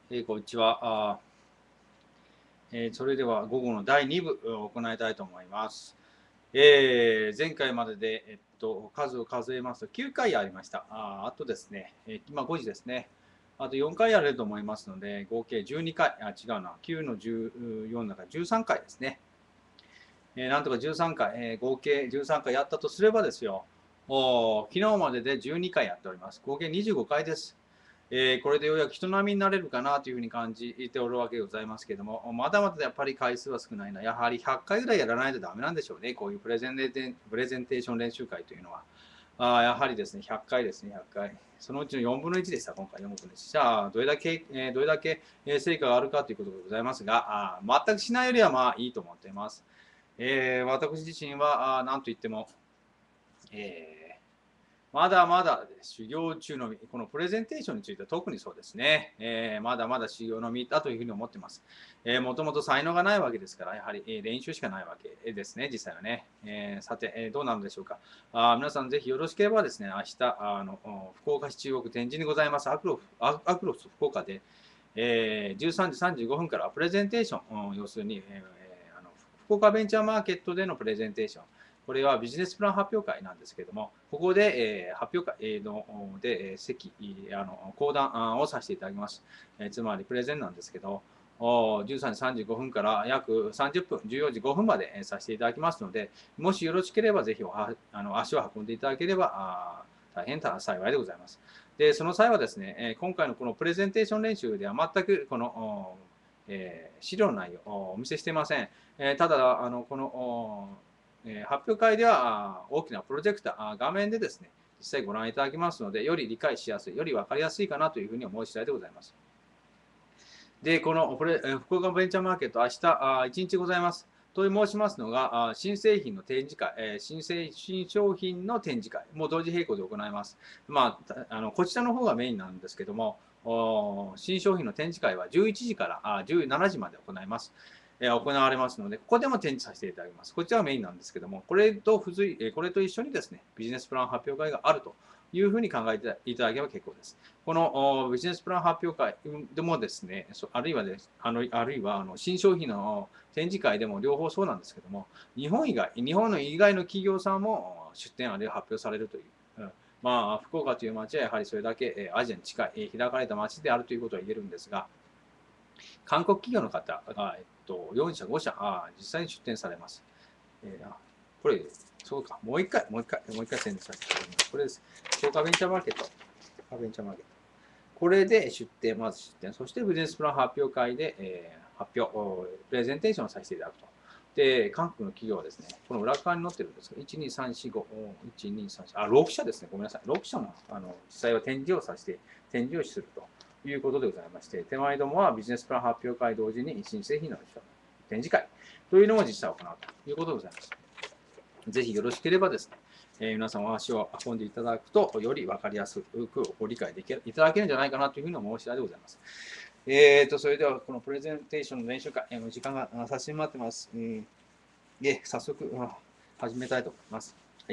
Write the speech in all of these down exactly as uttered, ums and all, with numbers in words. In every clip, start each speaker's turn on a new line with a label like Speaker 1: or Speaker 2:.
Speaker 1: えーこんにちは。あーえーそれでは午後のだいに部を行いたいと思います。えー前回までで、えっと、数を数えますときゅうかいありました。ああとですね、えー今ごじですね。あとよんかいやれると思いますので、合計じゅうにかい、あ、違うな、きゅうのじゅうよんだからじゅうさんかいですね。えーなんとかじゅうさんかい、えー合計じゅうさんかいやったとすればですよ、お昨日まででじゅうにかいやっております。合計にじゅうごかいです。えーこれでようやく人並みになれるかなというふうに感じておるわけでございますけれども、まだまだやっぱり回数は少ないな。やはりひゃっかいぐらいやらないとダメなんでしょうね。こういうプレゼンテプレゼンテーション練習会というのは。あやはりですね、ひゃっかいですね、ひゃっかい。そのうちのよんぶんのいちでした、今回よんぶんのいち。じゃあ、どれだけ、えーどれだけ成果があるかということでございますが、あ全くしないよりはまあいいと思っています。えー私自身は、あなんといっても、えーまだまだ修行中の身、このプレゼンテーションについては特にそうですね、えーまだまだ修行の身だというふうに思っています。えー、もともと才能がないわけですから、やはり、えー練習しかないわけですね、実際はね。えーさて、えーどうなるでしょうか。あ皆さん、ぜひよろしければですね、明日、あの福岡市中央区天神にございますアクロアアクロス福岡で、えーじゅうさんじさんじゅうごふんからプレゼンテーション、要するに、えーあの福岡ベンチャーマーケットでのプレゼンテーション、これはビジネスプラン発表会なんですけれども、ここで、えー、発表会ので、えー、席、あの講談をさせていただきます。えー、つまりプレゼンなんですけど、じゅうさんじさんじゅうごふんから約さんじゅっぷん、じゅうよじごふんまでさせていただきますので、もしよろしければぜひあの足を運んでいただければ大変幸いでございます。で、その際はですね、今回のこのプレゼンテーション練習では全くこの、えー、資料の内容をお見せしていません。えー、ただ、あのこのえー、発表会では大きなプロジェクター、画面でですね、実際ご覧いただきますので、より理解しやすい、より分かりやすいかなというふうに思う次第でございます。で、この福岡ベンチャーマーケット、明日いちにちございます。と申しますのが、新製品の展示会、新製新商品の展示会も同時並行で行います。まあ、あのこちらの方がメインなんですけども、新商品の展示会はじゅういちじからじゅうしちじまで行います。行われますので、ここでも展示させていただきます。こちらがメインなんですけども、これと付随、これと一緒にですね、ビジネスプラン発表会があるというふうに考えていただければ結構です。このビジネスプラン発表会でもですね、あるいはです、あのあるいはあの新商品の展示会でも両方そうなんですけども、日本以外、日本の以外の企業さんも出展あるいは発表されるという。うんまあ、福岡という街はやはりそれだけアジアに近い、開かれた街であるということは言えるんですが、韓国企業の方が、えっと、よん社、ご社、あ実際に出展されます。えー、これ、そうか、もう一回、もう一回、もう一回宣伝させていただきます。これです。福岡ベンチャーマーケット。ベンチャーマーケット。これで出展、まず出展、そしてビジネスプラン発表会で、えー、発表、プレゼンテーションをさせていただくと。で、韓国の企業はですね、この裏側に載ってるんですが、いち、に、さん、よん、ご、いち、に、さん、よん、あ、ろく社ですね、ごめんなさい。ろく社もあの実際は展示をさせて、展示をするということでございまして、手前どもはビジネスプラン発表会同時に新製品の展示会というのを実際行うということでございます。ぜひよろしければですね、えー、皆さんお足を運んでいただくと、より分かりやすくご理解できいただけるんじゃないかなというふうに思う次第でございます。えーと、それでは、このプレゼンテーションの練習会、時間が差し迫ってます。えー、で、早速、始めたいと思います。はい。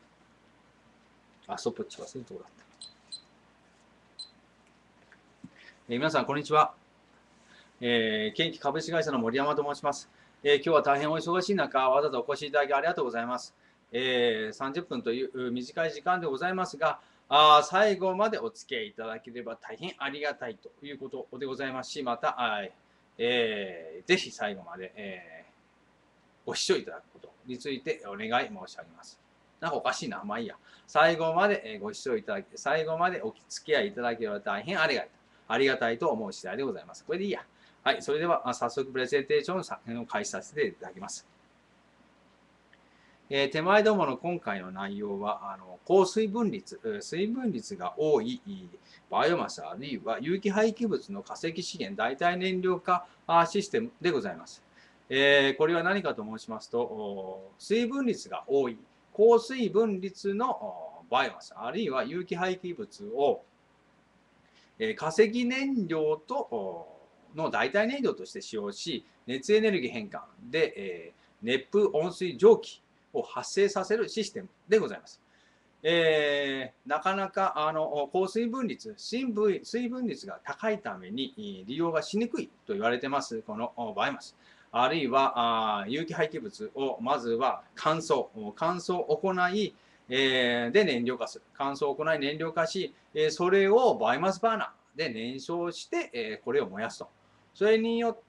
Speaker 1: あ、ストップウォッチ忘れるところだった。えー、皆さん、こんにちは。えー、元気株式会社の森山と申します。えー、今日は大変お忙しい中、わざわざお越しいただきありがとうございます。えー、さんじゅっぷんという短い時間でございますが、あ最後までお付き合いいただければ大変ありがたいということでございますし、また、あえー、ぜひ最後まで、えー、ご視聴いただくことについてお願い申し上げます。なんかおかしいな、まあいいや。最後までご視聴いただき、最後までお付き合いいただければ大変ありがたい。ありがたいと思う次第でございます。これでいいや。はい、それでは早速プレゼンテーションを開始させていただきます。えー、手前どもの今回の内容は、あの高水分率、水分率が多いバイオマスあるいは有機廃棄物の化石資源代替燃料化システムでございます。えー、これは何かと申しますと、水分率が多い高水分率のバイオマスあるいは有機廃棄物を化石燃料との代替燃料として使用し、熱エネルギー変換で、えー、熱風温水蒸気を発生させるシステムでございます。 えー、なかなかあの高水分率水分、水分率が高いために利用がしにくいと言われてます、このバイオマス。あるいはあ有機廃棄物をまずは乾燥、乾燥を行い、えー、で燃料化する。乾燥を行い燃料化し、えー、それをバイオマスバーナーで燃焼して、えー、これを燃やすと。それによって、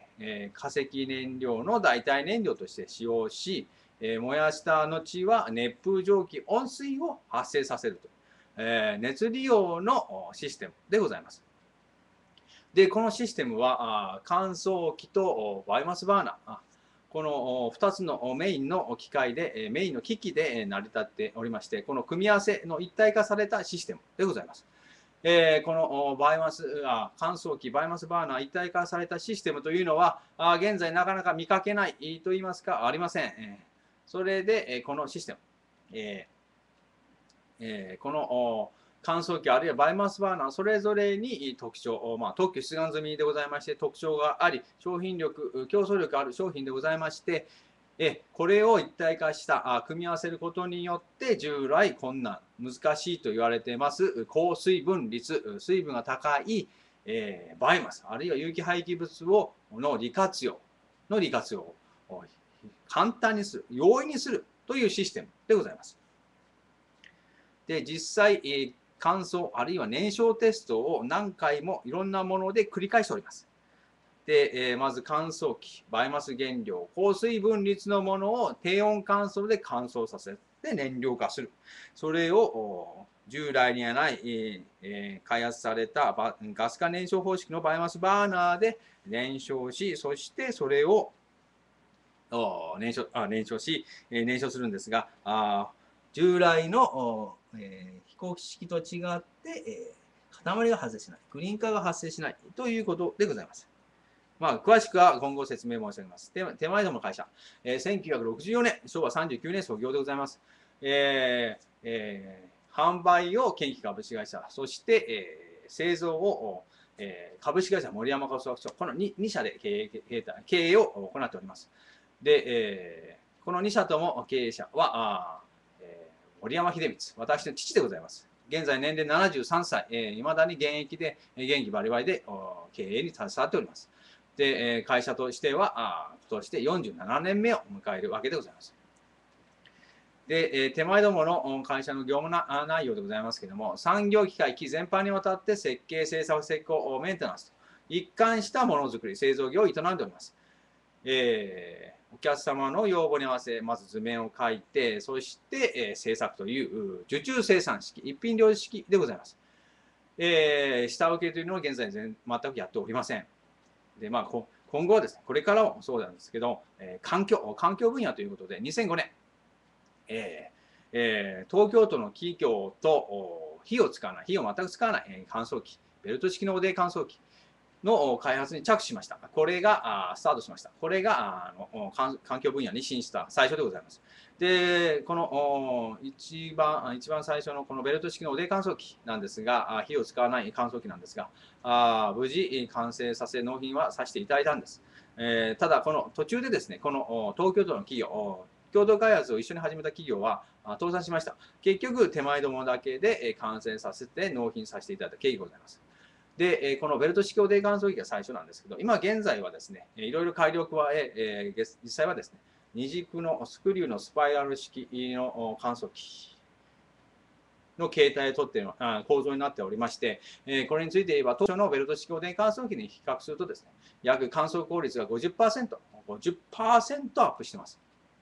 Speaker 1: えーえー、化石燃料の代替燃料として使用し、えー、燃やした後は熱風蒸気温水を発生させるという、えー、熱利用のシステムでございます。で、このシステムは乾燥機とバイオマスバーナー、このふたつのメインの機械で、メインの機器で成り立っておりまして、この組み合わせの一体化されたシステムでございます。えー、このバイオマスあ乾燥機、バイオマスバーナー一体化されたシステムというのは、あ現在なかなか見かけないといいますか、ありません。えー、それで、このシステム、えーえー、この乾燥機あるいはバイオマスバーナーそれぞれに特徴、まあ、特許出願済みでございまして、特徴があり、商品力、競争力ある商品でございまして、えこれを一体化したあ組み合わせることによって従来困難難しいと言われています高水分率水分が高い、えー、バイオマスあるいは有機廃棄物をの利活用の利活用を簡単にする容易にするというシステムでございます。で実際、えー、乾燥あるいは燃焼テストを何回もいろんなもので繰り返しております。で、えー、まず乾燥機、バイオマス原料、高水分率のものを低温乾燥で乾燥させて燃料化する。それを従来にはない、えー、開発されたガス化燃焼方式のバイオマスバーナーで燃焼し、そしてそれを燃焼あ燃焼し、燃焼するんですが、あ従来の、えー、飛行機式と違って、えー、塊が発生しない、グリーン化が発生しないということでございます。まあ、詳しくは今後説明申し上げます。手前どもの会社、えー、せんきゅうひゃくろくじゅうよねん、しょうわさんじゅうきゅうねん創業でございます。えーえー、販売を建機株式会社、そして、えー、製造を、えー、株式会社森山化学所、この 2, 2社で経営経営を行っております。で、えー、このに社とも経営者は、あえー、森山秀光、私の父でございます。現在年齢ななじゅうさんさい、いまだに現役で、元気バリバリで経営に携わっております。で、会社としては、今年でよんじゅうななねんめを迎えるわけでございます。で、手前どもの会社の業務内容でございますけれども、産業機械機全般にわたって設計、製作、施工、メンテナンスと一貫したものづくり、製造業を営んでおります。えー、お客様の要望に合わせ、まず図面を書いて、そして、えー、製作という受注生産式、一品料理式でございます。えー、下請けというのは現在全全くやっておりません。で、まあ、今後はですね、これからもそうなんですけど、えー、環境、環境分野ということで、にせんごねん、えーえー、東京都の企業と火を使わない、火を全く使わない、えー、乾燥機、ベルト式のおで乾燥機の開発に着手しました。これがスタートしました。これがあの環境分野に進出した最初でございます。で、この一番一番最初のこのベルト式のおで乾燥機なんですが、火を使わない乾燥機なんですが、あ無事完成させ納品はさせていただいたんです。えー、ただ、この途中でですね、この東京都の企業、共同開発を一緒に始めた企業は倒産しました。結局、手前どもだけで完成させて納品させていただいた経緯がございます。で、このベルト式おで乾燥機が最初なんですけど、今現在はですね、いろいろ改良を加え、実際はですね、二軸のスクリューのスパイラル式の乾燥機の形態をとっての構造になっておりまして、これについて言えば、当初のベルト式おで乾燥機に比較するとですね、約乾燥効率が ごじゅっパーセント、ごじゅっパーセント アップしています。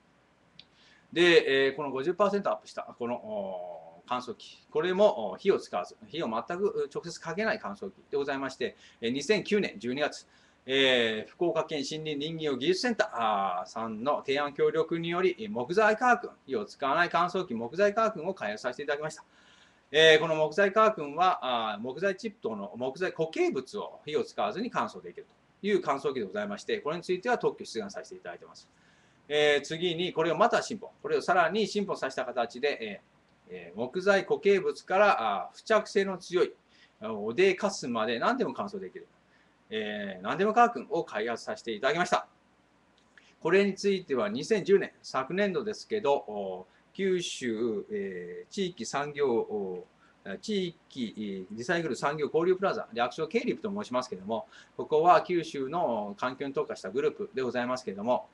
Speaker 1: で、この ごじゅっパーセント アップした、この乾燥機、これも火を使わず、火を全く直接かけない乾燥機でございまして、にせんきゅうねんじゅうにがつ、えー、福岡県森林林業技術センターさんの提案協力により、木材化学、火を使わない乾燥機、木材化学を開発させていただきました。えー、この木材化学は、木材チップ等の木材固形物を火を使わずに乾燥できるという乾燥機でございまして、これについては特許出願させていただいています。えー、次に、これをまた進歩、これをさらに進歩させた形で、えー木材固形物から付着性の強いおでかすまで何でも乾燥できる、えー、何でも化学を開発させていただきました。これについてはにせんじゅうねん、昨年度ですけど、 九州、えー、地域産業地域リサイクル産業交流プラザ、略称ケイリプと申しますけれども、ここは九州の環境に特化したグループでございますけれども、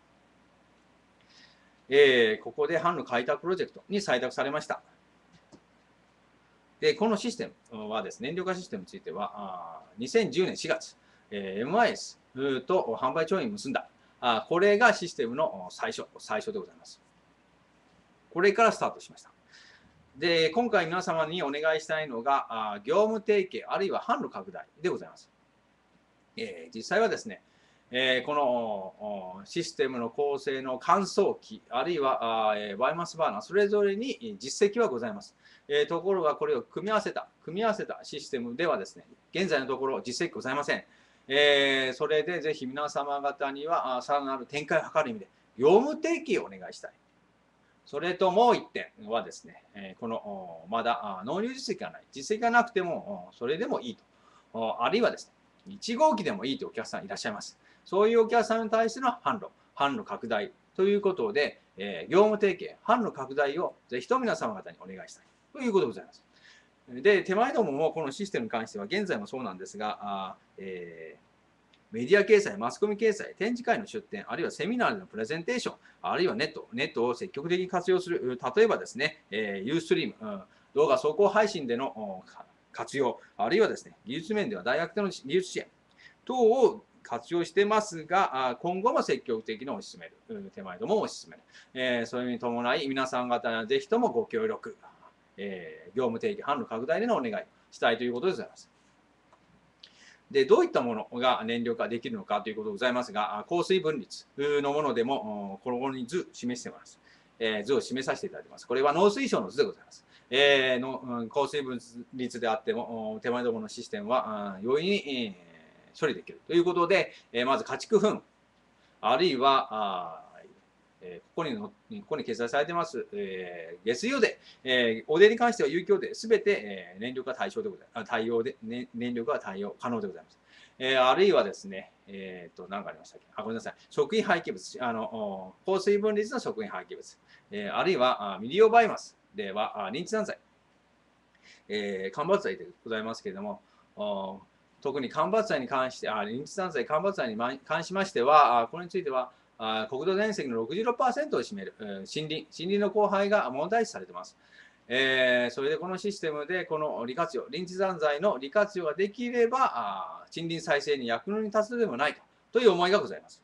Speaker 1: えー、ここで販路開拓プロジェクトに採択されました。で、このシステムはですね、燃料化システムについては、にせんじゅうねんしがつ、えー、エムアイエス と販売調印結んだ。あこれがシステムの最初、最初でございます。これからスタートしました。で、今回皆様にお願いしたいのが、あ業務提携、あるいは販路拡大でございます。えー、実際はですね、えー、このシステムの構成の乾燥機、あるいはあ、えー、バイオマスバーナー、それぞれに実績はございます。えー、ところがこれを組み合わせた、組み合わせたシステムではですね、現在のところ実績ございません。えー、それでぜひ皆様方にはさらなる展開を図る意味で、業務提携をお願いしたい。それともう一点はですね、このまだ納入実績がない、実績がなくてもそれでもいいと、あるいはですね、いち号機でもいいというお客さんいらっしゃいます。そういうお客さんに対しての販路、販路拡大ということで、業務提携、販路拡大をぜひと皆様方にお願いしたいということでございます。で、手前どももこのシステムに関しては現在もそうなんですが、えーメディア掲載、マスコミ掲載、展示会の出展、あるいはセミナーでのプレゼンテーション、あるいはネット、ネットを積極的に活用する、例えばですね、えー、ユーストリーム、うん、動画走行配信での活用、あるいはですね、技術面では大学での技術支援等を活用してますが、今後も積極的に推し進める、手前どもを推し進める、えー、それに伴い、皆さん方はぜひともご協力、えー、業務提携、販路拡大でのお願いしたいということでございます。で、どういったものが燃料化できるのかということでございますが、降水分率のものでも、ここに図示しています。えー、図を示させていただいています。これは農水省の図でございます。えー、の降水分率であっても、手前どものシステムは容易に処理できるということで、まず家畜糞、あるいは、えー、ここにのここに掲載されています、えー、下水汚泥、えー、汚泥に関しては有機汚泥、すべて、えー、燃料化対象でございます。対応で、ね、燃料化対応可能でございます。えー、あるいはですね、えー、と何かありましたっけあ、ごめんなさい。食品廃棄物、あの降水分率の食品廃棄物、えー、あるいは未利用バイオマスではリンチ残剤、えー、間伐材でございますけれども、特に間伐材に関して、あリンチ残剤、間伐材に関しましては、これについては、国土面積の ろくじゅうろくパーセント を占める森林、森林の荒廃が問題視されています。えー、それでこのシステムでこの利活用、リンチ残剤の利活用ができれば、森林再生に役に立つのではないかという思いがございます。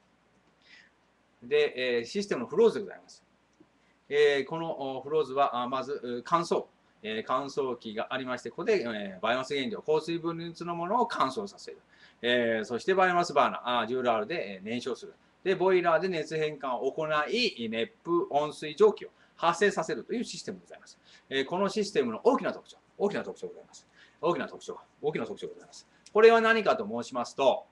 Speaker 1: で、えー、システムのフローズでございます。えー、このフローズはまず乾燥。えー、乾燥機がありまして、ここで、えー、バイオマス原料、降水分率のものを乾燥させる。えー、そしてバイオマスバーナー、あジュール R で燃焼する。で、ボイラーで熱変換を行い、熱風、温水蒸気を発生させるというシステムでございます。えー、このシステムの大きな特徴、大きな特徴がございます。大きな特徴、大きな特徴がございます。これは何かと申しますと、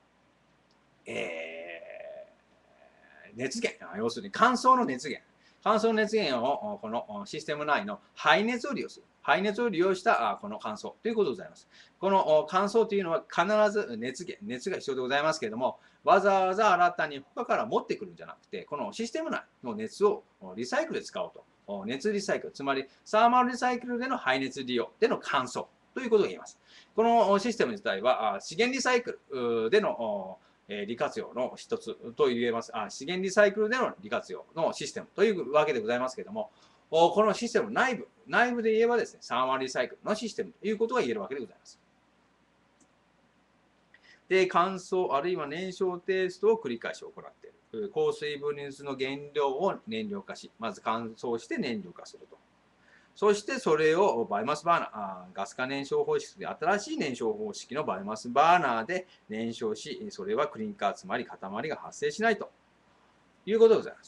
Speaker 1: えー、熱源、要するに乾燥の熱源。乾燥熱源をこのシステム内の排熱を利用する。排熱を利用したこの乾燥ということでございます。この乾燥というのは必ず熱源、熱が必要でございますけれども、わざわざ新たに他から持ってくるんじゃなくて、このシステム内の熱をリサイクルで使おうと。熱リサイクル、つまりサーマルリサイクルでの排熱利用での乾燥ということが言えます。このシステム自体は資源リサイクルでの利活用の一つと言えます。あ資源リサイクルでの利活用のシステムというわけでございますけれども、このシステム内部、内部で言えばですね、サーマルリサイクルのシステムということが言えるわけでございます。で、乾燥あるいは燃焼テイストを繰り返し行っている。降水分率の原料を燃料化し、まず乾燥して燃料化すると。そしてそれをバイオマスバーナー、あガス化燃焼方式で新しい燃焼方式のバイオマスバーナーで燃焼し、それはクリンカー、つまり塊が発生しないということでございます。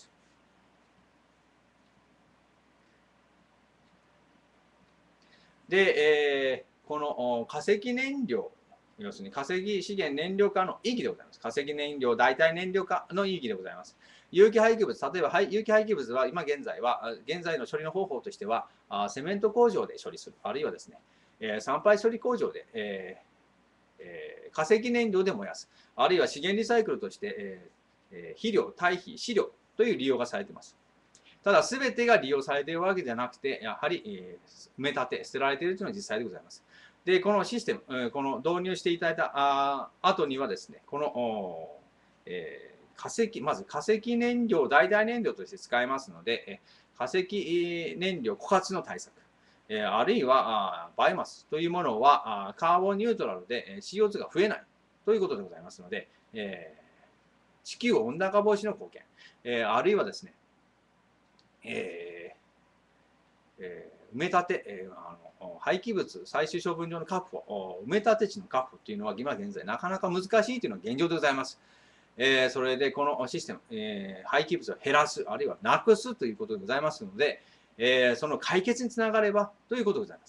Speaker 1: で、えー、この化石燃料、要するに化石資源燃料化の意義でございます。化石燃料、代替燃料化の意義でございます。有機廃棄物、例えば有機廃棄物は今現在は、現在の処理の方法としては、セメント工場で処理する、あるいはですね、産廃処理工場で、えーえー、化石燃料で燃やす、あるいは資源リサイクルとして、えー、肥料、堆肥、飼料という利用がされています。 ただ、すべてが利用されているわけじゃなくて、やはり、えー、埋め立て、捨てられているというのは実際でございます。で、このシステム、えー、この導入していただいたあ後にはですね、この、えー、化石、まず化石燃料、代替燃料として使えますので、えー、化石燃料枯渇の対策、えー、あるいはあバイオマスというものはあカーボンニュートラルで シーオーツー が増えないということでございますので、えー、地球温暖化防止の貢献、えー、あるいはですね、えーえー、埋め立て、えー、あの廃棄物最終処分場の確保、埋め立て地の確保というのは今現在なかなか難しいというのが現状でございます。えー、それでこのシステム、えー、廃棄物を減らす、あるいはなくすということでございますので、えー、その解決につながればということでございます。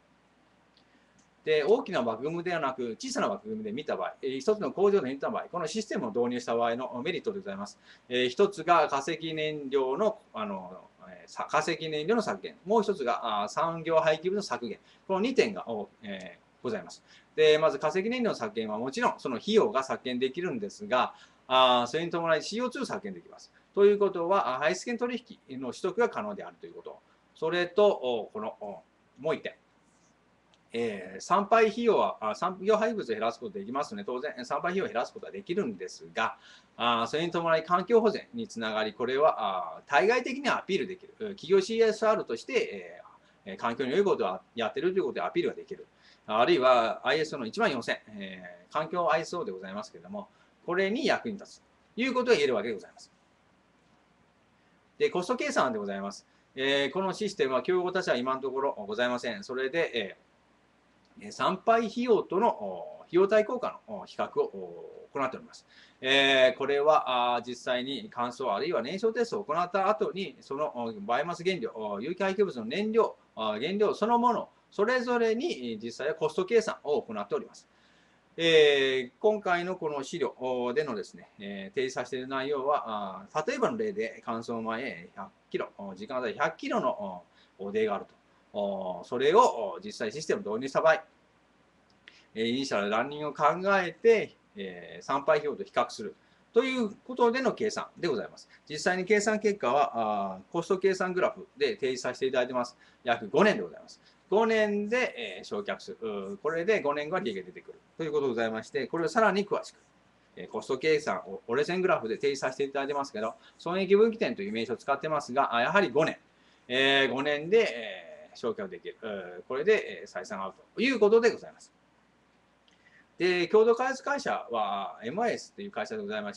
Speaker 1: で、大きな枠組みではなく、小さな枠組みで見た場合、一つの工場で見た場合、このシステムを導入した場合のメリットでございます。えー、一つが化石燃料の、あの、化石燃料の削減。もう一つが産業廃棄物の削減。このにてんが、えー、ございます。で、まず化石燃料の削減はもちろんその費用が削減できるんですが、あそれに伴い シーオーツー 削減できます。ということは、排出権取引の取得が可能であるということ。それと、この、もう一点。えー、産廃費用は、産業廃物を減らすことができますので、当然、産廃費用を減らすことができるんですが、あそれに伴い環境保全につながり、これはあ対外的にはアピールできる。企業 シーエスアール として、えー、環境に良いことをやっているということでアピールができる。あるいは アイエスオー のいちまんよんせん、えー、環境 アイエスオー でございますけれども、これに役に立つということが言えるわけでございます。で、コスト計算でございます。えー、このシステムは競合他社は今のところございません。それで、えー産廃費用との費用対効果の比較を行っております。えー、これは実際に乾燥あるいは燃焼テストを行った後に、そのバイオマス原料、有機廃棄物の燃料、原料そのもの、それぞれに実際はコスト計算を行っております。えー、今回のこの資料でのですね、えー、提示させている内容は、例えばの例で乾燥前ひゃっキロ、時間帯ひゃっキロの例があると。それを実際システムを導入した場合、イニシャルランニングを考えて、えー、産廃費用と比較するということでの計算でございます。実際に計算結果は、あコスト計算グラフで提示させていただいてます。約ごねんでございます。ごねんで、えー、償却する。これでごねん後は利益が出てくるということでございまして、これをさらに詳しく、えー、コスト計算を折れ線グラフで提示させていただいてますけど、損益分岐点という名称を使ってますが、やはりごねん。えー、ごねんで、えー償却できる。これで採算が合うということでございます。で、共同開発会社は エムアイエス という会社でございまして、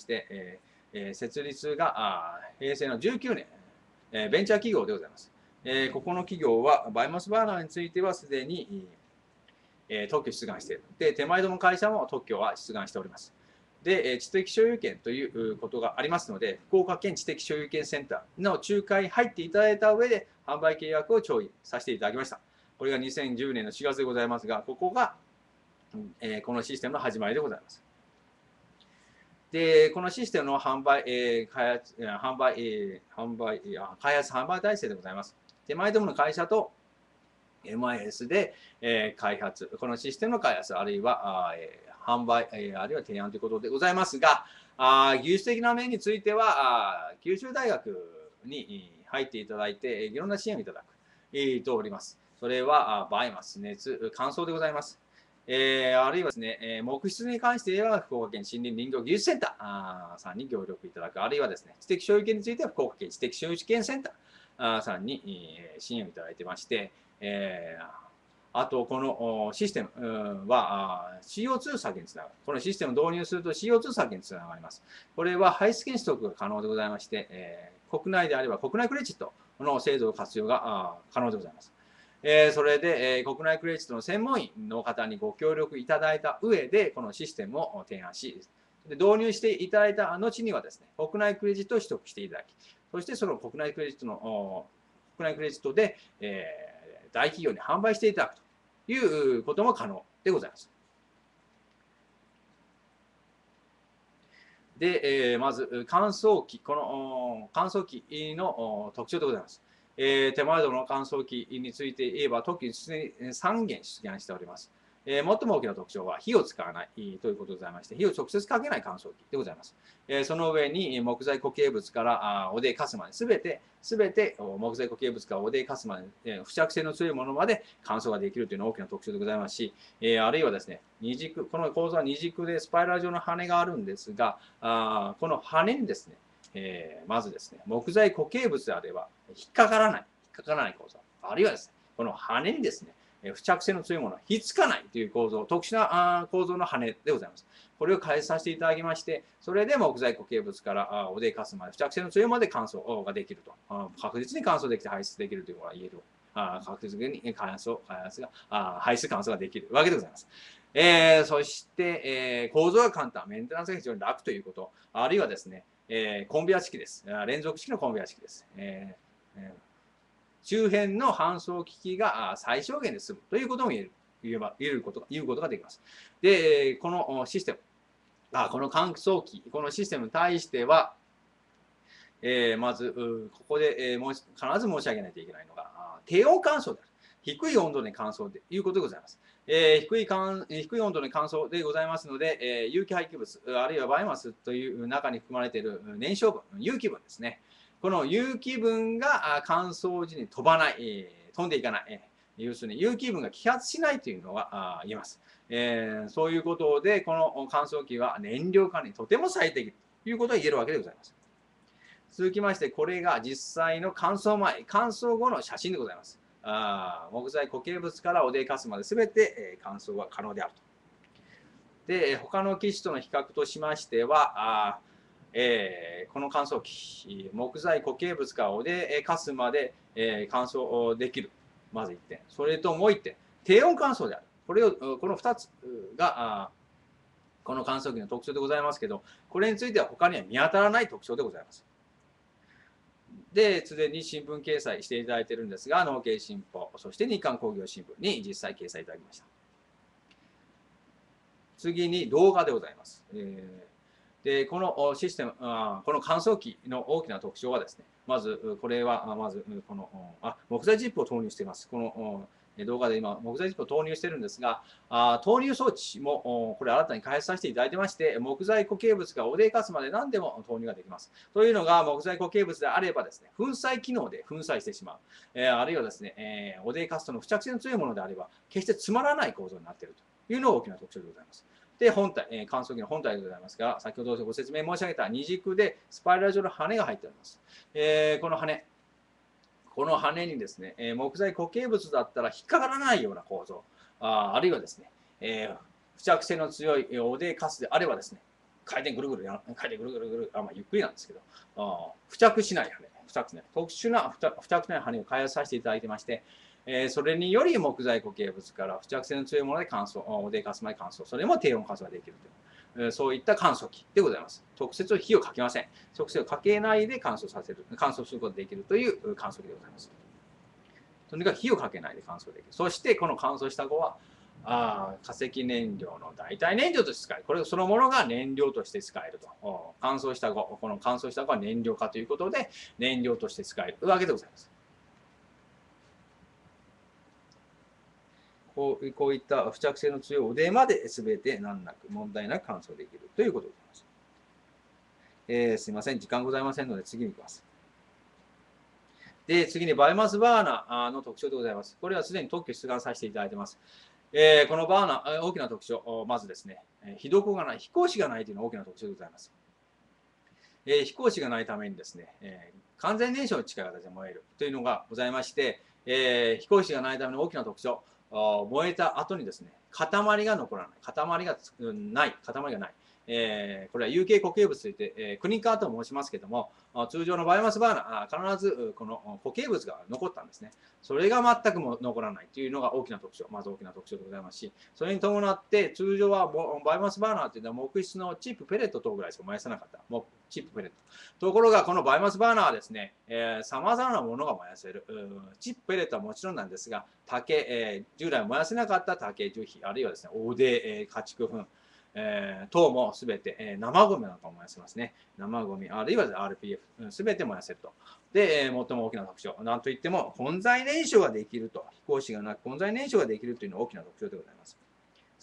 Speaker 1: えー、設立が平成のじゅうきゅうねん、えー、ベンチャー企業でございます。えー、ここの企業はバイオマスバーナーについてはすでに、えー、特許出願している。で、手前ども会社も特許は出願しております。で、知的所有権ということがありますので、福岡県知的所有権センターの仲介に入っていただいた上で、販売契約を調印させていただきました。これがにせんじゅうねんのしがつでございますが、ここが、えー、このシステムの始まりでございます。で、このシステムの販売、えー、開発、販売、えー、販売、開発販売体制でございます。手前どもの会社と エムアイエス で、えー、開発、このシステムの開発、あるいは、あえー販売、あるいは提案ということでございますが、技術的な面については、九州大学に入っていただいて、いろんな支援をいただくとおります。それは、バイオマス、熱、乾燥でございます。えー、あるいはですね、木質に関しては、福岡県森林林業技術センターさんに協力いただく、あるいはですね、知的所有権については、福岡県知的所有権センターさんに支援をいただいてまして、えーあと、このシステムは シーオーツー 削減につながる。このシステムを導入すると シーオーツー 削減につながります。これは排出権取得が可能でございまして、えー、国内であれば国内クレジットの制度を活用が可能でございます。えー、それで、えー、国内クレジットの専門員の方にご協力いただいた上で、このシステムを提案し、で導入していただいた後にはですね、国内クレジットを取得していただき、そしてその国内クレジットの、国内クレジットで、えー、大企業に販売していただくということも可能でございます。で、えー、まず乾燥機、この乾燥機の特徴でございます。えー、手前どの乾燥機について言えば、特にさんげん出現しております。 えー、最も大きな特徴は火を使わないということでございまして、火を直接かけない乾燥機でございます。えー、その上に木材固形物からおでかすまで、すべて、すべて木材固形物からおでかすまで、えー、付着性の強いものまで乾燥ができるというのが大きな特徴でございますし、えー、あるいはですね、二軸、この構造は二軸でスパイラル状の羽があるんですが、あこの羽にですね、えー、まずですね、木材固形物であれば引っかからない、引っかからない構造、あるいはですね、この羽にですね、付着性の強いものはひっつかないという構造、特殊な構造の羽でございます。これを開発させていただきまして、それで木材固形物からおでかすまで、付着性の強いまで乾燥ができると。確実に乾燥できて排出できるということが言える。確実に乾燥、開発が、排出乾燥ができるわけでございます。えー、そして、えー、構造が簡単、メンテナンスが非常に楽ということ、あるいはですね、えー、コンベヤー式です。連続式のコンベヤー式です。えーえー周辺の搬送機器が最小限で済むということも言える、言えば、言えることが、言うことができます。で、このシステム、あこの乾燥機、このシステムに対しては、えー、まず、ここで、えー、必ず申し上げないといけないのが、低温乾燥である。低い温度で乾燥ということでございます。えー、低い乾低い温度で乾燥でございますので、えー、有機廃棄物、あるいはバイオマスという中に含まれている燃焼分、有機分ですね。この有機分が乾燥時に飛ばない、えー、飛んでいかない、要するに有機分が揮発しないというのが言えます、えー。そういうことで、この乾燥機は燃料化にとても最適ということが言えるわけでございます。続きまして、これが実際の乾燥前、乾燥後の写真でございます。あ木材固形物からおでかすまで全て乾燥が可能であると。で、他の機種との比較としましては、あえー、この乾燥機、木材固形物からおでかすまで、えー、乾燥できる。まずいってん。それともういってん。低温乾燥である。これを、このふたつが、この乾燥機の特徴でございますけど、これについては他には見当たらない特徴でございます。で、すでに新聞掲載していただいているんですが、農経新報、そして日刊工業新聞に実際掲載いただきました。次に動画でございます。えー、で、このシステム、あこの乾燥機の大きな特徴はですね、まず、これは、まず、この、あ、木材チップを投入しています。この動画で今、木材チップを投入してるんですが、あ投入装置もこれ新たに開発させていただいてまして、木材固形物がおでかすまで何でも投入ができます。というのが、木材固形物であればですね、粉砕機能で粉砕してしまう。えー、あるいはですね、えー、おでかすとの付着性の強いものであれば、決してつまらない構造になっているというのが大きな特徴でございます。で、本体、えー、乾燥機の本体でございますが、先ほどご説明申し上げた二軸でスパイラル状の羽が入っております。えー、この羽、この羽にですね、えー、木材固形物だったら引っかからないような構造、あ, あるいはですね、えー、付着性の強いおでかすであればですね、回転ぐるぐる、回転ぐるぐるぐる、あまあ、ゆっくりなんですけど、あ付着しない羽、付着しない、特殊な付着しない羽を開発させていただいてまして、えー、それにより木材固形物から付着性の強いもので乾燥、おでかすまで乾燥、それも低温乾燥ができるという。そういった乾燥機でございます。直接火をかけません。直接をかけないで乾燥させる、乾燥することができるという乾燥機でございます。とにかく火をかけないで乾燥できる。そしてこの乾燥した後は、あ化石燃料の代替燃料として使える。これそのものが燃料として使えると。乾燥した後、この乾燥した後は燃料化ということで、燃料として使えるわけでございます。こうこういった付着性の強いおでまで全て難なく問題なく乾燥できるということでございます。えー、すみません、時間ございませんので次に行きます。で、次にバイオマスバーナーの特徴でございます。これはすでに特許出願させていただいています。えー、このバーナー、大きな特徴、まずですね、火床がない、飛行士がないというのが大きな特徴でございます。えー、飛行士がないためにですね、えー、完全燃焼に近い形で燃えるというのがございまして、えー、飛行士がないための大きな特徴、燃えた後にですね、塊が残らない、塊がない、塊がない。えー、これは有形固形物といって、えー、クリンカーと申しますけども、通常のバイオマスバーナー、必ずこの固形物が残ったんですね。それが全くも残らないというのが大きな特徴、まず大きな特徴でございますし、それに伴って、通常はバイオマスバーナーというのは木質のチップ、ペレット等ぐらいしか燃やせなかった。チップ、ペレット。ところが、このバイオマスバーナーはですね、さまざまなものが燃やせる。チップ、ペレットはもちろんなんですが、竹、えー、従来燃やせなかった竹、樹皮、あるいはですね、大手、えー、家畜粉、えー、等もすべて、えー、生ゴミなんかも燃やせますね。生ゴミ、あるいは アールピーエフ、すべて燃やせると。で、えー、最も大きな特徴。なんといっても、混在燃焼ができると。飛行士がなく混在燃焼ができるというのが大きな特徴でございます。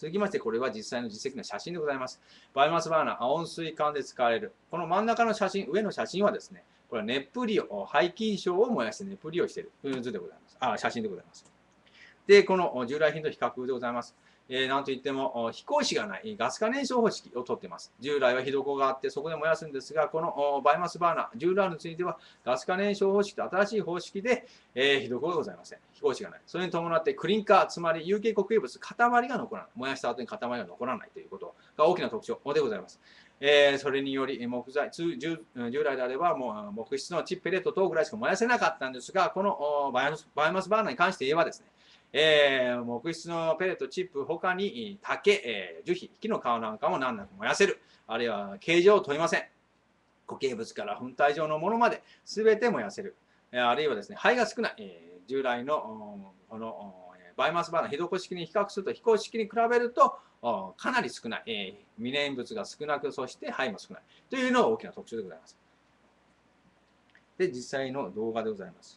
Speaker 1: 続きまして、これは実際の実績の写真でございます。バイオマスバーナー、温水管で使われる。この真ん中の写真、上の写真はですね、これは熱風利用、廃菌症を燃やして熱風利用している図でございます。あ、写真でございます。で、この従来品と比較でございます。えー、なんといっても、飛行士がないガス可燃焼方式をとっています。従来は火床があって、そこで燃やすんですが、このバイオマスバーナー、従来についてはガス可燃焼方式と新しい方式で、えー、火床がございません。飛行士がない。それに伴ってクリンカー、つまり有形固形物、塊が残らない。燃やした後に塊が残らないということが大きな特徴でございます。えー、それにより木材、従来であればもう木質のチップペレット等ぐらいしか燃やせなかったんですが、このバイオマスバーナーに関して言えばですね、えー、木質のペレット、チップ、他に竹、えー、樹皮、木の皮なんかも難なく燃やせる。あるいは形状を問いません。固形物から粉体状のものまで全て燃やせる。あるいはですね、灰が少ない。えー、従来のこのバイオマスバーナー、火床式に比較すると、飛行式に比べるとかなり少ない。えー、未燃物が少なく、そして灰も少ないというのが大きな特徴でございます。で、実際の動画でございます。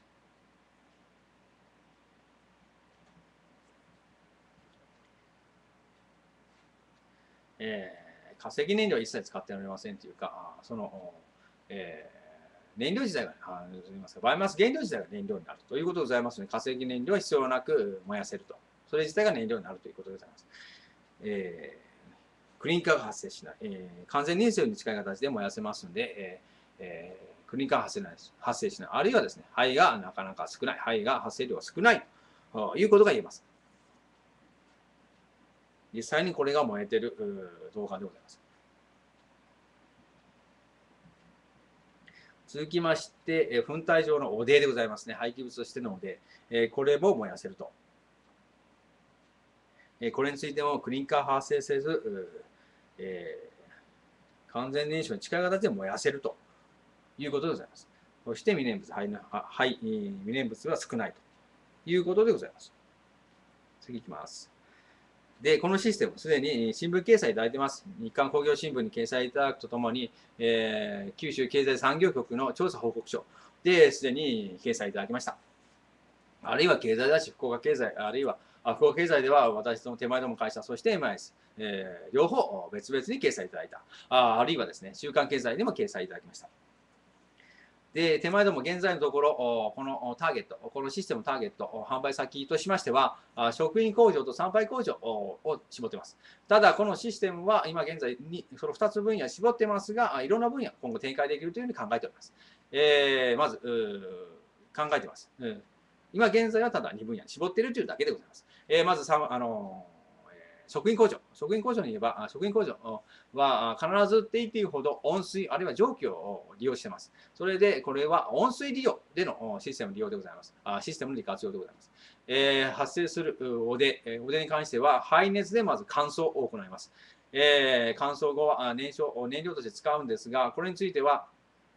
Speaker 1: えー、化石燃料は一切使っておりませんというか、その、えー、燃料自体が、あバイオマス原料自体が燃料になるということでございますので、化石燃料は必要なく燃やせると。それ自体が燃料になるということでございます。えー、クリーン化が発生しない。えー、完全燃焼に近い形で燃やせますので、えーえー、クリーン化が発生しない。発生しない。あるいはですね、灰がなかなか少ない。灰が発生量が少ないということが言えます。実際にこれが燃えている動画でございます。続きまして、粉体状の汚泥でございますね。廃棄物としての汚泥。これも燃やせると。これについてもクリンカー発生せず、えー、完全燃焼に近い形で燃やせるということでございます。そして未燃物、灰、灰未燃物は少ないということでございます。次いきます。で、このシステム、すでに新聞掲載いただいています。日刊工業新聞に掲載いただくとともに、えー、九州経済産業局の調査報告書ですでに掲載いただきました。あるいは経済雑誌、福岡経済、あるいは福岡経済では私ども手前ども会社、そして エムアイエス、えー、両方別々に掲載いただいた。あ, あるいはですね、週刊経済でも掲載いただきました。で、手前ども現在のところ、このターゲット、このシステムターゲット、販売先としましては、食品工場と産廃工場を絞っています。ただ、このシステムは今現在に、そのふたつ分野絞ってますが、いろんな分野、今後展開できるというふうに考えております。えー、まず、考えています。うん今現在はただに分野に絞っているというだけでございます。えー、まずあの食品工場。食品工場に言えば、食品工場は必ずって言っていいほど温水、あるいは蒸気を利用しています。それで、これは温水利用でのシステム利用でございます。システムの利活用でございます。えー、発生するおで、おでに関しては、排熱でまず乾燥を行います。えー、乾燥後は燃焼、燃料として使うんですが、これについては、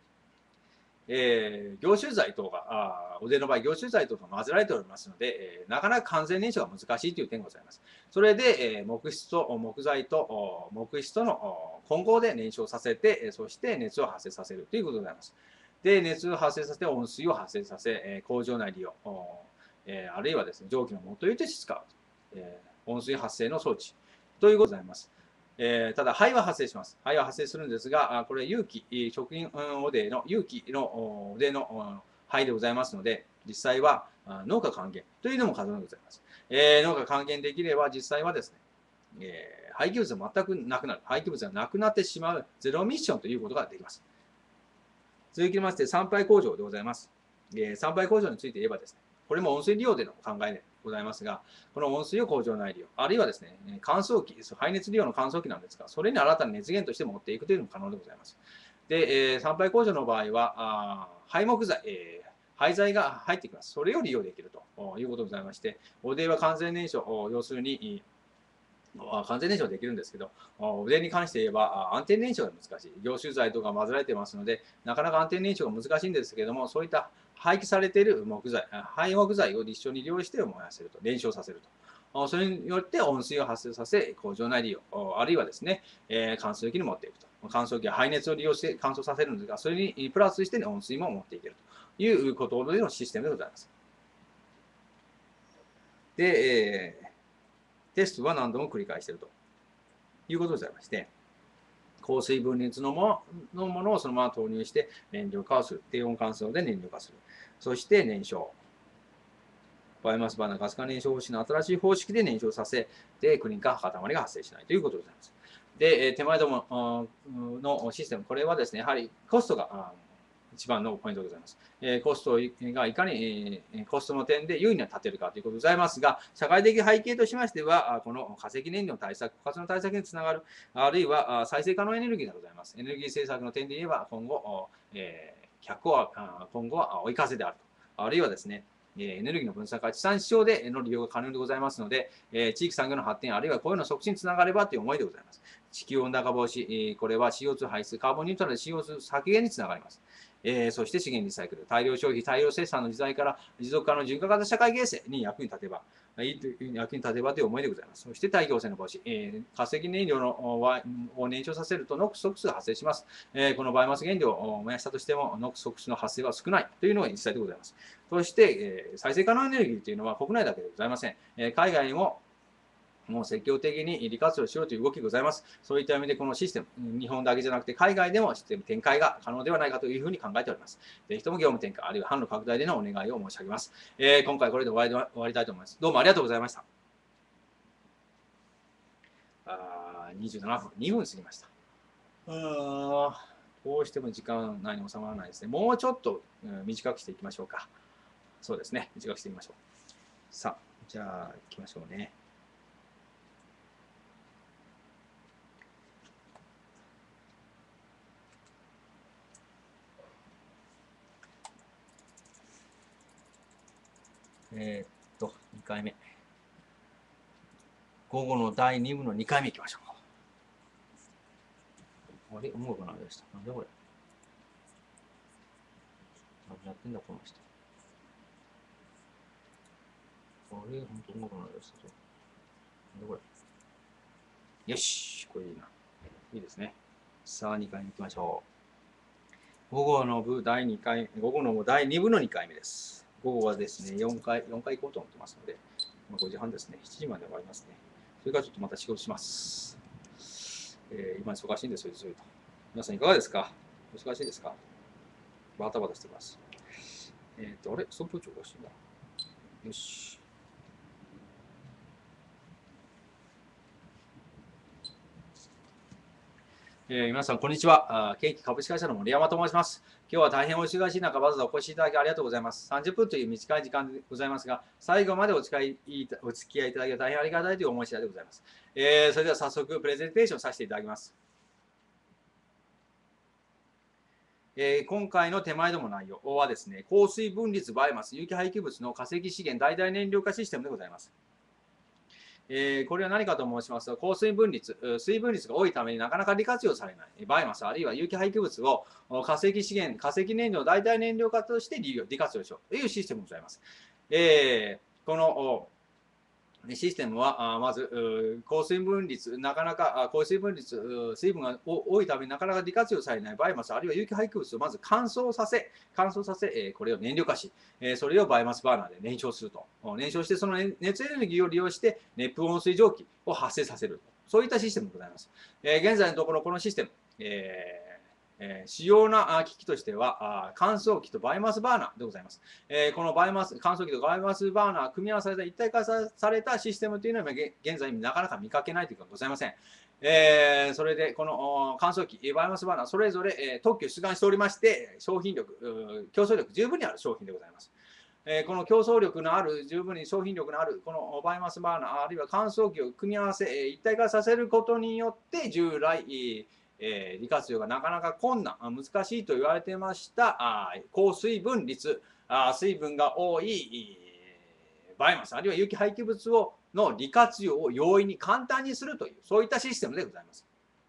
Speaker 1: えー、凝集剤等が、あおでの場合、凝集剤等が混ぜられておりますので、えー、なかなか完全燃焼が難しいという点がございます。それで、えー、木質と木材と木質との混合で燃焼させて、そして熱を発生させるということでございます。で、熱を発生させて温水を発生させ、えー、工場内利用、えー、あるいはですね、蒸気の元として使う、えー、温水発生の装置ということでございます。えー、ただ、灰は発生します。灰は発生するんですが、これ、有機、食品汚泥の有機の汚泥の灰でございますので、実際は農家還元というのも可能でございます。えー、農家還元できれば、実際はですね、えー、廃棄物が全くなくなる。廃棄物がなくなってしまうゼロミッションということができます。続きまして、産廃工場でございます。えー、産廃工場について言えばですね、これも温水利用での考えでございますが、この温水を工場内利用、あるいはですね、乾燥機、排熱利用の乾燥機なんですが、それに新たな熱源として持っていくというのも可能でございます。で、えー、産廃工場の場合は、あ廃木材、えー、廃材が入ってきます。それを利用できるということでございまして、汚泥は完全燃焼、要するに、完全燃焼できるんですけど、腕に関して言えば安定燃焼が難しい。凝集剤とか混ぜられてますので、なかなか安定燃焼が難しいんですけども、そういった廃棄されている木材、廃木材を一緒に利用して燃やせると、燃焼させると。それによって温水を発生させ、工場内利用、あるいはですね、乾燥機に持っていくと。乾燥機は排熱を利用して乾燥させるんですが、それにプラスして温水も持っていけるということでのシステムでございます。で、えーテストは何度も繰り返しているということでございまして、高水分率のものものをそのまま投入して燃料化をする。低温乾燥で燃料化する。そして燃焼。バイオマスバーナーガス化燃焼方式の新しい方式で燃焼させて、クリーン化、塊が発生しないということでございます。で、手前どものシステム、これはですね、やはりコストが一番のポイントでございます。コストがいかにコストの点で優位に立てるかということでございますが、社会的背景としましては、この化石燃料の対策、枯渇の対策につながる、あるいは再生可能エネルギーでございます。エネルギー政策の点で言えば、今後、脚光は今後は追い風であると。あるいはですね、エネルギーの分散化、地産地消での利用が可能でございますので、地域産業の発展、あるいは雇用の促進につながればという思いでございます。地球温暖化防止、これは シーオーツー 排出、カーボンニュートラルで シーオーツー 削減につながります。えー、そして資源リサイクル、大量消費、大量生産の時代から持続可能循環型社会形成に役に立てば、役に立てばという思いでございます。そして大気汚染の防止、えー、化石燃料のを燃焼させるとノックス、ソックスが発生します。えー、このバイオマス原料を燃やしたとしても、ノックス、ソックスの発生は少ないというのが実際でございます。そして、えー、再生可能エネルギーというのは国内だけでございません。えー、海外にももう積極的に利活用しようという動きがございます。そういった意味でこのシステム、日本だけじゃなくて海外でもシステム展開が可能ではないかというふうに考えております。ぜひとも業務展開、あるいは販路拡大でのお願いを申し上げます。えー、今回これで終わり終わりたいと思います。どうもありがとうございました。あにじゅうななふん、にふん過ぎました。あどうしても時間内に収まらないですね。もうちょっと、うん、短くしていきましょうか。そうですね。短くしてみましょう。さあ、じゃあ行きましょうね。えー、っと、にかいめ。午後のだいに部のにかいめいきましょう。あれ、音楽のあれでした。なんだこれ。何やってんだ、この人。あれ、本当音楽のあれでした。なんだこれ。よし、これいいな。いいですね。さあ、にかいめいきましょう。午後の部だいにかい、午後の部だいに部のにかいめです。午後はですね、よんかい、よんかい行こうと思ってますので、ごじはんですね。しちじまで終わりますね。それからちょっとまた仕事します。えー、今忙しいんですよ、急いと。皆さんいかがですか？忙しいですか？バタバタしてます。えっ、ー、と、あれストップウォッチおかしいな。よし。えー、皆さん、こんにちは。ケーキ株式会社の森山と申します。今日は大変お忙しい中、わざわざお越しいただきありがとうございます。さんじゅっぷんという短い時間でございますが、最後までお付き合いお付き合いいただき大変ありがたいという思い次第でございます。えー、それでは早速、プレゼンテーションさせていただきます。えー、今回の手前ども内容はですね、高水分率バイオマス有機廃棄物の化石資源代替燃料化システムでございます。えー、これは何かと申しますと、高水分率、水分率が多いためになかなか利活用されないバイオマス、あるいは有機廃棄物を化石資源、化石燃料、代替燃料化として利用利活用しようというシステムでございます。えー、このシステムはまず高水分率、なかなか高水分率、水分が多いためになかなか利活用されないバイオマス、あるいは有機廃棄物をまず乾燥させ、乾燥させ、これを燃料化し、それをバイオマスバーナーで燃焼すると。燃焼して、その熱エネルギーを利用して、熱風温水蒸気を発生させる。そういったシステムでございます。現在のところ、このシステム、えーえー、主要な機器としては乾燥機とバイオマスバーナーでございます。えー、このバイオマス乾燥機とバイオマスバーナー組み合わされた一体化されたシステムというのは現在なかなか見かけないというかございません。えー、それでこの乾燥機、バイオマスバーナーそれぞれ特許出願しておりまして商品力、競争力十分にある商品でございます。えー、この競争力のある、十分に商品力のあるこのバイオマスバーナーあるいは乾燥機を組み合わせ一体化させることによって従来えー、利活用がなかなか困難、難しいと言われてましたあ高水分率、あ水分が多いバイオマス、あるいは有機廃棄物をの利活用を容易に簡単にするという、そういったシステムでございます。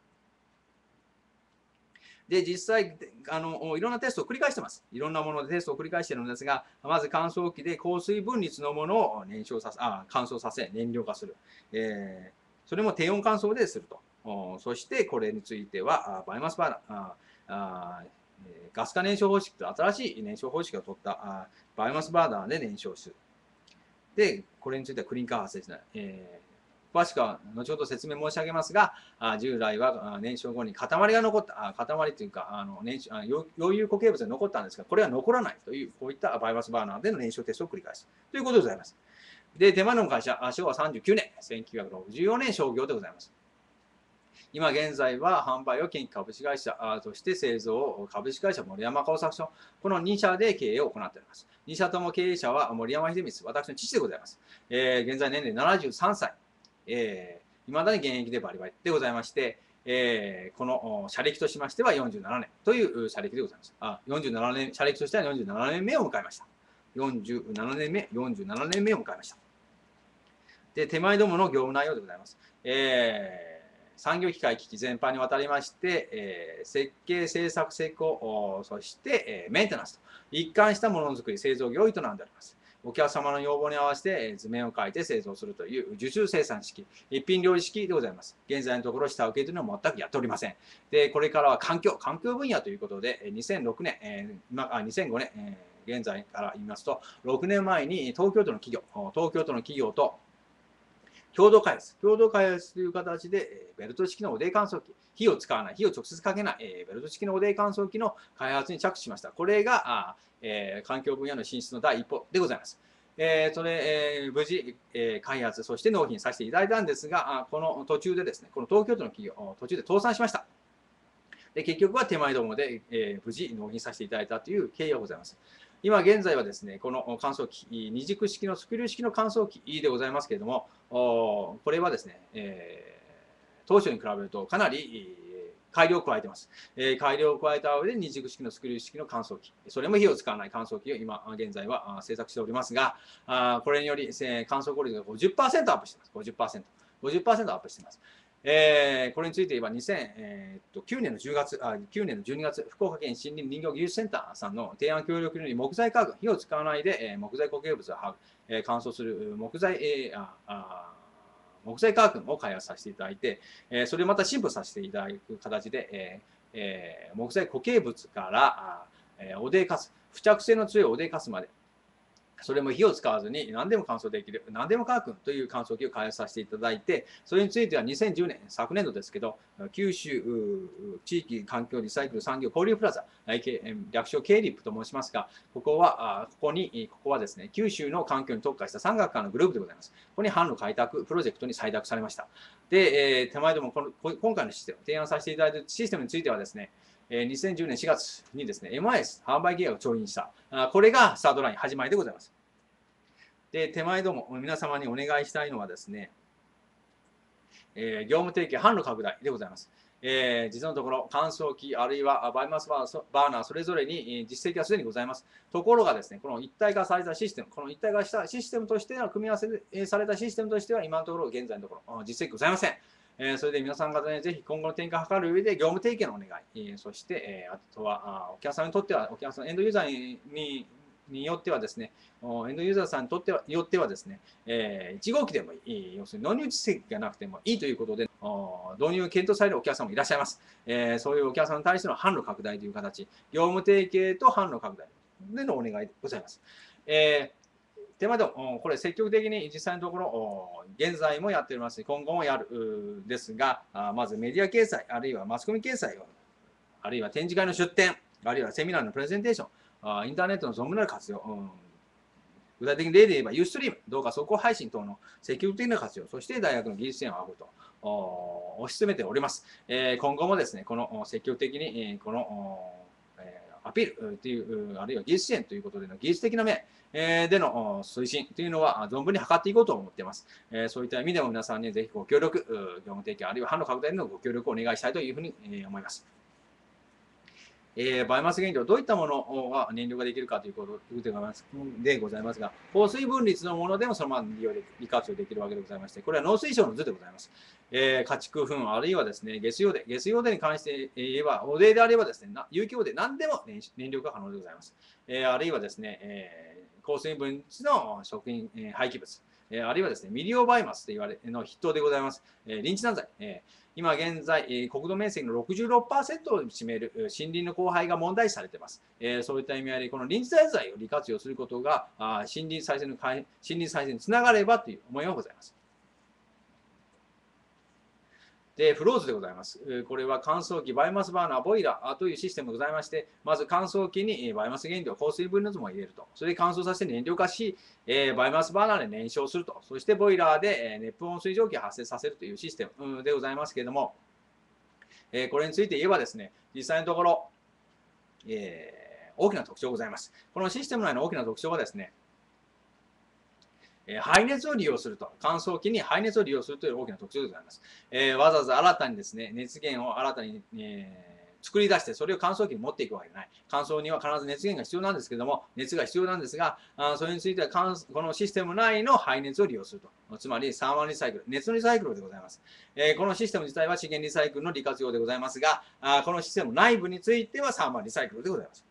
Speaker 1: で、実際あの、いろんなテストを繰り返してます。いろんなものでテストを繰り返しているんですが、まず乾燥機で高水分率のものを燃焼させ、あ乾燥させ、燃料化する。えー、それも低温乾燥ですると。そしてこれについてはバイオマスバーナー、あガス化燃焼方式と新しい燃焼方式を取ったバイオマスバーナーで燃焼する。で、これについてはクリーン化発生しない。え詳しくは後ほど説明申し上げますが、あ従来は燃焼後に塊が残った、あ塊というか、あの燃あ溶融固形物が残ったんですが、これは残らないという、こういったバイオマスバーナーでの燃焼テストを繰り返すということでございます。で、手前の会社、昭和さんじゅうきゅうねん、せんきゅうひゃくろくじゅうよねん創業でございます。今現在は販売を近畿株式会社として製造を株式会社森山工作所、このに社で経営を行っております。に社とも経営者は森山秀光、私の父でございます。えー、現在年齢ななじゅうさんさい、えー、未だに現役でバリバリでございまして、えー、この社歴としましてはよんじゅうななねんという社歴でございます。あ、よんじゅうななねん、社歴としてはよんじゅうななねんめを迎えました。よんじゅうななねんめ、よんじゅうななねんめを迎えました。で、手前どもの業務内容でございます。えー産業機械機器全般にわたりまして、えー、設計、製作、施工、そして、えー、メンテナンスと一貫したものづくり、製造業を営んでおります。お客様の要望に合わせて図面を書いて製造するという受注生産式、一品料理式でございます。現在のところ下請けというのは全くやっておりません。で、これからは環境、環境分野ということで、にせんろくねん、えー、今あにせんごねん、えー、現在から言いますと、ろくねんまえに東京都の企業、東京都の企業と共同開発。共同開発という形で、ベルト式の汚泥乾燥機、火を使わない、火を直接かけない、ベルト式の汚泥乾燥機の開発に着手しました。これが、えー、環境分野の進出の第一歩でございます。えー、それ、えー、無事、えー、開発、そして納品させていただいたんですが、この途中でですね、この東京都の企業、途中で倒産しました。で結局は手前どもで、えー、無事納品させていただいたという経緯がございます。今現在はですね、この乾燥機、二軸式のスクリュー式の乾燥機でございますけれども、これはですね、えー、当初に比べるとかなり改良を加えています。えー、改良を加えた上で二軸式のスクリュー式の乾燥機、それも火を使わない乾燥機を今現在は製作しておりますが、これにより乾燥効率が ごじゅっパーセント アップしています。ごじゅっパーセント。ごじゅっパーセント アップしています。えー、これについて言えばにせんきゅうねんのじゅうがつ、あきゅうねんのじゅうにがつ、福岡県森林林業技術センターさんの提案協力により木材化学、火を使わないで、えー、木材固形物を、えー、乾燥する木材、えー、ああ木材化学を開発させていただいて、えー、それをまた進歩させていただく形で、えーえー、木材固形物から、えー、汚泥カス、付着性の強い汚泥カスまで、それも火を使わずに何でも乾燥できる、何でも乾くという乾燥機を開発させていただいて、それについてはにせんじゅうねん、昨年度ですけど、九州地域環境リサイクル産業交流プラザ、略称 ケーリップ と申しますが、ここは、ここに、ここはですね、九州の環境に特化した産学科のグループでございます。ここに販路開拓プロジェクトに採択されました。で、えー、手前でもこの今回のシステム、提案させていただいたシステムについてはですね、にせんじゅうねんしがつにですね、エムアイエス 販売契約を調印した。これがスタートライン、始まりでございます。で、手前ども皆様にお願いしたいのはですね、えー、業務提携販路拡大でございます。えー、実のところ、乾燥機あるいはバイオマスバーナーそれぞれに実績はすでにございます。ところがですね、この一体化されたシステム、この一体化したシステムとしての組み合わせされたシステムとしては、今のところ、現在のところ、実績ございません。えー、それで皆さん方にぜひ今後の転換を図る上で業務提携のお願い、えー、そして、えー、あとはお客さんにとっては、お客さん、エンドユーザーにによってはですね、エンドユーザーさんにとってはよってはですね、えー、いち号機でもいい、要するに納入実績がなくてもいいということで、導入を検討されるお客さんもいらっしゃいます。えー、そういうお客さんに対しての販路拡大という形、業務提携と販路拡大でのお願いでございます。えー手間でも、これ積極的に実際のところ、現在もやっておりますし、今後もやるですが、まずメディア掲載、あるいはマスコミ掲載を、あるいは展示会の出展、あるいはセミナーのプレゼンテーション、インターネットの存分なる活用、うん、具体的に例で言えばユーストリーム、動画速報配信等の積極的な活用、そして大学の技術支援を仰ぐと推し進めております。今後もですね、この積極的にこのアピールという、あるいは技術支援ということでの技術的な面での推進というのは存分に図っていこうと思っています。そういった意味でも皆さんにぜひご協力、業務提携あるいは販路拡大でのご協力をお願いしたいというふうに思います。えー、バイオマス原料、どういったものが燃料ができるかということでございますが、放水分率のものでもそのまま利用で利活用できるわけでございまして、これは農水省の図でございます。えー、家畜糞、あるいはですね、下水汚泥、下水汚泥に関して言えば、汚泥であればですね、有機汚泥、何でも燃料化可能でございます。えー、あるいはですね、えー、香水分子の食品、えー、廃棄物、えー、あるいはですね、未利用バイオマスと言われの筆頭でございます。えー、リンチ断剤、えー今現在、国土面積の ろくじゅうろくパーセント を占める森林の荒廃が問題視されています。そういった意味合いで、この臨時材剤を利活用することが森林再生の森林再生につながればという思いがございます。 で、フローズでございます。これは乾燥機、バイオマスバーナー、ボイラーというシステムがございまして、まず乾燥機にバイオマス原料、香水分なども入れると。それで乾燥させて燃料化し、バイオマスバーナーで燃焼すると。そしてボイラーで熱風温水蒸気を発生させるというシステムでございますけれども、これについて言えばですね、実際のところ、えー、大きな特徴がございます。このシステム内の大きな特徴はですね、排熱を利用すると、乾燥機に排熱を利用するという大きな特徴でございます。えー、わざわざ新たにですね、熱源を新たに、えー、作り出して、それを乾燥機に持っていくわけではない。乾燥には必ず熱源が必要なんですけれども、熱が必要なんですが、あそれについてはこのシステム内の排熱を利用すると。つまり、サーマルリサイクル、熱のリサイクルでございます。えー、このシステム自体は資源リサイクルの利活用でございますが、あこのシステム内部についてはサーマルリサイクルでございます。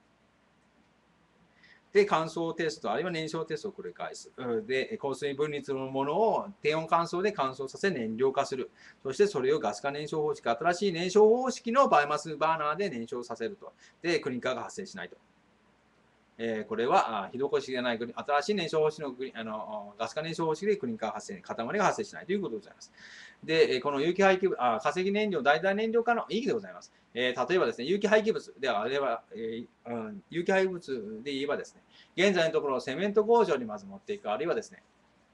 Speaker 1: で、乾燥テスト、あるいは燃焼テストを繰り返す。で、香水分離のものを低温乾燥で乾燥させ燃料化する。そしてそれをガス化燃焼方式、新しい燃焼方式のバイオマスバーナーで燃焼させると。で、クリンカーが発生しないと。えー、これは、火起こしがない、新しい燃焼方式のあのガス化燃焼方式でクリンカー発生、塊が発生しないということでございます。で、この有機廃棄物、あ化石燃料、代替燃料化の意義でございます。えー、例えばですね、有機廃棄物ではあれば、えーうん、有機廃棄物で言えばですね、現在のところセメント工場にまず持っていく、あるいはですね、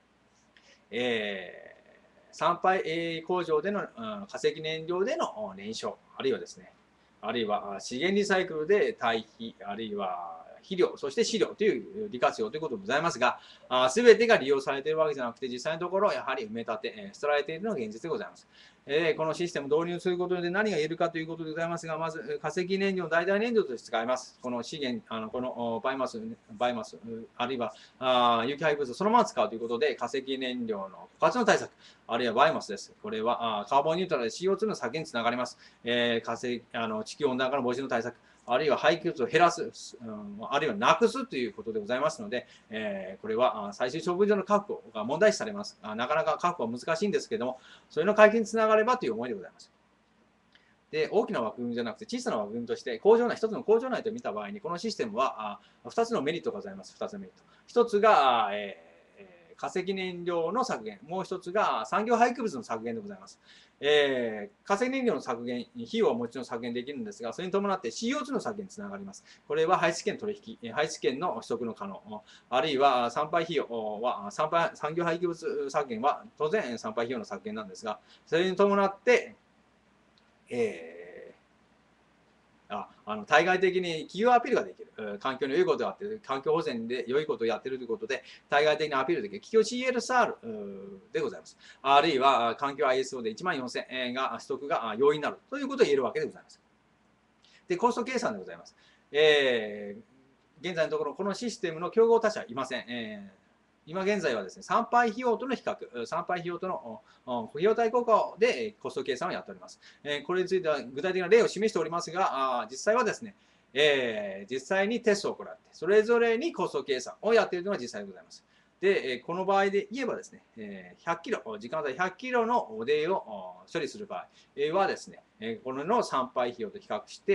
Speaker 1: えー、産廃工場での、うん、化石燃料での燃焼、あるいはですね、あるいは資源リサイクルで堆肥、あるいは肥料、そして飼料という利活用ということでございますが、すべてが利用されているわけじゃなくて、実際のところ、やはり埋め立て、捨てられているのが現実でございます。えー、このシステムを導入することで何が言えるかということでございますが、まず化石燃料、代替燃料として使います。この資源、あのこのバイマス、バイマス、あるいはあ有機廃物をそのまま使うということで、化石燃料の枯渇の対策、あるいはバイオマスです。これはあカーボンニュートラルで シーオーツー の削減につながります。えー、火星あの地球温暖化の防止の対策、あるいは廃棄物を減らす、うん、あるいはなくすということでございますので、えー、これは最終処分場の確保が問題視されます。なかなか確保は難しいんですけれども、それの解決につながればという思いでございます。で、大きな枠組みじゃなくて小さな枠組みとして工場内、一つの工場内と見た場合に、このシステムはふたつのメリットがございます。ふたつのメリット。ひとつが、えー化石燃料の削減、もう一つが産業廃棄物の削減でございます。えー、化石燃料の削減、費用はもちろん削減できるんですが、それに伴って シーオーツー の削減につながります。これは排出権取引、排出権の取得の可能、あるいは産廃費用は、産廃産業廃棄物削減は当然産廃費用の削減なんですが、それに伴って、えーああの対外的に企業アピールができる。環境に良いことをやっている。環境保全で良いことをやっているということで、対外的にアピールできる。企業 シーエルエスアール でございます。あるいは、環境 アイエスオー でいちまんよんせんえんが取得が容易になるということを言えるわけでございます。で、コスト計算でございます。えー、現在のところ、このシステムの競合他社はいません。えー今現在はですね、産廃費用との比較、産廃費用との費用対効果でコスト計算をやっております。これについては具体的な例を示しておりますが、実際はですね、えー、実際にテストを行って、それぞれにコスト計算をやっているのが実際でございます。で、この場合で言えばですね、ひゃっキロ、時間帯ひゃっキロの汚泥を処理する場合はですね、これの産廃費用と比較して、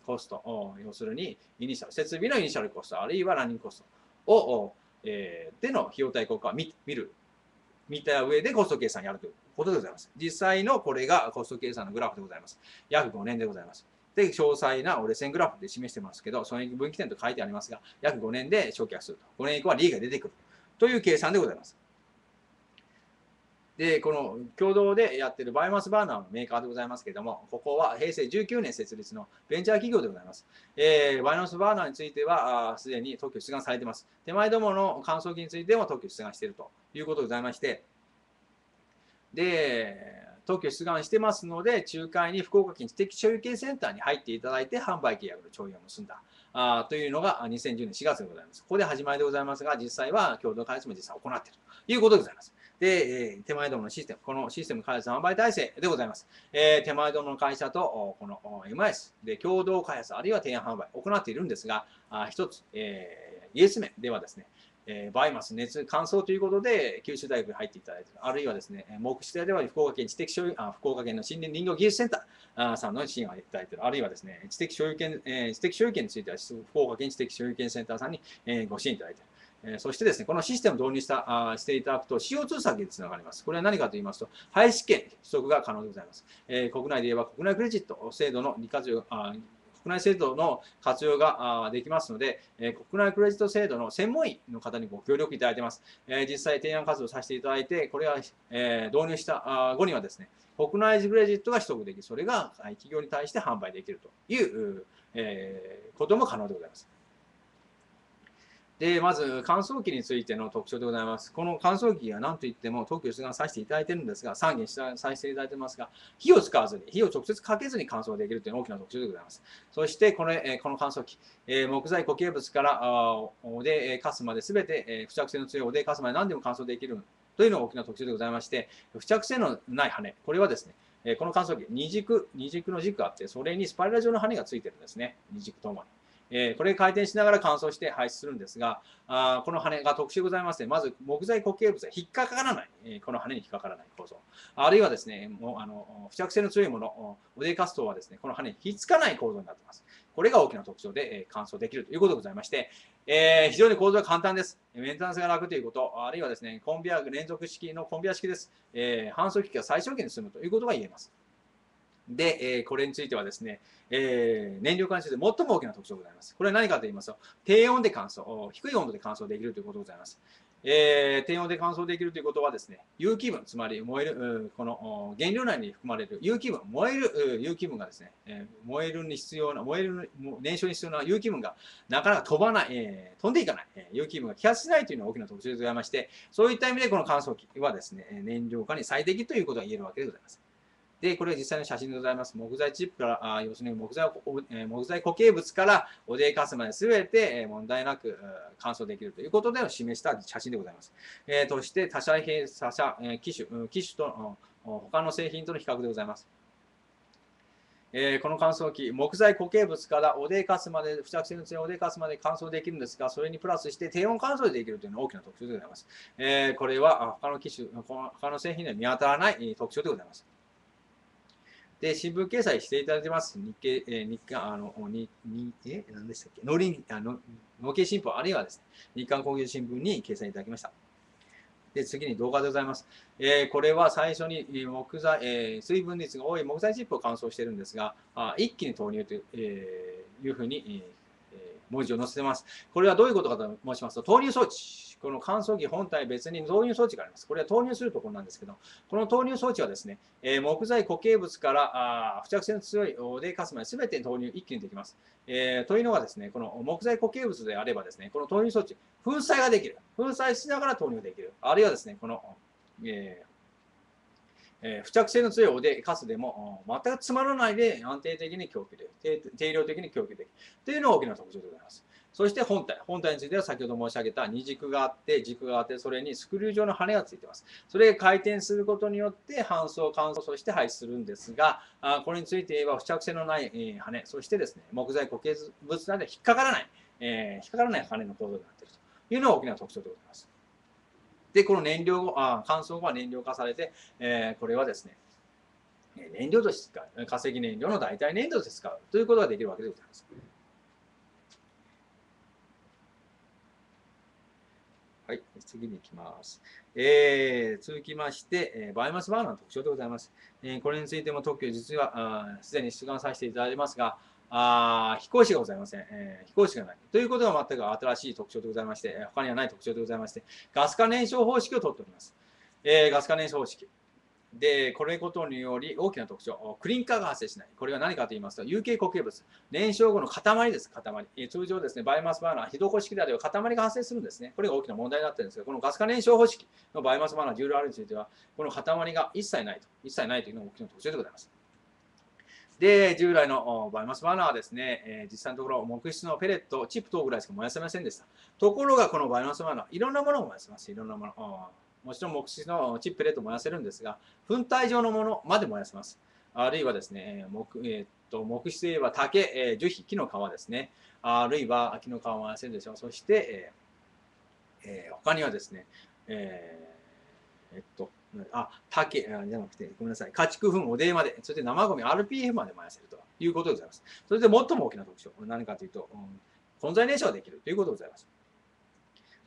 Speaker 1: コスト、要するにイニシャル、設備のイニシャルコスト、あるいはランニングコストをえー、での費用対効果を見る、見た上でコスト計算をやるということでございます。実際のこれがコスト計算のグラフでございます。約ごねんでございます。で、詳細な折れ線グラフで示してますけど、損益分岐点と書いてありますが、約ごねんで償却すると。ごねん以降は利益が出てくるという計算でございます。で、この共同でやっているバイオマスバーナーのメーカーでございますけれども、ここはへいせいじゅうきゅうねん設立のベンチャー企業でございます。えー、バイオマスバーナーについては、すでに特許出願されています。手前どもの乾燥機についても特許出願しているということでございまして、で、特許出願してますので、仲介に福岡県知的所有権センターに入っていただいて、販売契約の調印を結んだあというのがにせんじゅうねんしがつでございます。ここで始まりでございますが、実際は共同開発も実際行っているということでございます。で、手前どものシステム、このシステム開発販売体制でございます。えー、手前どもの会社とこの エムアイエス で共同開発あるいは提案販売を行っているんですが、一つ、えー、イエス面ではですね、えー、バイオマス、熱、乾燥ということで九州大学に入っていただいている。あるいはですね、目視では福岡県知的所有、あ福岡県の森林林業技術センターさんの支援をいただいている。あるいはですね、知的所有権、えー、知的所有権については福岡県知的所有権センターさんに、えー、ご支援いただいている。 えー、そしてですね、このシステムを導入したあしていただくと シーオーツー 削減につながります。これは何かと言いますと、廃止権取得が可能でございます。えー、国内で言えば国内クレジット制度の利活用、あ国内制度の活用ができますので、えー、国内クレジット制度の専門員の方にご協力いただいています。えー、実際提案活動させていただいて、これは、えー、導入した後にはですね、国内クレジットが取得でき、それが企業に対して販売できるという、えー、ことも可能でございます。で、まず乾燥機についての特徴でございます。この乾燥機は何といっても特許出願させていただいているんですが、さんげんさせていただいてますが、火を使わずに、火を直接かけずに乾燥できるというのが大きな特徴でございます。そしてこれ、この乾燥機、木材固形物からおでかすまで全て付着性の強いおでかすまで何でも乾燥できるというのが大きな特徴でございまして、付着性のない羽、これはですね、この乾燥機、二軸、二軸の軸があって、それにスパイラル状の羽がついてるんですね。二軸ともに。えー、これ回転しながら乾燥して排出するんですが、あこの羽が特殊でございまして、まず木材固形物は引っかからない、えー、この羽に引っかからない構造。あるいはですね、もうあの付着性の強いもの、オデーカストはですね、この羽にひっつかない構造になっています。これが大きな特徴で、えー、乾燥できるということでございまして、えー、非常に構造が簡単です。メンテナンスが楽ということ、あるいはですね、コンベア連続式のコンベア式です。えー、搬送機器が最小限に済むということが言えます。で、えー、これについてはですね、えー、燃料化について最も大きな特徴がございます。これは何かと言いますと、低温で乾燥、低い温度で乾燥できるということでございます。えー、低温で乾燥できるということはですね、有機分、つまり燃える、この原料内に含まれる有機分、燃える有機分がですね、えー、燃えるに必要な、燃える燃焼に必要な有機分がなかなか飛ばない、えー、飛んでいかない、えー、有機分が揮発しないというのが大きな特徴でございまして、そういった意味でこの乾燥機はですね、燃料化に最適ということが言えるわけでございます。で、これは実際の写真でございます。木材チップから、あ要するに木材木材固形物からおでかすまで全て問題なく乾燥できるということで示した写真でございます。えー、そして他社他社機種、機種と他の製品との比較でございます。えー、この乾燥機、木材固形物からおでかすまで、付着性の強いおでかすまで乾燥できるんですが、それにプラスして低温乾燥できるというのが大きな特徴でございます。えー、これは他の機種、他の製品では見当たらない特徴でございます。で、新聞掲載していただいてます。日経、えー、日刊、あの、に、に、え、何でしたっけ農林、あの、農経新報、あるいはですね、日刊工業新聞に掲載いただきました。で、次に動画でございます。えー、これは最初に木材、えー、水分率が多い木材チップを乾燥しているんですが、あ一気に投入という、えー、いうふうに、えー、文字を載せています。これはどういうことかと申しますと、投入装置。この乾燥機本体別に投入装置があります。これは投入するところなんですけど、この投入装置はですね、えー、木材固形物からあ付着性の強いおでかすまで全て投入一気にできます。えー、というのがですね、この木材固形物であればですね、この投入装置、粉砕ができる。粉砕しながら投入できる。あるいはですね、この、えーえー、付着性の強いおでかすでも全く詰まらないで安定的に供給できる。定量的に供給できる。というのが大きな特徴でございます。そして本体。本体については先ほど申し上げた二軸があって、軸があって、それにスクリュー状の羽がついています。それが回転することによって搬送、乾燥、そして排出するんですが、あこれについて言えば付着性のない、えー、羽、そしてですね、木材固形物なので引っかからない、えー、引っかからない羽の構造になっているというのが大きな特徴でございます。で、この燃料後、あ乾燥後は燃料化されて、えー、これはですね、燃料として使う、化石燃料の代替燃料として使うということができるわけでございます。はい、次に行きます。えー、続きまして、えー、バイオマスバーナーの特徴でございます。えー、これについても特許、実はすでに出願させていただいてますが、あ飛行士がございません、えー。飛行士がない。ということが全く新しい特徴でございまして、他にはない特徴でございまして、ガス化燃焼方式をとっております。えー、ガス化燃焼方式。で、これことにより大きな特徴、クリンカーが発生しない。これは何かと言いますと、有形固形物、燃焼後の塊です、塊。通常ですね、バイオマスバーナー、非同化式であれば塊が発生するんですね。これが大きな問題になっているんですが、このガス化燃焼方式のバイオマスバーナー、ジュール R については、この塊が一切ないと、一切ないというのが大きな特徴でございます。で、従来のバイオマスバーナーはですね、えー、実際のところ、木質のペレット、チップ等ぐらいしか燃やせませんでした。ところが、このバイオマスバーナー、いろんなものを燃やせます。いろんなもの。もちろん木質のチップペレットも燃やせるんですが、粉体状のものまで燃やせます。あるいはですね、木,、えー、っと木質で言えば竹、えー、樹皮、木の皮ですね。あるいは木の皮も燃やせるでしょう。そして、えーえー、他にはですね、えー、えっと、あ、竹、じゃなくて、ごめんなさい、家畜粉、おでいまで、そして生ゴミ、アールピーエフ まで燃やせるということでございます。それで最も大きな特徴、何かというと、うん、混在燃焼ができるということでございます。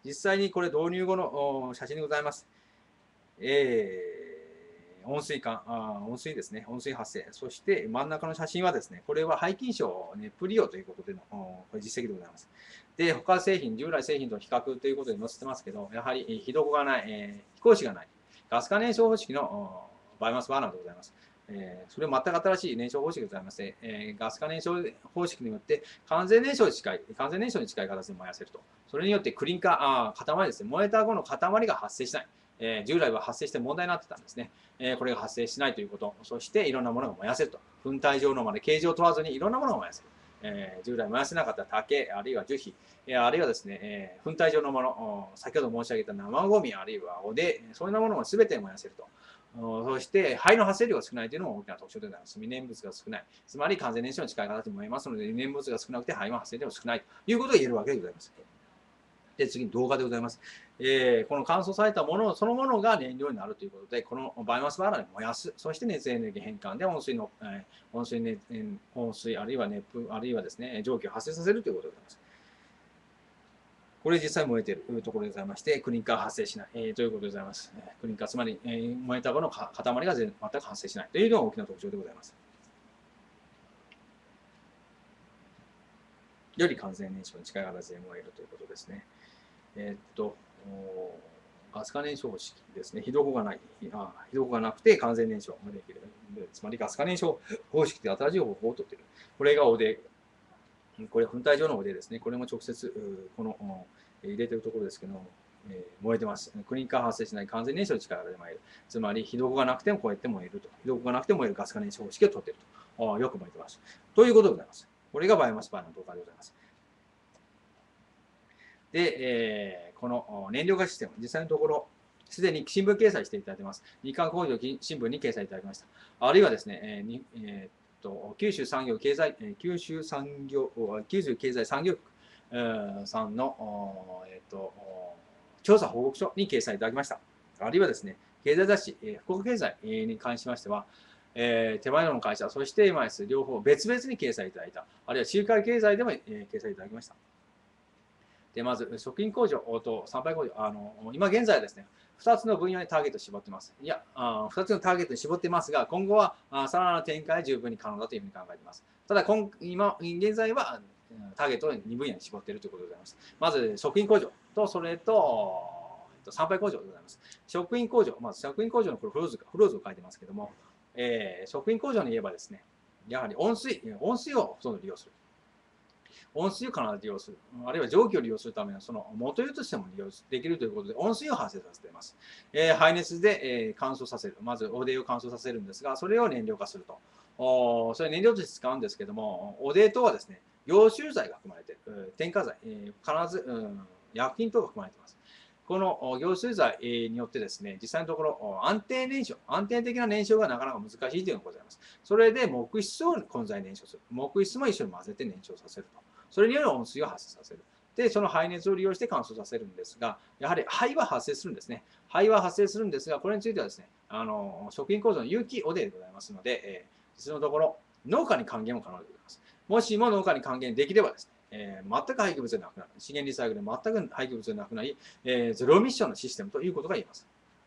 Speaker 1: 実際にこれ導入後の写真でございます。えー温水管あ、温水ですね、温水発生。そして真ん中の写真はですね、これは廃菌症、熱風利用ということでのこれ実績でございます。で、他製品、従来製品と比較ということで載せてますけど、やはり非どこがない、えー、非公式がない、ガス可燃焼方式のバイオマスバーナーでございます。えー、それは全く新しい燃焼方式でございまして、えー、ガス可燃焼方式によって完全燃焼に近い、完全燃焼に近い形で燃やせると。それによってクリンカー、あ塊ですね、燃えた後の塊が発生しない。えー、従来は発生して問題になってたんですね。えー、これが発生しないということ、そしていろんなものが燃やせると。粉体状のまで形状問わずにいろんなものが燃やせる。えー、従来燃やせなかった竹、あるいは樹皮、えー、あるいはですね、えー、粉体状のもの、先ほど申し上げた生ゴミ、あるいはおで、そういうなものも全て燃やせると。そして灰の発生量が少ないというのも大きな特徴でございます。未燃物が少ない。つまり完全燃焼に近い形で燃えますので、未燃物が少なくて灰の発生量が少ないということが言えるわけでございます。で、次に動画でございます。えー、この乾燥されたものそのものが燃料になるということで、このバイオマスバーナーに燃やす、そして熱エネルギー変換で温水の、えー、温水、ね、温水あるいは熱風、あるいはですね、蒸気を発生させるということでございます。これ実際燃えているところでございまして、クリンカー発生しない、えー、ということでございます。クリンカー、つまり、えー、燃えた後の塊が全く発生しないというのが大きな特徴でございます。より完全燃焼に近い形で燃えるということですね。えー、っと、ガス可燃焼式ですね。火床がない。あ火床がなくて完全燃焼ができる。つまりガス可燃焼方式って新しい方法をとっている。これがおで、これ粉体状のおでですね。これも直接、この入れてるところですけども、えー、燃えてます。クリンカー発生しない完全燃焼の力で燃える。つまり、火床がなくてもこうやって燃えると。火床がなくても燃えるガス可燃焼方式をとっていると。あよく燃えてます。ということでございます。これがバイオマスバーナーの動画でございます。で、えー、この燃料化システム、実際のところ、すでに新聞掲載していただいています。日刊工業新聞に掲載いただきました。あるいはですね、えーえー、と九州産業経済、九州産業、九州経済産業局、えー、さんの、えー、と調査報告書に掲載いただきました。あるいはですね、経済雑誌、えー、福岡経済に関しましては、えー、手前の会社、そして エムアイエス 両方別々に掲載いただいた。あるいは中海経済でも、えー、掲載いただきました。で、まず、食品工場と産廃工場、あの今現在はですね、ふたつの分野にターゲットを絞っています。いや、ふたつのターゲットに絞っていますが、今後はさらなる展開十分に可能だというふうに考えています。ただ、今今現在はターゲットをに分野に絞っているということでございます。まず、食品工場と、それと、産廃工場でございます。食品工場、まず食品工場のこれフローズフローズを書いてますけども、えー、食品工場に言えばですね、やはり温水、温水をほとんど利用する。温水を必ず利用する、あるいは蒸気を利用するためのその元湯としても利用できるということで、温水を発生させています。えー、排熱で、えー、乾燥させる。まず、おでを乾燥させるんですが、それを燃料化すると。おそれ燃料として使うんですけども、おでとはですね、溶臭剤が含まれている。添加剤、えー、必ず、うん、薬品等が含まれています。この溶臭剤によってですね、実際のところ安定燃焼、安定的な燃焼がなかなか難しいというのがございます。それで木質を混在燃焼する。木質も一緒に混ぜて燃焼させると。それによる温水を発生させる。で、その排熱を利用して乾燥させるんですが、やはり灰は発生するんですね。灰は発生するんですが、これについてはですね、あの食品工場の有機汚泥でございますので、えー、実のところ、農家に還元も可能でございます。もしも農家に還元できればですね、えー、全く廃棄物でなくなる。資源リサイクルで全く廃棄物でなくなり、えー、ゼロミッションのシステムということが言えます。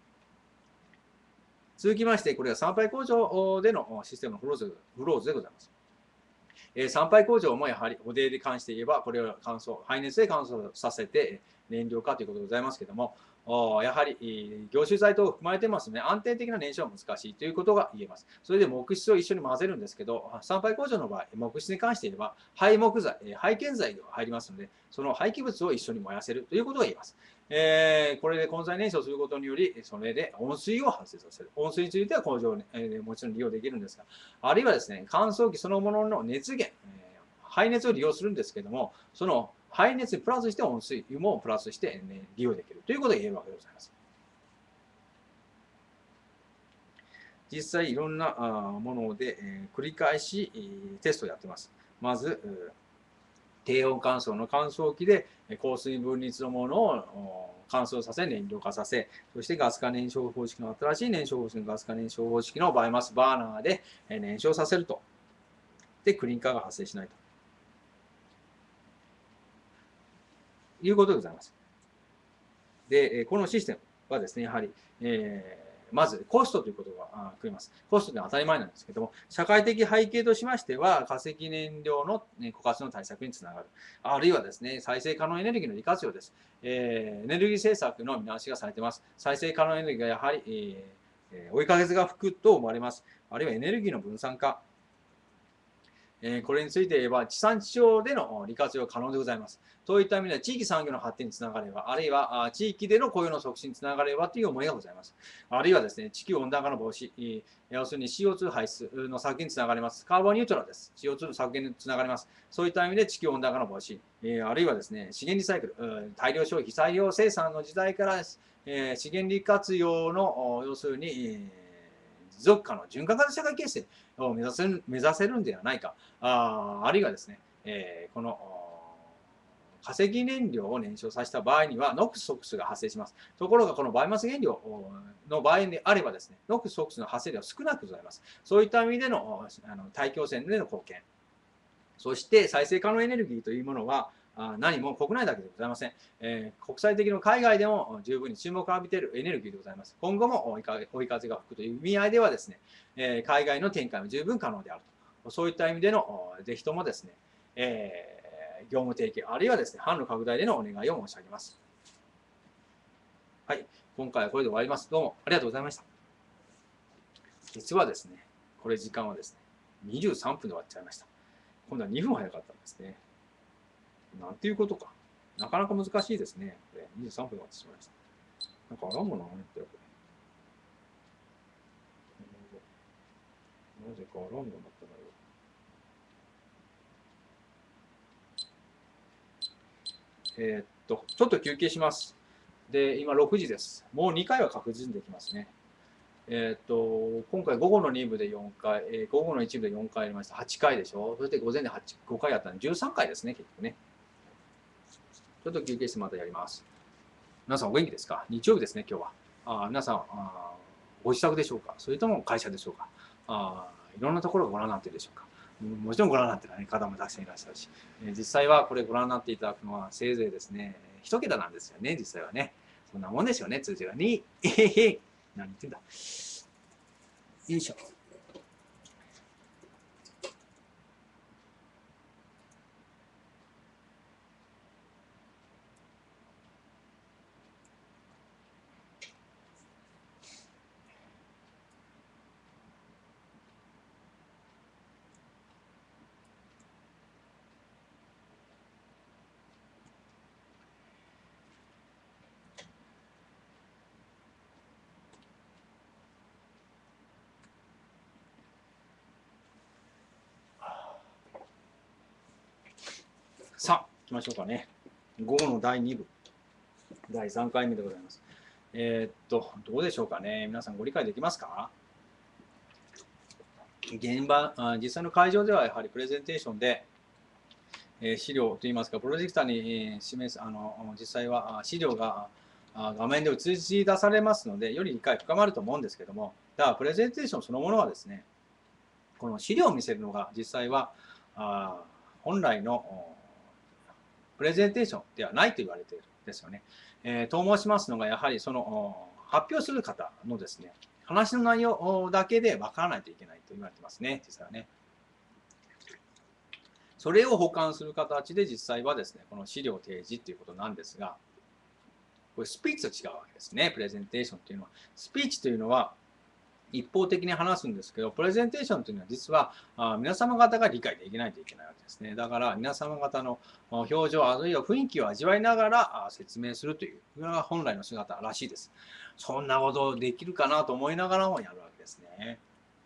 Speaker 1: 続きまして、これは産廃工場でのシステムのフローズ、フローズでございます。えー、産廃工場もやはりおでに関して言えば、これを乾燥、排熱で乾燥させて燃料化ということでございますけれども、やはり凝集剤等含まれてますので、安定的な燃焼は難しいということが言えます。それで木質を一緒に混ぜるんですけど、産廃工場の場合、木質に関して言えば、廃木材、廃建材が入りますので、その廃棄物を一緒に燃やせるということが言えます。えー、これで混在燃焼することにより、それで温水を発生させる。温水については工場で、えー、もちろん利用できるんですが、あるいはですね、乾燥機そのものの熱源、えー、排熱を利用するんですけども、その排熱にプラスして温水もプラスして、ね、利用できるということが言えるわけでございます。実際いろんなもので、えー、繰り返し、えー、テストをやってます。まず、低温乾燥の乾燥機で降水分率のものを乾燥させ燃料化させ、そしてガス可燃焼方式の新しい燃焼方式のガス可燃焼方式のバイオマスバーナーで燃焼させると。で、クリンカーが発生しないということでございます。 で、このシステムはですね、やはり、えーまずコストということが食います。コストで当たり前なんですけども、社会的背景としましては、化石燃料の枯渇の対策につながる。あるいはですね、再生可能エネルギーの利活用です。えー、エネルギー政策の見直しがされています。再生可能エネルギーがやはり、えー、追い風が吹くと思われます。あるいはエネルギーの分散化。これについて言えば、地産地消での利活用可能でございます。そういった意味では、地域産業の発展につながれば、あるいは地域での雇用の促進につながればという思いがございます。あるいはですね、地球温暖化の防止、要するに シーオーツー 排出の削減につながります。カーボンニュートラルです。シーオーツー の削減につながります。そういった意味で地球温暖化の防止、あるいはですね、資源リサイクル、大量消費、大量生産の時代から、資源利活用の、要するに、持続可能、循環型社会形成を目指せる目指せるんではないか、あ, あるいはですね、えー、この化石燃料を燃焼させた場合には、ノックス、ソックスが発生します。ところが、このバイオマス原料の場合であればですね、ノックス、ソックスの発生量は少なくございます。そういった意味でのあの大気汚染での貢献。そして、再生可能エネルギーというものは、何も国内だけでございません、えー、国際的な海外でも十分に注目を浴びているエネルギーでございます。今後も追い風が吹くという意味合いではですね、えー、海外の展開も十分可能であると。そういった意味での、ぜひともですね、えー、業務提携、あるいはですね、販路拡大でのお願いを申し上げます。はい、今回はこれで終わります。どうもありがとうございました。実はですね、これ時間はですね、にじゅうさんぷんで終わっちゃいました。今度はにふん早かったんですね。なんていうことか。なかなか難しいですね。これにじゅうさんぷん終わってしまいました。なんかアラームなんだよ、これ。なぜかアラームが鳴ったのよ。えー、っと、ちょっと休憩します。で、今ろくじです。もうにかいは確実にできますね。えー、っと、今回午後のに部でよんかい、えー、午後のいち部でよんかいやりました。はちかいでしょ。そして午前でごかいやったんでじゅうさんかいですね、結局ね。ちょっと休憩してまたやります。皆さんお元気ですか？日曜日ですね、今日は。あ皆さんあ、ご自宅でしょうか？それとも会社でしょうか？あいろんなところをご覧になっているでしょうか？もちろんご覧になってない方もたくさんいらっしゃるし、実際はこれご覧になっていただくのはせいぜいですね、一桁なんですよね、実際はね。そんなもんですよね、通知が。に、えへへ、何言ってんだ。よいしょ。さあ、行きましょうかね。午後のだいに部、だいさんかいめでございます。えー、っと、どうでしょうかね。皆さんご理解できますか？現場、実際の会場ではやはりプレゼンテーションで、資料といいますか、プロジェクターに示す、あの実際は資料が画面で映し出されますので、より理解深まると思うんですけども、だからプレゼンテーションそのものはですね、この資料を見せるのが実際はあ本来のプレゼンテーションではないと言われているんですよね。えー、と申しますのが、やはりその発表する方のですね、話の内容だけで分からないといけないと言われてますね、実際はね。それを補完する形で実際はですね、この資料提示ということなんですが、これスピーチと違うわけですね、プレゼンテーションというのは。スピーチというのは一方的に話すんですけど、プレゼンテーションというのは実はあ皆様方が理解できないといけないわけですね。だから皆様方の表情、あるいは雰囲気を味わいながら説明するという、これが本来の姿らしいです。そんなことできるかなと思いながらもやるわけですね。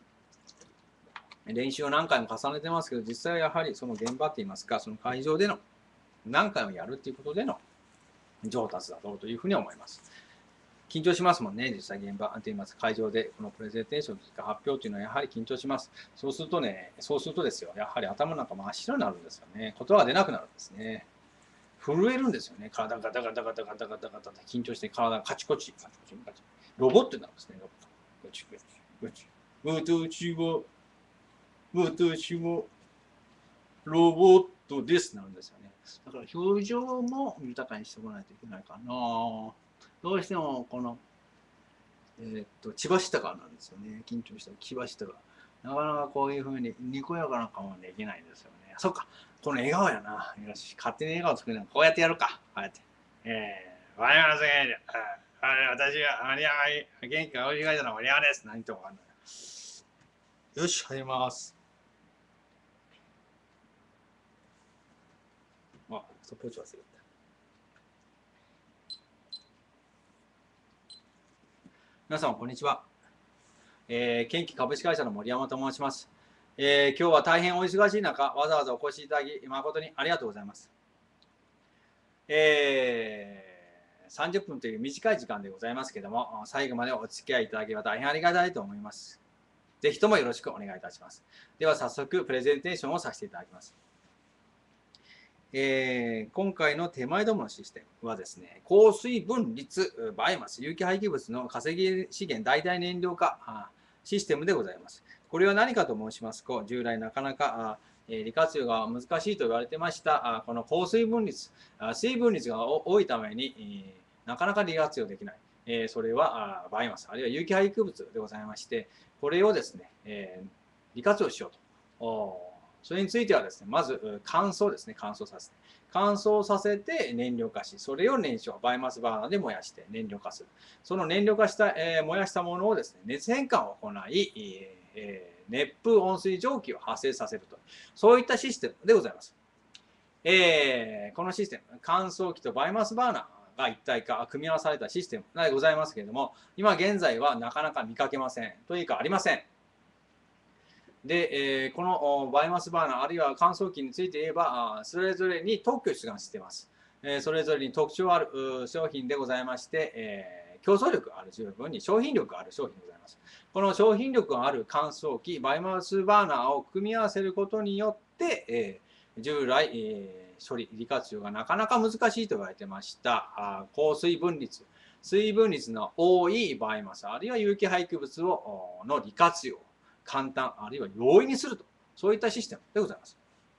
Speaker 1: 練習を何回も重ねてますけど、実際はやはりその現場っていいますか、その会場での何回もやるっていうことでの上達だろうというふうに思います。緊張しますもんね、実際現場と言います会場でこのプレゼンテーションとか発表というのはやはり緊張します。そうするとね、そうするとですよ、やはり頭の中真っ白になるんですよね。言葉が出なくなるんですね。震えるんですよね。体がガタガタガタガタガタガタって緊張して体がカチコチカチコチカチ。ロボットになるんですね。ロボット。ガチガチガチ。私は私はロボットですなるんですよね。だから表情も豊かにしておかないといけないかな。 どうしてもこの、えー、っと血走った顔なんですよね。緊張した血走った顔。なかなかこういうふうににこやかな顔はできないんですよね。そっか、この笑顔やな。よし、勝手に笑顔作るのこうやってやるか。こうやって。えー、わかりません。あれ、私は、ありゃあ元気がおいしい会社の森山です。何ともわかんない。よし、始めます。あ、ストップウォッチ忘れた。皆さん、こんにちは。えー、元気株式会社の森山と申します。えー、今日は大変お忙しい中、わざわざお越しいただき、誠にありがとうございます。えー、さんじゅっぷんという短い時間でございますけども、最後までお付き合いいただければ大変ありがたいと思います。ぜひともよろしくお願いいたします。では早速、プレゼンテーションをさせていただきます。えー、今回の手前どものシステムはですね、高水分率バイオマス有機廃棄物の稼ぎ資源代替燃料化システムでございます。これは何かと申しますと、従来なかなか利活用が難しいと言われてましたこの高水分率、水分率が多いためになかなか利活用できない。それはバイオマスあるいは有機廃棄物でございまして、これをですね、利活用しようと。それについてはですね、まず乾燥ですね、乾燥させて。乾燥させて燃料化し、それを燃焼、バイオマスバーナーで燃やして燃料化する。その燃料化した、えー、燃やしたものをですね、熱変換を行い、えー、熱風温水蒸気を発生させると。そういったシステムでございます。えー、このシステム、乾燥機とバイオマスバーナーが一体化、組み合わされたシステムでございますけれども、今現在はなかなか見かけません。というかありません。で、えー、このバイオマスバーナーあるいは乾燥機について言えば、それぞれに特許出願しています。えー、それぞれに特徴ある商品でございまして、えー、競争力ある十分に商品力ある商品でございます。この商品力がある乾燥機、バイオマスバーナーを組み合わせることによって、えー、従来、えー、処理、利活用がなかなか難しいと言われてました、あ高水分率、水分率の多いバイオマス、あるいは有機廃棄物をの利活用、簡単あるいは容易にすると、そういったシステムでございます。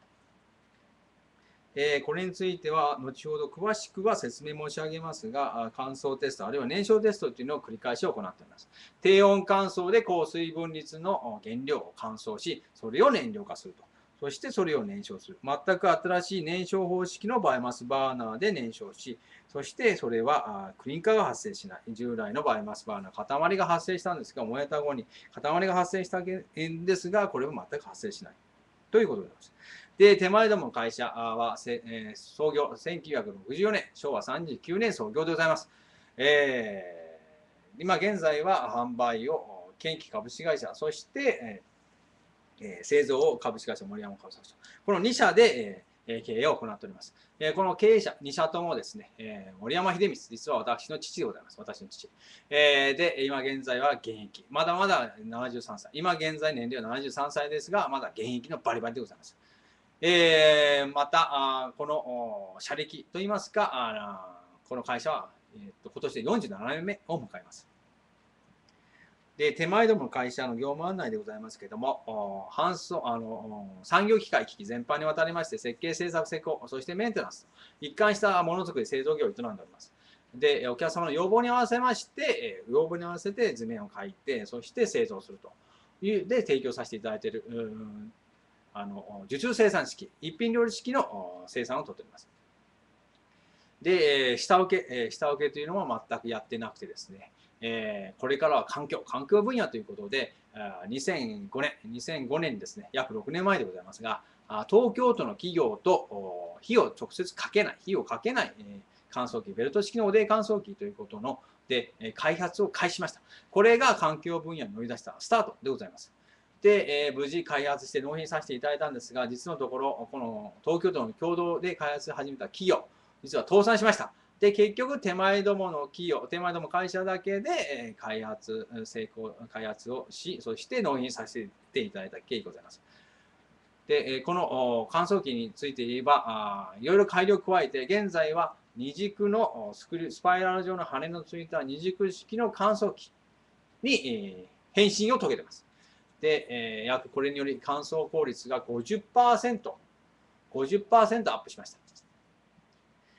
Speaker 1: えー、これについては後ほど詳しくは説明申し上げますが、乾燥テストあるいは燃焼テストというのを繰り返し行っております。低温乾燥で高水分率の原料を乾燥し、それを燃料化すると。そしてそれを燃焼する。全く新しい燃焼方式のバイオマスバーナーで燃焼し、そしてそれはクリンカーが発生しない。従来のバイオマスバーナー、塊が発生したんですが、燃えた後に塊が発生したんですが、これは全く発生しない。ということでございます。で、手前どもの会社は、えー、創業せんきゅうひゃくろくじゅうよねん、しょうわさんじゅうきゅうねん創業でございます。えー、今現在は販売を建機株式会社、そして、えー、製造を株式会社森山株式会社、このに社で、えー、経営を行っております。えー、この経営者に社ともですね、えー、森山秀光、実は私の父でございます。私の父。えー、で、今現在は現役。まだまだななじゅうさんさい。今現在年齢はななじゅうさんさいですが、まだ現役のバリバリでございます。えー、また、あこの社歴といいますか、あこの会社は、えー、と今年でよんじゅうななねんめを迎えます。で、手前どもの会社の業務案内でございますけれども、搬送あの産業機械機器全般にわたりまして、設計、製作、施工、そしてメンテナンス、一貫したものづくり、製造業を営んでおります。で、お客様の要望に合わせまして、要望に合わせて図面を書いて、そして製造するという、で、提供させていただいている、あの受注生産式、一品料理式の生産をとっております。で、下請け、下請けというのも全くやってなくてですね、えー、これからは環境、環境分野ということで、にせんごねん、にせんごねんにですね、約ろくねんまえでございますが、東京都の企業と火を直接かけない、火をかけない乾燥機、ベルト式のおで乾燥機ということので開発を開始しました。これが環境分野に乗り出したスタートでございます。で、えー、無事開発して納品させていただいたんですが、実のところ、この東京都の共同で開発を始めた企業、実は倒産しました。で、結局、手前どもの企業、手前ども会社だけで開発、成功、開発をし、そして納品させていただいた経緯でございます。で、この乾燥機について言えば、いろいろ改良を加えて、現在は二軸のスクリュー、スパイラル状の羽のついた二軸式の乾燥機に変身を遂げています。で、約これにより乾燥効率が ごじゅっパーセント、ごじゅっパーセント アップしました。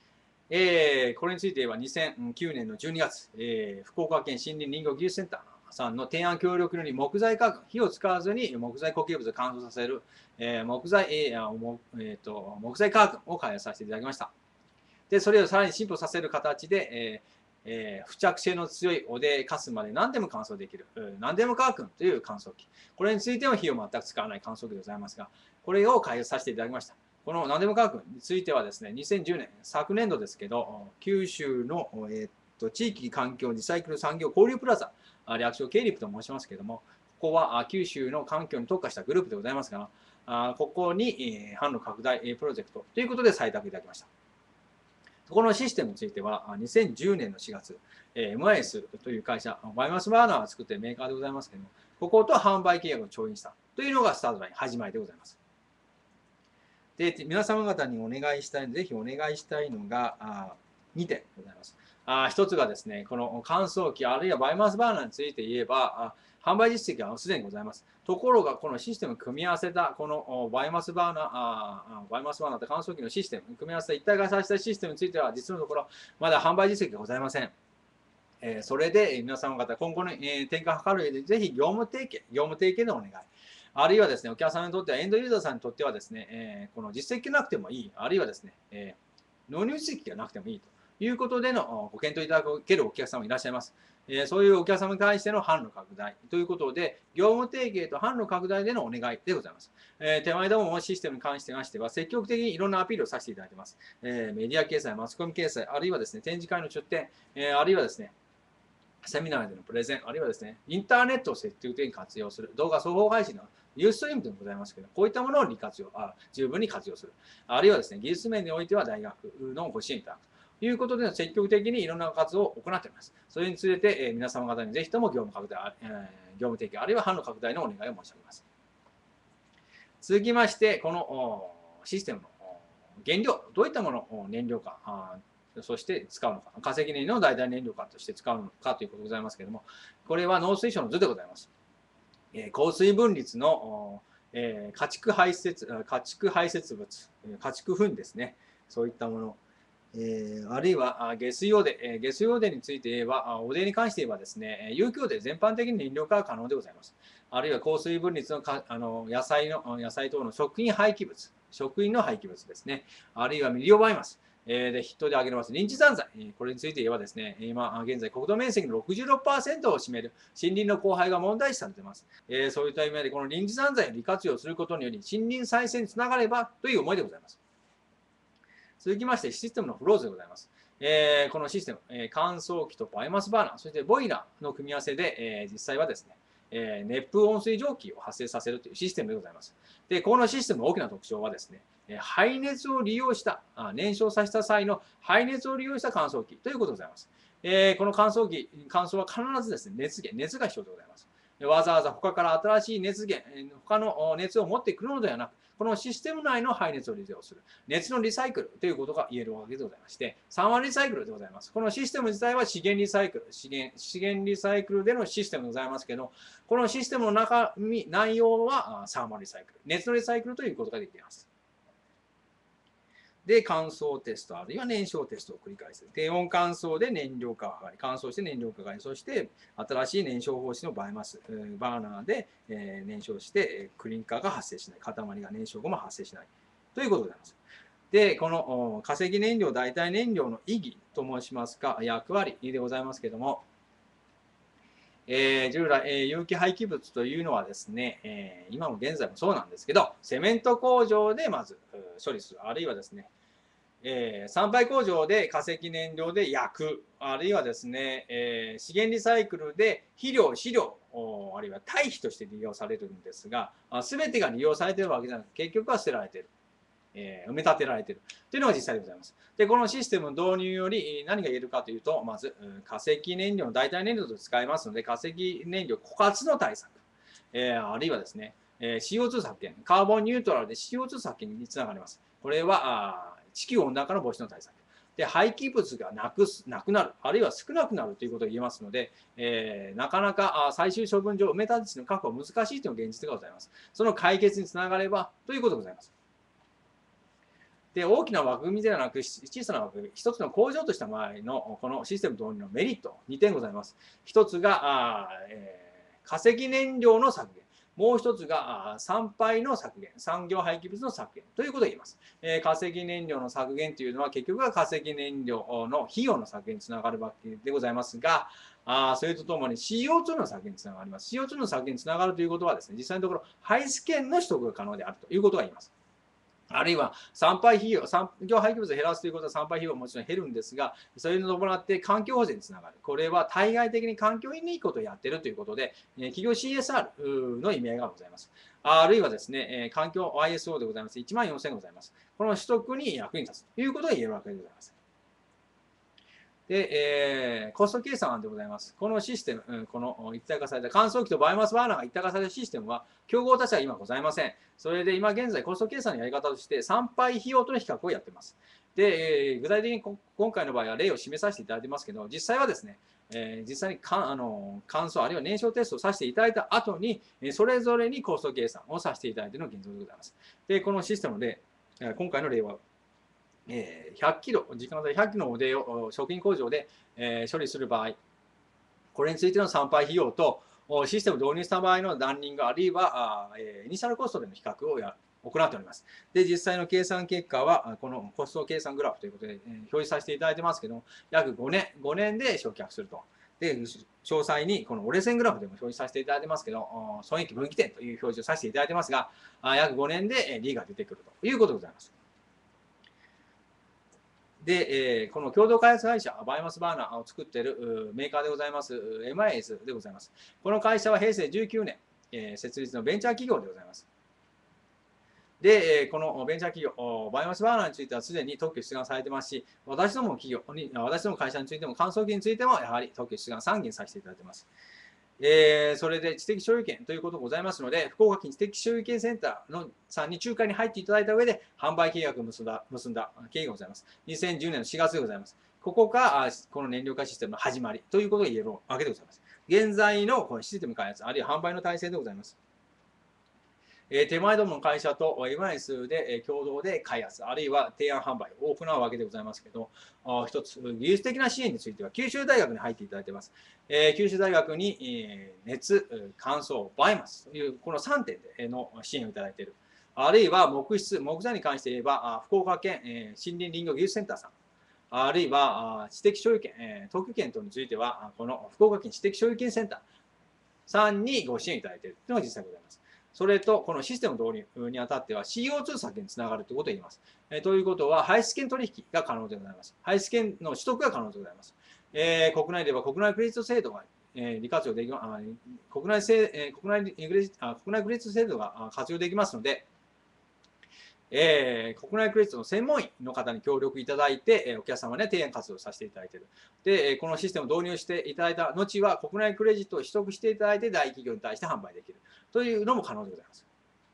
Speaker 1: えー、これについてはにせんきゅうねんのじゅうにがつ、えー、福岡県森林林業技術センターさんの提案協力により木材化学、火を使わずに木材固形物を乾燥させる、えー、木材、えーえー、と木材化学を開発させていただきました。で、それをさらに進歩させる形で、えーえー、付着性の強いおでかすまで何でも乾燥できる、何でも乾くという乾燥機。これについても火を全く使わない乾燥機でございますが、これを開発させていただきました。この何でも乾くについてはですね、にせんじゅうねん、昨年度ですけど、九州の、えー、と地域環境リサイクル産業交流プラザ、略称ケーリップと申しますけれども、ここは九州の環境に特化したグループでございますが、ここに販路拡大プロジェクトということで採択いただきました。このシステムについては、にせんじゅうねんのしがつ、エムアイエス という会社、バイオマスバーナーを作っているメーカーでございますけれども、ここと販売契約を調印したというのがスタートライン、始まりでございます。で、皆様方にお願いしたい、ぜひお願いしたいのがにてんございます。あひとつがですね、この乾燥機、あるいはバイオマスバーナーについて言えば、販売実績はすでにございます。ところが、このシステムを組み合わせた、このバイオマスバーナー、あバイオマスバーナーと乾燥機のシステム、組み合わせた一体化させたシステムについては、実のところ、まだ販売実績がございません。えそれで、皆様方、今後の転換を図る上で、ぜひ業務提携、業務提携のお願い。あるいはですね、お客様にとっては、エンドユーザーさんにとってはですね、えこの実績がなくてもいい、あるいはですね、え納入実績がなくてもいいということでのご検討いただけるお客様いらっしゃいます。えそういうお客様に対しての販路拡大ということで、業務提携と販路拡大でのお願いでございます。え手前どもシステムに関してましては、積極的にいろんなアピールをさせていただいています。えメディア掲載、マスコミ掲載、あるいはですね、展示会の出展、えあるいはですね、セミナーでのプレゼン、あるいはですね、インターネットを積極的に活用する、動画双方配信のユーストリームでもございますけど、こういったものを利活用、あ十分に活用する。あるいはですね、技術面においては大学のご支援いただくということで、積極的にいろんな活動を行っております。それにつれて、えー、皆様方にぜひとも業務拡大、えー、業務提携、あるいは販路拡大のお願いを申し上げます。続きまして、このシステムの原料、どういったものを燃料か、そして使うのか、化石燃料の代替燃料かとして使うのかということでございますけれども、これは農水省の図でございます。えー、降水分率の、えー、家畜排泄、家畜排泄物、家畜糞ですね、そういったもの、えー、あるいは下水汚泥、下水汚泥について言えば、汚泥に関して言えばですね、有機汚泥全般的に燃料化が可能でございます。あるいは降水分率のかあの野菜の野菜等の食品廃棄物、食品の廃棄物ですね、あるいは未利用バイオマス。で、筆頭で挙げられます、林地残材。これについて言えばですね、今現在国土面積の ろくじゅうろくパーセント を占める森林の荒廃が問題視されています。そういった意味で、この林地残材を利活用することにより、森林再生につながればという思いでございます。続きまして、システムのフローズでございます。えー、このシステム、えー、乾燥機とバイオマスバーナー、そしてボイラーの組み合わせで、えー、実際はですね、えー、熱風温水蒸気を発生させるというシステムでございます。で、このシステムの大きな特徴はですね、排熱を利用した、燃焼させた際の排熱を利用した乾燥機ということでございます。えー、この乾燥機、乾燥は必ずですね、熱源、熱が必要でございます。わざわざ他から新しい熱源、他の熱を持ってくるのではなく、このシステム内の排熱を利用する。熱のリサイクルということが言えるわけでございまして、さんわリサイクルでございます。このシステム自体は資源リサイクル、資源資源リサイクルでのシステムでございますけど、このシステムの中身、内容はさんわリサイクル、熱のリサイクルということができます。で、乾燥テスト、あるいは燃焼テストを繰り返す。低温乾燥で燃料化が上がり、乾燥して燃料化が上がり、そして新しい燃焼方式のバイオマス、バーナーで燃焼してクリンカーが発生しない。塊が燃焼後も発生しない。ということでございます。で、この化石燃料、代替燃料の意義と申しますか、役割でございますけれども、えー、従来、えー、有機廃棄物というのはですね、えー、今も現在もそうなんですけど、セメント工場でまず処理する、あるいはですね、えー、産廃工場で化石燃料で焼く、あるいはですね、えー、資源リサイクルで肥料、飼料、あるいは堆肥として利用されるんですが、すべてが利用されているわけじゃなくて、結局は捨てられている。えー、埋め立てられているというのが実際でございます。で、このシステムの導入より何が言えるかというと、まず、化石燃料の代替燃料と使えますので、化石燃料枯渇の対策、えー、あるいはですね、シーオーツー 削減、カーボンニュートラルで シーオーツー 削減につながります。これは地球温暖化の防止の対策。で、廃棄物がなくす、なくなる、あるいは少なくなるということが言えますので、えー、なかなか最終処分場、埋め立て地の確保は難しいというのが現実がございます。その解決につながればということでございます。 で、大きな枠組みではなく、小さな枠組み、一つの工場とした場合のこのシステム導入のメリット、にてんございます。一つが、あえー、化石燃料の削減。もう一つが産廃の削減、産業廃棄物の削減ということを言います。えー、化石燃料の削減というのは結局は化石燃料の費用の削減につながるわけでございますが、あそれとともに シーオーツー の削減につながります。シーオーツー の削減につながるということはですね、実際のところ排出権の取得が可能であるということが言います。あるいは産廃費用、産業廃棄物を減らすということは産廃費用はもちろん減るんですが、それに伴って環境保全につながる。これは対外的に環境にいいことをやっているということで、企業 シーエスアール の意味合いがございます。あるいはですね、環境 アイエスオー でございます。いちまんよんせんございます。この取得に役に立つということが言えるわけでございます。で、えー、コスト計算でございます。このシステム、この一体化された乾燥機とバイオマスバーナーが一体化されたシステムは、競合他社は今ございません。それで今現在コスト計算のやり方として、産廃費用との比較をやっています。で、えー、具体的に今回の場合は例を示させていただいてますけど、実際はですね、えー、実際にかあの乾燥あるいは燃焼テストをさせていただいた後に、それぞれにコスト計算をさせていただいているのが現状でございます。で、このシステムで、今回の例は、ひゃくキロ、時間でひゃくキロの腕を食品工場で処理する場合、これについての産廃費用とシステムを導入した場合のランニング、あるいはイニシャルコストでの比較をや行っております。で、実際の計算結果は、このコスト計算グラフということで表示させていただいてますけども、約ごねん、ごねんで償却すると。で、詳細にこの折れ線グラフでも表示させていただいてますけど、損益分岐点という表示をさせていただいてますが、約ごねんで利が出てくるということでございます。で、えー、この共同開発会社、バイオマスバーナーを作っているメーカーでございます、エムアイエス でございます。この会社はへいせいじゅうきゅうねん、えー、設立のベンチャー企業でございます。で、このベンチャー企業、バイオマスバーナーについてはすでに特許出願されてますし、私ども企業に、私ども会社についても、乾燥機についても、やはり特許出願さん件させていただいています。えー、それで知的所有権ということがございますので、福岡県知的所有権センターのさんに仲介に入っていただいた上で、販売契約を結んだ、結んだ経緯がございます。にせんじゅうねんのしがつでございます。ここが、この燃料化システムの始まりということが言えるわけでございます。現在のこのシステム開発、あるいは販売の体制でございます。え手前どもの会社と エムアイエス で共同で開発、あるいは提案販売を行うわけでございますけど、一つ、技術的な支援については、九州大学に入っていただいています。え九州大学に熱、乾燥、バイオマスというこのさんてんでの支援をいただいている。あるいは木質、木材に関して言えば、福岡県森林林業技術センターさん、あるいは知的所有権、特許権等については、この福岡県知的所有権センターさんにご支援いただいているというのが実際でございます。それと、このシステム導入にあたっては シーオーツー 削減につながるということを言います。えー、ということは、排出権取引が可能でございます。排出権の取得が可能でございます。えー、国内では国内クレジット制度が、えー、利活用できま、国内せ、えー、国内クレジあ国内クレジット制度が活用できますので、えー、国内クレジットの専門員の方に協力いただいて、えー、お客様に提案活動させていただいている。で、このシステムを導入していただいた後は、国内クレジットを取得していただいて、大企業に対して販売できるというのも可能でございます。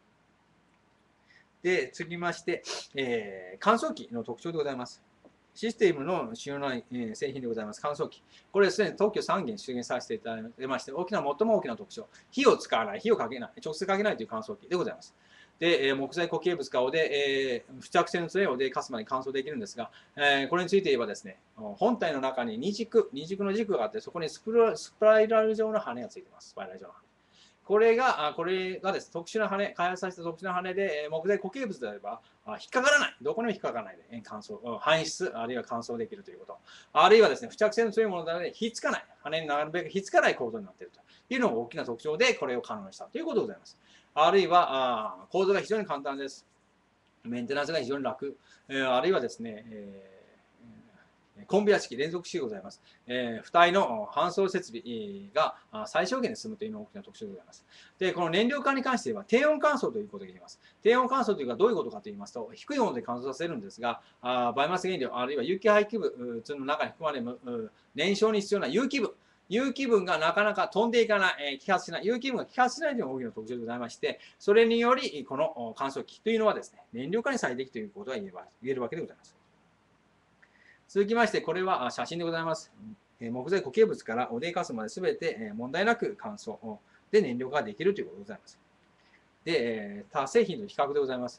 Speaker 1: で、続きまして、えー、乾燥機の特徴でございます。システムの主要な製品でございます。乾燥機。これですね、特許さん件出現させていただきまして、大きな、最も大きな特徴。火を使わない、火をかけない、直接かけないという乾燥機でございます。で、木材固形物化をで、えー、付着性の強いおでかすまで乾燥できるんですが、えー、これについて言えばですね、本体の中に二軸、二軸の軸があって、そこにスプライラル状の羽がついています。スパイラル状の羽。これが、これがです、特殊な羽、開発させた特殊な羽で、木材固形物であれば、引っかからない。どこにも引っかからないで、乾燥、搬出、あるいは乾燥できるということ。あるいはですね、付着性の強いものなので、ひっつかない。羽になるべくひっつかない構造になっているというのが大きな特徴で、これを可能にしたということでございます。あるいは、あ構造が非常に簡単です。メンテナンスが非常に楽。えー、あるいはですね、えーコンベヤ式連続式でございます。えー、付帯の搬送設備が最小限で済むというのが大きな特徴でございます。で、この燃料化に関しては低温乾燥ということが言います。低温乾燥というのはどういうことかと言いますと、低い温度で乾燥させるんですが、あバイオマス原料、あるいは有機廃棄物の中に含まれる燃焼に必要な有機分、有機分がなかなか飛んでいかない、えー、揮発しない、有機分が揮発しないというのが大きな特徴でございまして、それにより、この乾燥機というのはですね、燃料化に最適ということが言えるわけでございます。続きまして、これは写真でございます。木材固形物からおでいかすまで全て問題なく乾燥で燃料化ができるということでございます。で、他製品の比較でございます。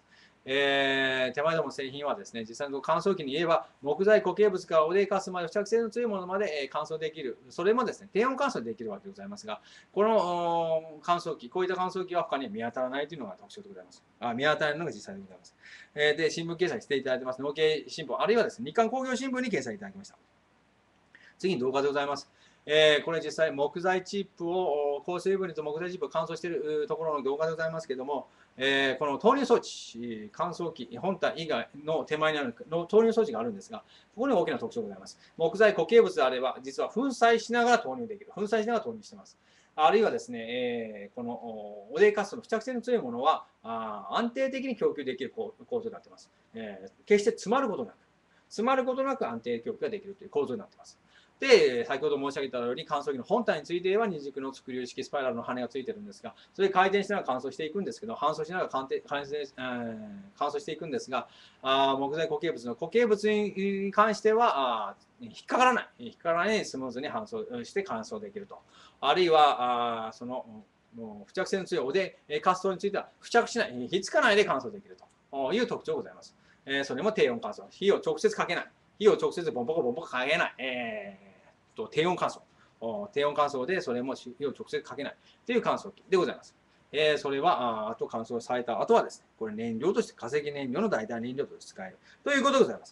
Speaker 1: えー、手前どもの製品はですね、実際の乾燥機に言えば、木材固形物から汚泥カスまで付着性の強いものまで、えー、乾燥できる。それもですね、低温乾燥できるわけでございますが、この乾燥機、こういった乾燥機は他に見当たらないというのが特徴でございます。あ見当たらないのが実際でございます。えー、で、新聞掲載していただいてます、農経新聞、あるいはですね、日刊工業新聞に掲載いただきました。次に動画でございます。えー、これ実際木材チップを、高水分率と木材チップを乾燥しているところの動画でございますけれども、えー、この投入装置、乾燥機、本体以外の手前にあるの投入装置があるんですが、ここに大きな特徴がございます。木材固形物であれば、実は粉砕しながら投入できる。粉砕しながら投入しています。あるいはですね、えー、このオデーカストの付着性の強いものはあ安定的に供給できる構造になっています。えー、決して詰まることなく、詰まることなく安定供給ができるという構造になっています。で、先ほど申し上げたように乾燥機の本体については二軸の作り式スパイラルの羽がついてるんですが、それ回転しながら乾燥していくんですけど、乾燥しながら乾乾乾燥していくんですが、あ木材固形物の固形物に関してはあ引っかからない、引っかからないスムーズに乾燥して乾燥できると。あるいは、あそのもう付着性の強いおでカストについては付着しない、ひっつかないで乾燥できるという特徴がございます。えー、それも低温乾燥、火を直接かけない。火を直接ボンボコボンボコかけない。えーと低温乾燥。低温乾燥でそれも火を直接かけないという乾燥機でございます。えー、それは、あ, あと乾燥された後はですね、これ燃料として、化石燃料の代替燃料として使えるということでございます。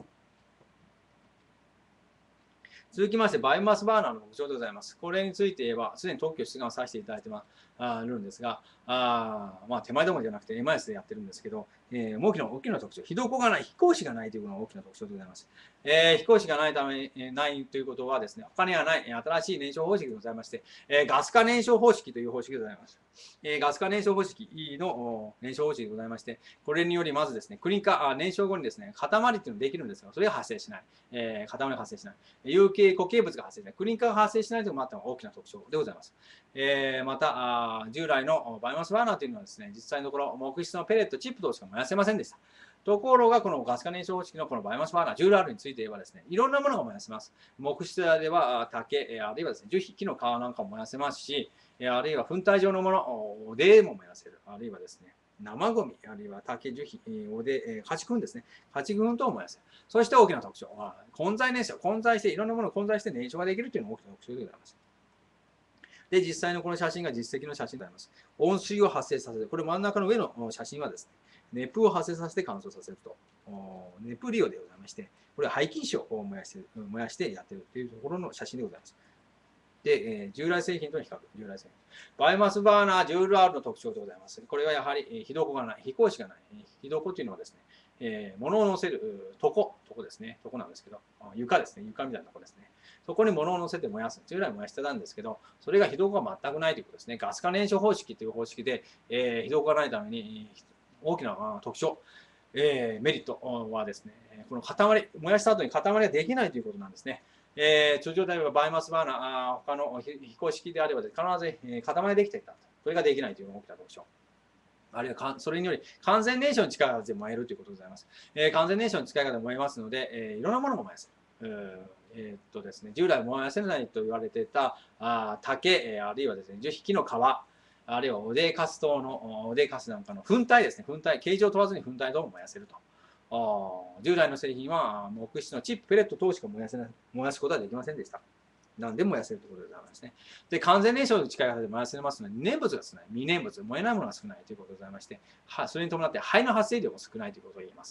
Speaker 1: 続きまして、バイオマスバーナーの特徴でございます。これについて言えば、すでに特許出願させていただいてるんですが、あまあ、手前どもろじゃなくて エムアイエス でやってるんですけど、えー、大きな大きな特徴、非同光がない、非光子がないというのが大きな特徴でございます。えー、非光子がないため、えー、ないということはですね、他にはない新しい燃焼方式でございまして、えー、ガス化燃焼方式という方式でございます。えー、ガス化燃焼方式の燃焼方式でございまして、これによりまずですね、クリン化、燃焼後にですね、塊っていうのができるんですが、それが発生しない。えー、塊が発生しない。有形固形物が発生しない。クリン化が発生しないというのもあったのが大きな特徴でございます。えー、また、従来のバイオマスバーナーというのはですね、実際のところ、木質のペレット、チップとしか燃やせませんでした。ところが、このガス化燃焼方式のこのバイオマスバーナー、ジュール アール について言えばですね、いろんなものが燃やせます。木質では竹、あるいはですね、樹皮、木の皮なんかも燃やせますし、あるいは粉体状のものでも燃やせる。あるいはですね、生ゴミ、あるいは竹、樹皮、おで、家畜粉ですね。家畜粉等も燃やせる。そして大きな特徴は、混在燃焼、混在して、いろんなものを混在して燃焼ができるというのが大きな特徴でございます。で、実際のこの写真が実績の写真であります。温水を発生させる。これ真ん中の上の写真はですね、熱風を発生させて乾燥させると。熱風利用でございまして、これは廃棄紙を燃やして燃やしてやっているというところの写真でございます。で、えー、従来製品との比較、従来製品。バイオマスバーナー、ジュール アール の特徴でございます。これはやはり、えー、非同光がない、非光子がない。非同光というのはですね、えー、物を乗せる床、床ですね、床なんですけど、床ですね、床みたいなところですね。そこに物を乗せて燃やす。従来燃やしてたんですけど、それが非同光が全くないということですね。ガス化燃焼方式という方式で、えー、非同光がないために大きな特徴、えー、メリットはですね、この塊、燃やした後に塊ができないということなんですね。えー、通常であればバイオマスバーナー、あ他の非公式であれば必ず、えー、塊できていた。これができないというのが大きな特徴。あるいはそれにより完全燃焼に近い形で燃えるということでございます。えー、完全燃焼に近い形で燃えますので、えー、いろんなものも燃やせる。えー、っとですね、従来燃やせないと言われていたあ竹、あるいはですね、樹皮の皮、あるいはオデーカス糖の、オデーカスなんかの粉体ですね、粉体、形状問わずに粉体等も燃やせると。従来の製品は木質のチップ、ペレット等しか燃やせない燃やすことはできませんでした。何でも燃やせるということでございますね。で、完全燃焼に近い形で燃やせますので、燃物が少ない、未燃物、燃えないものが少ないということでございまして、それに伴って灰の発生量も少ないということを言います。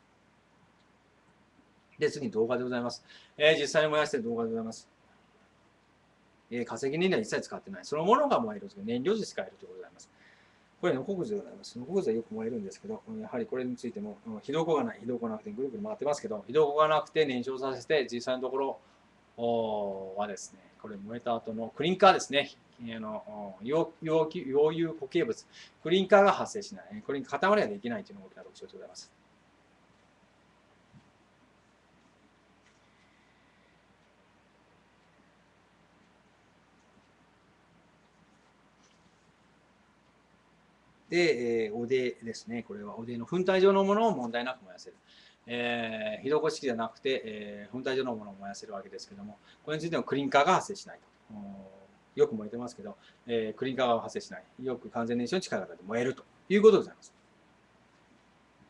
Speaker 1: で、次に動画でございます。えー、実際に燃やしている動画でございます。えー、化石燃料は一切使ってない。そのものが燃えるという燃料で使えるということでございます。これ、ノコグズでございます。ノコグズはよく燃えるんですけど、やはりこれについても、非同光がない、非同光なくてぐるぐる回ってますけど、非同光がなくて燃焼させて、実際のところはですね、これ燃えた後のクリンカーですね。あの溶溶融固形物、クリンカーが発生しない、これに塊ができないというのが大きな特徴でございます。で、えー、おでですね。これはおでの粉体状のものを問題なく燃やせる。えー、非同光式ではなくて、えー、粉体状のものを燃やせるわけですけども、これについてもクリンカーが発生しないと。よく燃えてますけど、えー、クリンカーが発生しない。よく完全燃焼に近い形で燃えるということでございます。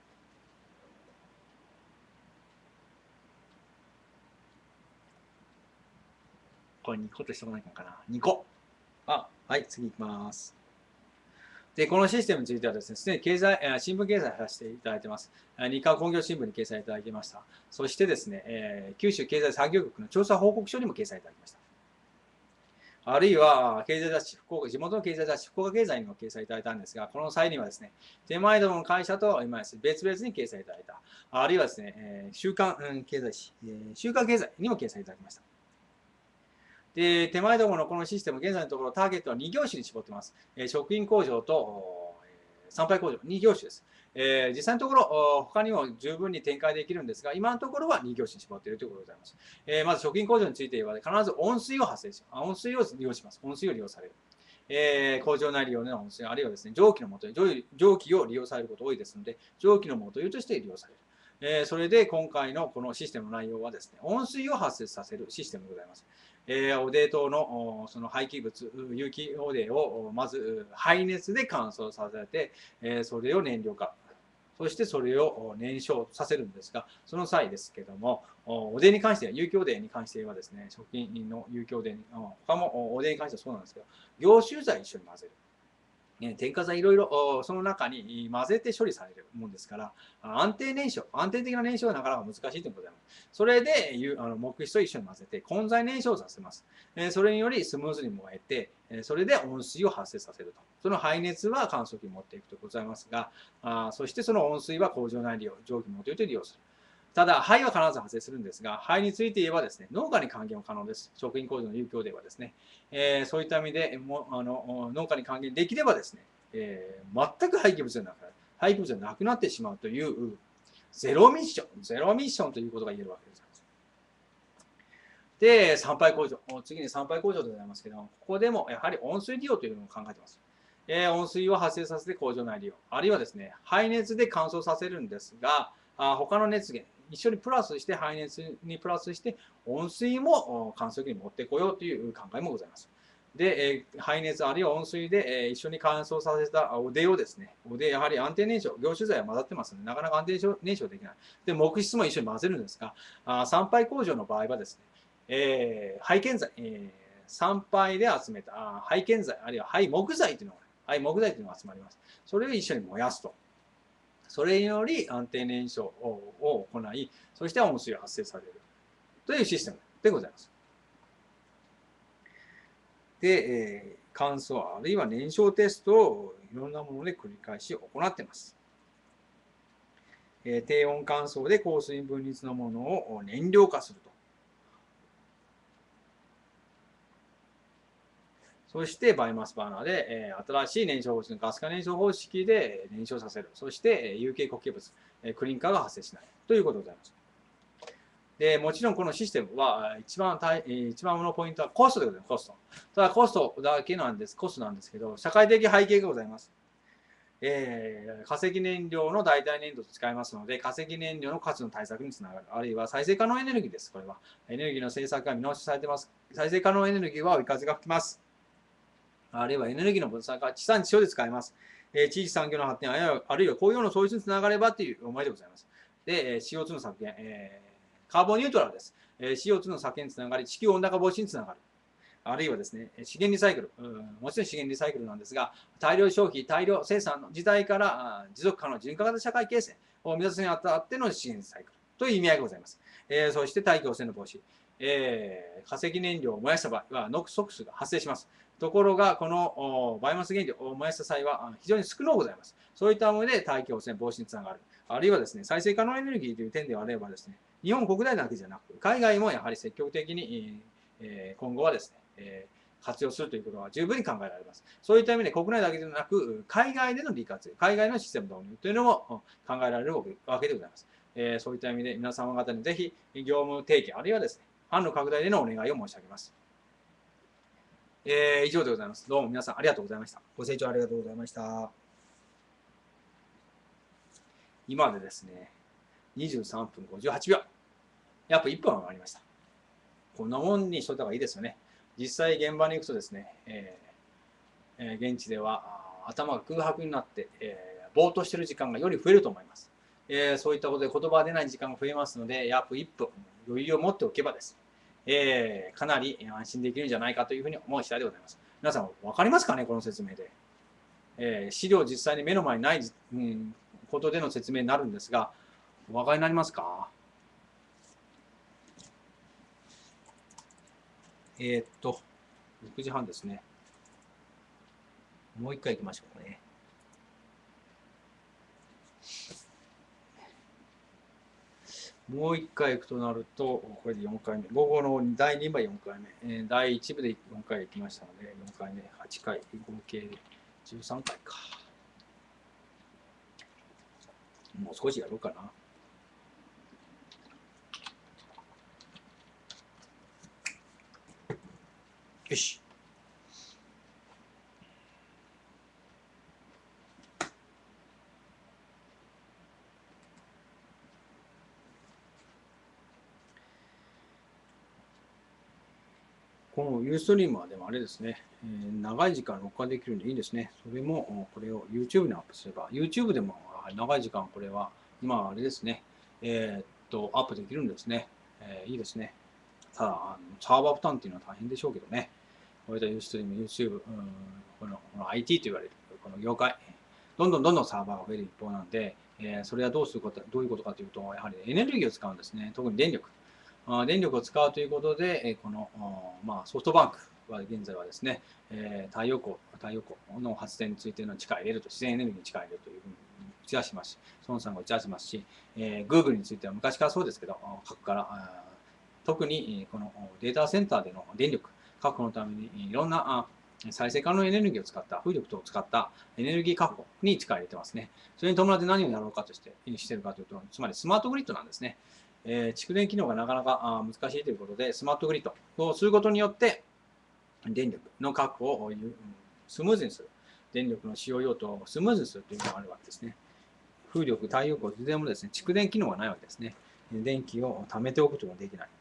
Speaker 1: これにことしてもらえないかな。にこ。あ、はい、次いきます。で、このシステムについてはですね、すでに経済、新聞掲載させていただいてます。日刊工業新聞に掲載いただきました。そしてですね、えー、九州経済産業局の調査報告書にも掲載いただきました。あるいは、経済雑誌、福岡、地元の経済雑誌、福岡経済にも掲載いただいたんですが、この際にはですね、手前どもの会社と今です、ね、別々に掲載いただいた。あるいはですね、えー、週刊、うん、経済誌、えー、週刊経済にも掲載いただきました。で、手前どものこのシステム、現在のところターゲットはに業種に絞っています。えー、食品工場と、えー、産廃工場、に業種です。えー、実際のところ、他にも十分に展開できるんですが、今のところはに業種に絞っているということでございます。えー、まず食品工場について言えば、必ず温水を発生します。温水を利用します。温水を利用される。えー、工場内利用での温水、あるいはですね、蒸気の元蒸気を利用されることが多いですので、蒸気の元湯として利用される。えー、それで今回のこのシステムの内容はですね、温水を発生させるシステムでございます。えー、汚泥等のその廃棄物、有機汚泥をまず排熱で乾燥させて、えー、それを燃料化。そしてそれを燃焼させるんですが、その際ですけども、おでんに関しては、有機おでんに関してはですね、食品の有機おでん、他もおでんに関してはそうなんですけど、凝集剤一緒に混ぜる。添加剤いろいろその中に混ぜて処理されるものですから、安定燃焼、安定的な燃焼はなかなか難しいということでございます。それであの木質と一緒に混ぜて混在燃焼させます。それによりスムーズに燃えて、それで温水を発生させると。その排熱は乾燥機に持っていくとございますが、あそしてその温水は工場内利用、蒸気に持っていて利用する。ただ、灰は必ず発生するんですが、灰について言えばですね、農家に還元は可能です。食品工場の有効ではですね、えー、そういった意味でもあの農家に還元できればですね、えー、全く廃棄物がなくなる、廃棄物がなくなってしまうというゼロミッション、ゼロミッションということが言えるわけです。で、産廃工場、次に産廃工場でございますけども、ここでもやはり温水利用というのを考えています。えー、温水を発生させて工場内利用、あるいはですね、排熱で乾燥させるんですが、あ他の熱源、一緒にプラスして、排熱にプラスして、温水も乾燥機に持ってこようという考えもございます。で、えー、排熱あるいは温水で、えー、一緒に乾燥させたおでをですね、おでやはり安定燃焼、凝集剤は混ざってますので、なかなか安定燃焼できない。で、木質も一緒に混ぜるんですが、あ産廃工場の場合はですね、えー、廃建材、えー、産廃で集めた廃建材、あるいは廃木材というのが、廃木材というのが集まります。それを一緒に燃やすと。それにより安定燃焼を行い、そして温水が発生されるというシステムでございます。で、えー、乾燥あるいは燃焼テストをいろんなもので繰り返し行っています。えー、低温乾燥で降水分率のものを燃料化すると。そしてバイオマスバーナーで、えー、新しい燃焼方式のガス化燃焼方式で燃焼させる。そして、有形固形物、えー、クリンカーが発生しないということでございます。で、もちろんこのシステムは一番大、一番のポイントはコストでございます。コスト。ただコストだけなんです、コストなんですけど、社会的背景がございます。えー、化石燃料の代替燃料と使いますので、化石燃料の価値の対策につながる。あるいは再生可能エネルギーです。これは。エネルギーの政策が見直しされています。再生可能エネルギーは追い風が吹きます。あるいはエネルギーの分散化、地産地消で使えます。えー、地域産業の発展、あるいは雇用の創出につながればという思いでございます。で、シーオーツー の削減、えー、カーボンニュートラルです。えー、シーオーツー の削減につながり、地球温暖化防止につながる。あるいはですね、資源リサイクル、うん、もちろん資源リサイクルなんですが、大量消費、大量生産の時代から持続可能循環型社会形成を目指すにあたっての資源リサイクルという意味合いがございます。えー、そして大気汚染の防止、えー、化石燃料を燃やした場合はノックス ソックスが発生します。ところが、このバイオマス原料を燃やした際は非常に少なくございます。そういった上で大気汚染防止につながる。あるいはですね、再生可能エネルギーという点であればですね、日本国内だけじゃなく、海外もやはり積極的に今後はですね、活用するということは十分に考えられます。そういった意味で国内だけでなく、海外での利活用、海外のシステム導入というのも考えられるわけでございます。えー、そういった意味で皆様方にぜひ業務提携、あるいはですね、販路拡大でのお願いを申し上げます。えー、以上でございます。どうも皆さんありがとうございました。ご清聴ありがとうございました。今でですね、にじゅうさんぷんごじゅうはちびょう。やっぱいっぷんは回りました。こんなもんにしといた方がいいですよね。実際現場に行くとですね、えー、現地では頭が空白になって、えー、ぼーっとしている時間がより増えると思います。えー、そういったことで言葉が出ない時間が増えますので、約いっぷん余裕を持っておけばですね、 えー、かなり安心できるんじゃないかというふうに思う次第でございます。皆さん、分かりますかね、この説明で。えー、資料実際に目の前にない、うん、ことでの説明になるんですが、お分かりになりますか？えー、っと、ろくじはんですね。もう一回行きましょうね。もう一回行くとなると、これでよんかいめ。午後のだいに部はよんかいめ。えー、だいいち部でよんかい行きましたので、よんかいめ、はちかい、合計でじゅうさんかいか。もう少しやろうかな。よし。このユーストリームはでもあれですね、えー、長い時間録画できるんでいいですね。それもこれを YouTube にアップすれば、YouTube でも長い時間これは今はあれですね、えー、っと、アップできるんですね。えー、いいですね。ただ、あのサーバー負担っていうのは大変でしょうけどね。こういったユーストリーム、YouTube、うん、このこの アイティー と言われるこの業界、どんどんどんどんサーバーが増える一方なんで、えー、それはどうすること、どういうことかというと、やはりエネルギーを使うんですね。特に電力。電力を使うということで、この、まあ、ソフトバンクは現在はですね、太陽光、太陽光の発電についての力を入れると、自然エネルギーに力を入れるというふうに打ち出しますし、孫さんが打ち出しますし、Google については昔からそうですけど、各から、特にこのデータセンターでの電力確保のためにいろんな再生可能エネルギーを使った、風力等を使ったエネルギー確保に力を入れてますね。それに伴って何をやろうかとして、しているかというと、つまりスマートグリッドなんですね。えー、蓄電機能がなかなか難しいということで、スマートグリッドをすることによって、電力の確保をスムーズにする。電力の使用用途をスムーズにするというのがあるわけですね。風力、太陽光、いずれもですね、蓄電機能がないわけですね。電気を貯めておくことができない。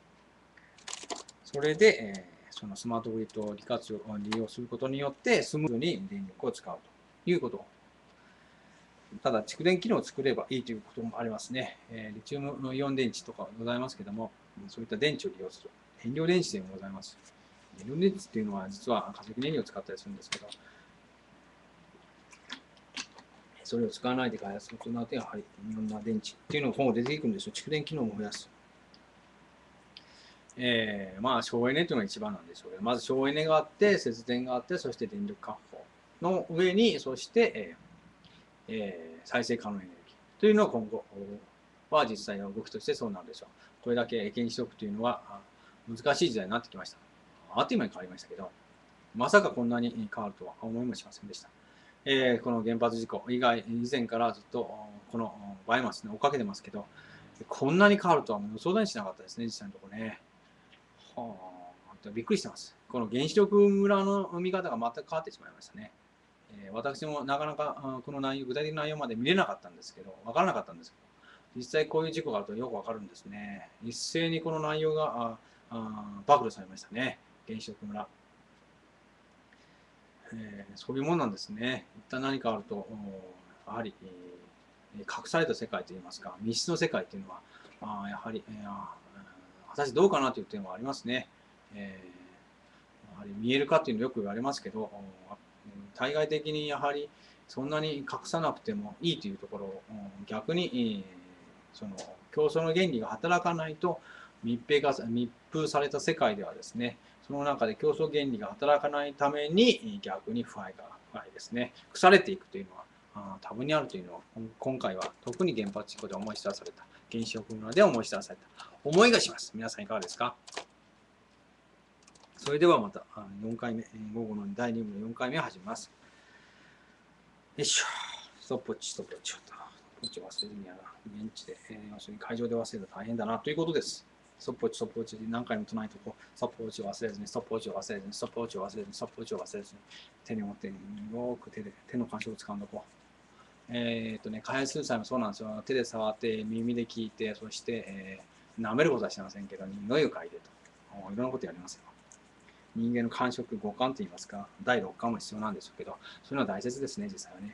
Speaker 1: それで、えー、そのスマートグリッドを利活用、利用することによって、スムーズに電力を使うということ。ただ、蓄電機能を作ればいいということもありますね。えー、リチウムイオン電池とかございますけども、そういった電池を利用する。燃料電池でもございます。燃料電池っていうのは実は化石燃料を使ったりするんですけど、それを使わないで開発するとなると、やはりいろんな電池っていうのが今後出ていくんですよ。蓄電機能も増やす。えー、まあ省エネというのが一番なんでしょうけど、まず省エネがあって、節電があって、そして電力確保の上に、そして、えーえー、再生可能エネルギーというのは今後は実際の動きとしてそうなるでしょう。これだけ原子力というのは難しい時代になってきました。あっという間に変わりましたけど、まさかこんなに変わるとは思いもしませんでした。えー、この原発事故以外、以前からずっとこのバイオマスね、追っかけてますけど、こんなに変わるとは予想だにしなかったですね、実際のところね。はあ、びっくりしてます。この原子力村の見方が全く変わってしまいましたね。えー、私もなかなかこの内容、具体的な内容まで見れなかったんですけど、分からなかったんですけど、実際こういう事故があるとよく分かるんですね。一斉にこの内容がああ暴露されましたね。原子力村。えー、そういうもんなんですね。一旦何かあると、やはり、えー、隠された世界といいますか、密室の世界というのは、あやはり、えー、果たしてどうかなという点はありますね。えー、やはり見えるかっていうのよく言われますけど、対外的にやはりそんなに隠さなくてもいいというところを逆にその競争の原理が働かないと密閉が密封された世界ではですね、その中で競争原理が働かないために逆に腐敗が腐敗ですね、腐れていくというのは多分にあるというのを今回は特に原発事故で思い知らされた、原子力村で思い知らされた思いがします。皆さんいかがですか？それではまたよんかいめ、午後のだいに部のよんかいめを始めます。よいしょ。ストップウォッチ、ストップウォッチ。ストップウォッチ忘れずにやら、現地で、えー、要するに会場で忘れたら大変だなということです。ストップウォッチ、ストップウォッチで何回も唱えとこう。ストップウォッチを忘れずに、ストップウォッチを忘れずに、ストップウォッチを忘れずに、ストップウォッチを忘れずに、手に持ってよく手で、手の感触を掴んどこう。えー、っとね、開発する際もそうなんですよ。手で触って、耳で聞いて、そして、えー、舐めることはしませんけど、匂いを嗅いでと。いろんなことやりますよ。人間の感触、五感といいますか、だいろっかんも必要なんでしょうけど、そういうのは大切ですね、実際はね。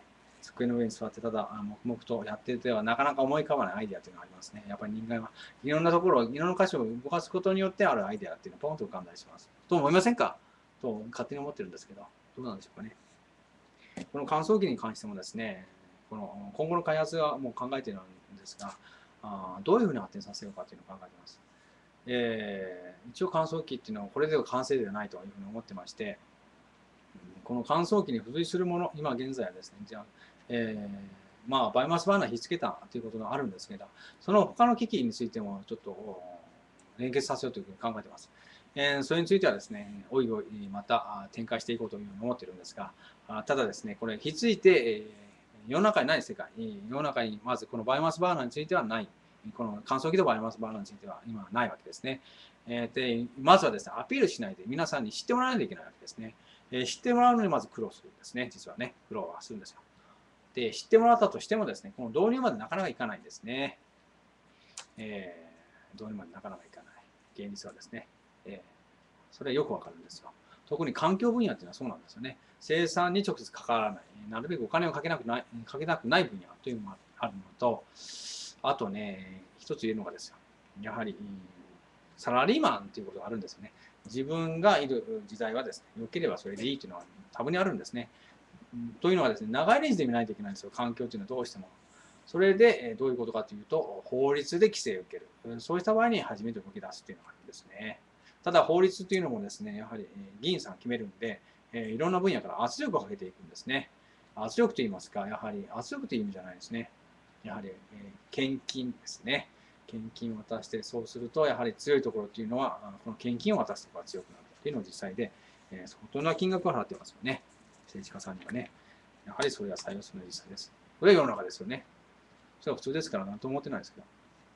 Speaker 1: 机の上に座ってただ黙々とやっていてはなかなか思い浮かばないアイデアっていうのがありますね。やっぱり人間はいろんなところ、いろんな箇所を動かすことによってあるアイデアっていうのがポンと浮かんだりします。と思いませんかと勝手に思ってるんですけど、どうなんでしょうかね。この乾燥機に関してもですね、この今後の開発はもう考えているんですが、あどういうふうに発展させようかというのを考えています。えー、一応乾燥機っていうのはこれでは完成ではないというふうに思ってまして、この乾燥機に付随するもの、今現在はですね、じゃあ、えー、まあ、バイオマスバーナーひっつけたということがあるんですけど、その他の機器についてもちょっと連結させようというふうに考えています。えー、それについてはですね、おいおいまた展開していこうというふうに思っているんですが、ただですね、これひっついて、えー、世の中にない世界、世の中にまずこのバイオマスバーナーについてはない、この乾燥機とバイオマスバーナーについては今ないわけですね。えー、でまずはですね、アピールしないで皆さんに知ってもらわないといけないわけですね。えー、知ってもらうのにまず苦労するんですね、実はね、苦労はするんですよ。で、知ってもらったとしてもですね、この導入までなかなかいかないんですね。えー、導入までなかなかいかない。現実はですね。えーそれはよくわかるんですよ。特に環境分野っていうのはそうなんですよね。生産に直接関わらない、なるべくお金をかけなくない、かけたくない分野というのがあるのと、あとね、一つ言えるのがですよ。やはり、サラリーマンっていうことがあるんですよね。自分がいる時代はですね、良ければそれでいいというのは多分にあるんですね。というのはですね、長いレンジで見ないといけないんですよ、環境というのはどうしても。それで、どういうことかというと、法律で規制を受ける。そうした場合に初めて動き出すというのがあるんですね。ただ法律というのもですね、やはり議員さん決めるんで、えいろんな分野から圧力をかけていくんですね。圧力といいますか、やはり圧力という意味じゃないですね。やはり、え献金ですね。献金を渡して、そうすると、やはり強いところというのは、この献金を渡すところが強くなるというのを実際で、え相当な金額を払ってますよね。政治家さんにはね。やはりそれは採用するのが実際です。これは世の中ですよね。それは普通ですから何とも思ってないですけど。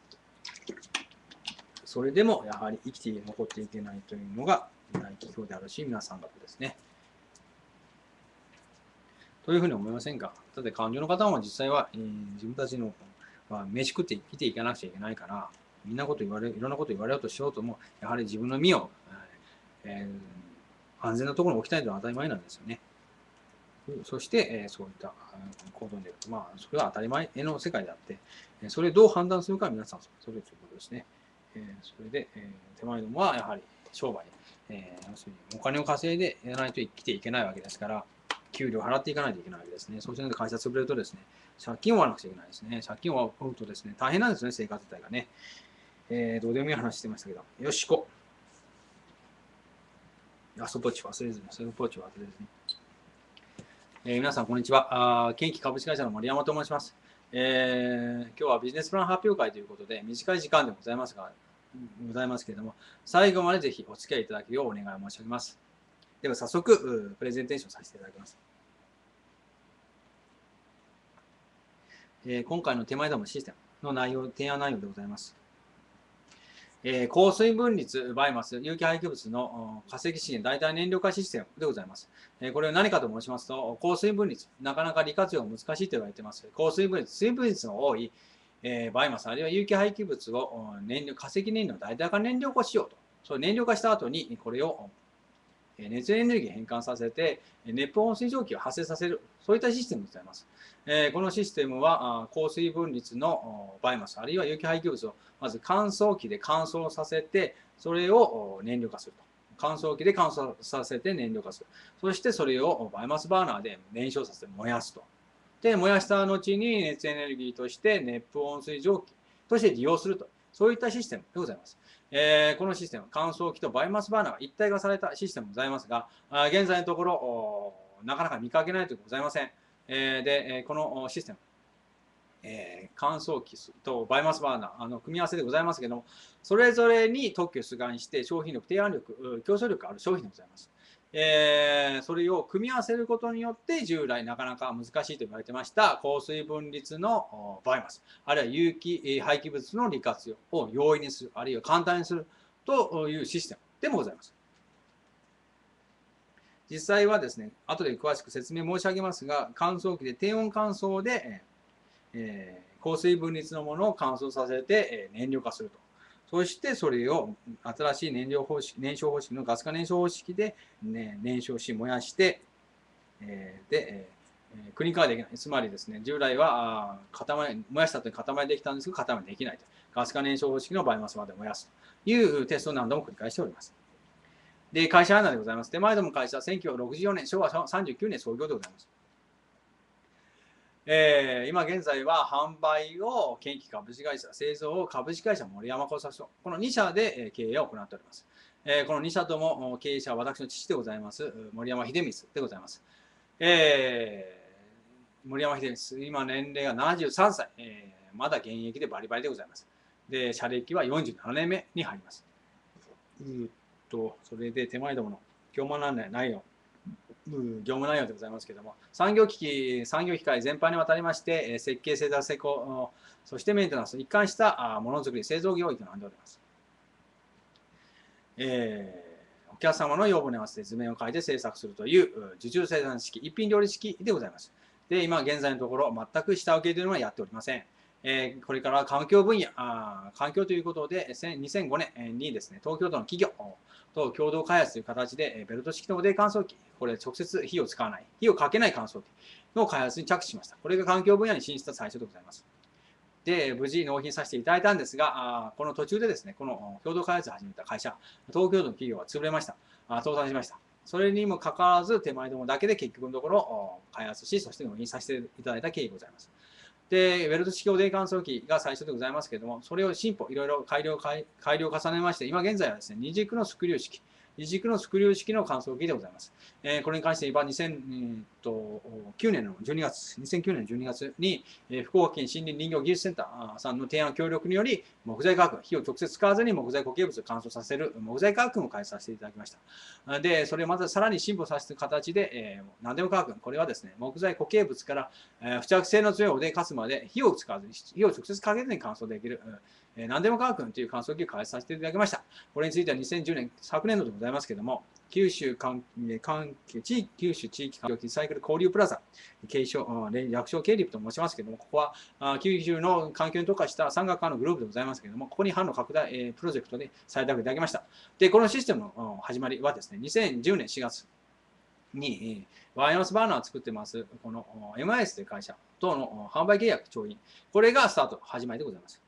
Speaker 1: それでもやはり生きて残っていけないというのが大企業であるし、皆さん方ですね。というふうに思いませんか。だって官僚の方も実際は、えー、自分たちの、まあ、飯食って生きていかなくちゃいけないから、みんなこと言われ、いろんなこと言われようとしようとも、やはり自分の身を、えー、安全なところに置きたいというのは当たり前なんですよね。そして、えー、そういった行動に出る。まあ、それは当たり前の世界であって、それをどう判断するか皆さんそれぞれということですね。えー、それで、えー、手前どもはやはり商売、えー、要するにお金を稼いでやらないと生きていけないわけですから、給料を払っていかないといけないわけですね。そうしないと会社潰れるとですね、借金を負わなくちゃいけないですね。借金を負うとですね、大変なんですね、生活自体がね。えー、どうでもいい話してましたけど、よし、こう。アソポーチ忘れずに、アソポーチ忘れずに。えー、皆さん、こんにちは。あケンキ株式会社の森山と申します。えー、今日はビジネスプラン発表会ということで、短い時間でございますが、ございますけれども、最後までぜひお付き合いいただけるようお願い申し上げます。では、早速、プレゼンテーションさせていただきます。えー、今回の手前どもシステムの内容、提案内容でございます。えー、高水分率バイオマス有機廃棄物の化石資源代替燃料化システムでございます。えー、これは何かと申しますと、高水分率、なかなか利活用が難しいと言われています。高水分率、水分率の多い、えー、バイオマスあるいは有機廃棄物を燃料化石燃料の代替化燃料化しようと。そう燃料化した後にこれを熱エネルギー変換させて熱風温水蒸気を発生させる、そういったシステムでございます。このシステムは高水分率のバイオマスあるいは有機廃棄物をまず乾燥機で乾燥させて、それを燃料化すると。乾燥機で乾燥させて燃料化する。そしてそれをバイオマスバーナーで燃焼させて燃やすと。で、燃やした後に熱エネルギーとして熱風温水蒸気として利用すると。そういったシステムでございます。えー、このシステム、乾燥機とバイオマスバーナーが一体化されたシステムでございますが、現在のところ、なかなか見かけないということございません。えー、で、このシステム、えー、乾燥機とバイオマスバーナーあの組み合わせでございますけども、それぞれに特許を出願して商品力、提案力、競争力ある商品でございます。えー、それを組み合わせることによって従来なかなか難しいと言われてました高水分率のバイオマスあるいは有機廃棄物の利活用を容易にするあるいは簡単にするというシステムでもございます。実際はですね、後で詳しく説明申し上げますが、乾燥機で低温乾燥で、えー、高水分率のものを乾燥させて燃料化すると。そしてそれを新しい燃料方式、燃焼方式のガス化燃焼方式で、ね、燃焼し燃やして、えー、で、 えー、国からできない。つまりですね、従来はあ塊燃やした後に塊できたんですが、塊できないと。ガス化燃焼方式のバイオマスまで燃やすというテストを何度も繰り返しております。で、会社案内でございます。手前ども会社はせんきゅうひゃくろくじゅうよねん、しょうわさんじゅうきゅうねん創業でございます。えー、今現在は販売を研機株式会社、製造を株式会社森山工作所、このに社で経営を行っております。えー、このに社とも経営者は私の父でございます、森山秀光でございます。えー、森山秀光、今年齢がななじゅうさんさい、えー、まだ現役でバリバリでございます。で、社歴はよんじゅうななねんめに入ります。うーっと、それで手前どもの業務内容。業務内容でございますけれども、産業機器、産業機械全般にわたりまして、設計、製造、施工、そしてメンテナンス、一貫したものづくり、製造業を営んでおります。えー、お客様の要望に合わせて図面を変えて製作するという受注生産式、一品料理式でございます。で、今現在のところ、全く下請けというのはやっておりません。えー、これから環境分野あ、環境ということで、にせんごねんにですね、東京都の企業と共同開発という形で、ベルト式のおで乾燥機、これ直接火を使わない、火をかけない乾燥機の開発に着手しました。これが環境分野に進出した最初でございます。で、無事納品させていただいたんですが、この途中でですね、この共同開発を始めた会社、東京都の企業は潰れました。倒産しました。それにもかかわらず、手前どもだけで結局のところ開発し、そして納品させていただいた経緯がございます。で、ウェルト式おで乾燥機が最初でございますけれども、それを進歩、いろいろ改良、改良を重ねまして、今現在はですね、二軸のスクリュー式、二軸のスクリュー式の乾燥機でございます。えー、これに関して言えば、にせんきゅうねんのじゅうにがつ、にせんきゅうねんのじゅうにがつに、えー、福岡県森林林業技術センターさんの提案協力により、木材化学、火を直接使わずに木材固形物を乾燥させる木材化学も開発させていただきました。で、それをまたさらに進歩させる形で、えー、何でも化学、これはですね、木材固形物から、えー、付着性の強いおでかすまで火を使わずに、火を直接かけずに乾燥できる、えー、何でも化学という乾燥機を開発させていただきました。これについてはにせんじゅうねん、昨年度でございますけれども、九州関係地域、九州地域環境リサイクル交流プラザ、継承略称経理部と申しますけれども、ここは九州の環境に特化した産学科のグループでございますけれども、ここに販路拡大、えー、プロジェクトで採択いただきました。で、このシステムの始まりはですね、にせんじゅうねんしがつにバイオマスバーナーを作ってます、この エムアイエス という会社との販売契約調印、これがスタート、始まりでございます。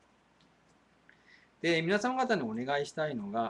Speaker 1: で、皆様方にお願いしたいのが、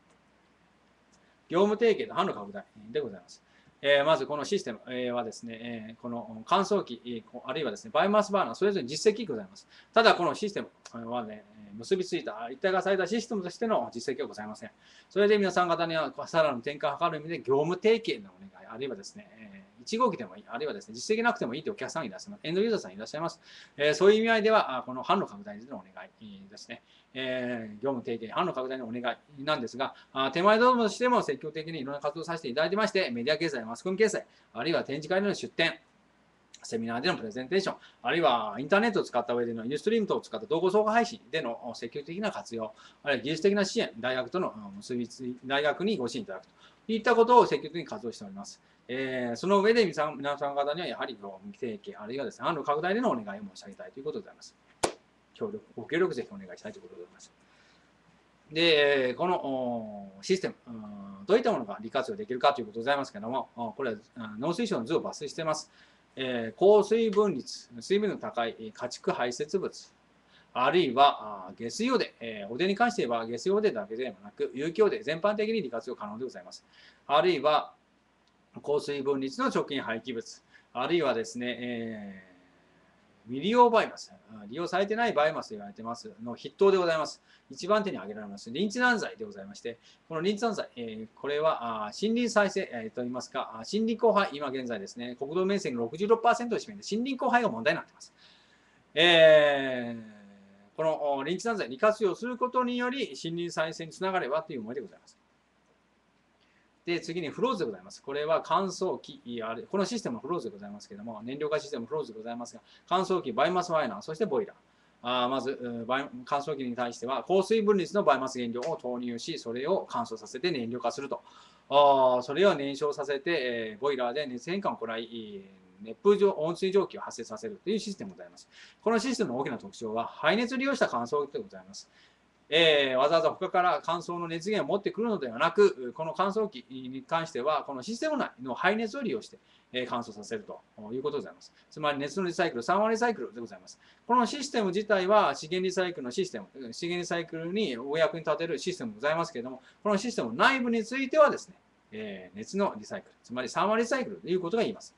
Speaker 1: 業務提携と販路拡大でございます。えー、まずこのシステムはですね、この乾燥機、あるいはですね、バイオマスバーナー、それぞれ実績ございます。ただ、このシステムはね、結びついた、一体化されたシステムとしての実績はございません。それで皆さん方にはさらなる転換を図る意味で、業務提携のお願い、あるいはですね、いち号機でもいい、あるいはですね、実績なくてもいいというお客さんがいらっしゃいます。エンドユーザーさんいらっしゃいます。えー、そういう意味合いでは、この販路拡大でのお願いですね。えー、業務提携、販路拡大のお願いなんですが、あ手前どもとしても積極的にいろんな活動をさせていただいてまして、メディア掲載、マスコミ掲載、あるいは展示会での出展、セミナーでのプレゼンテーション、あるいはインターネットを使った上でのユーストリーム等を使った動画総合配信での積極的な活用、あるいは技術的な支援、大学との結びつき、大学にご支援いただくといったことを積極的に活動しております。えー、その上で皆さん皆さん方にはやはり業務提携、あるいはですね、販路拡大でのお願いを申し上げたいということでございます。協力、ご協力ぜひお願いしたいということでございます。で、このシステム、どういったものが利活用できるかということでございますけれども、これは農水省の図を抜粋しています。えー、高水分率、水分の高い家畜排泄物、あるいは下水汚泥、えー、汚泥に関して言えば下水汚泥だけではなく、有機汚泥、全般的に利活用可能でございます。あるいは、高水分率の食品廃棄物、あるいはですね、えー未利用バイオマス、利用されてないバイオマスと言われていますの筆頭でございます。一番手に挙げられます、リンチ軟剤でございまして、このリンチ軟剤、えー、これは森林再生、えー、といいますか、森林荒廃、今現在ですね、国土面積の ろくじゅうろくパーセント を占めて森林荒廃が問題になっています。えー、このリンチ軟剤利活用することにより森林再生につながればという思いでございます。で、次にフローズでございます。これは乾燥機、このシステムのフローズでございますけれども、燃料化システムのフローズでございますが、乾燥機、バイオマスワイナー、そしてボイラー。あまず、乾燥機に対しては、高水分率のバイオマス原料を投入し、それを乾燥させて燃料化すると。あそれを燃焼させて、ボイラーで熱変換を行い、熱風上、温水蒸気を発生させるというシステムでございます。このシステムの大きな特徴は、排熱利用した乾燥機でございます。 えー、わざわざ他から乾燥の熱源を持ってくるのではなく、この乾燥機に関しては、このシステム内の排熱を利用して、えー、乾燥させるということでございます。つまり熱のリサイクル、さん割リサイクルでございます。このシステム自体は資源リサイクルのシステム、資源リサイクルにお役に立てるシステムでございますけれども、このシステム内部についてはですね、えー、熱のリサイクル、つまりさん割リサイクルということが言います。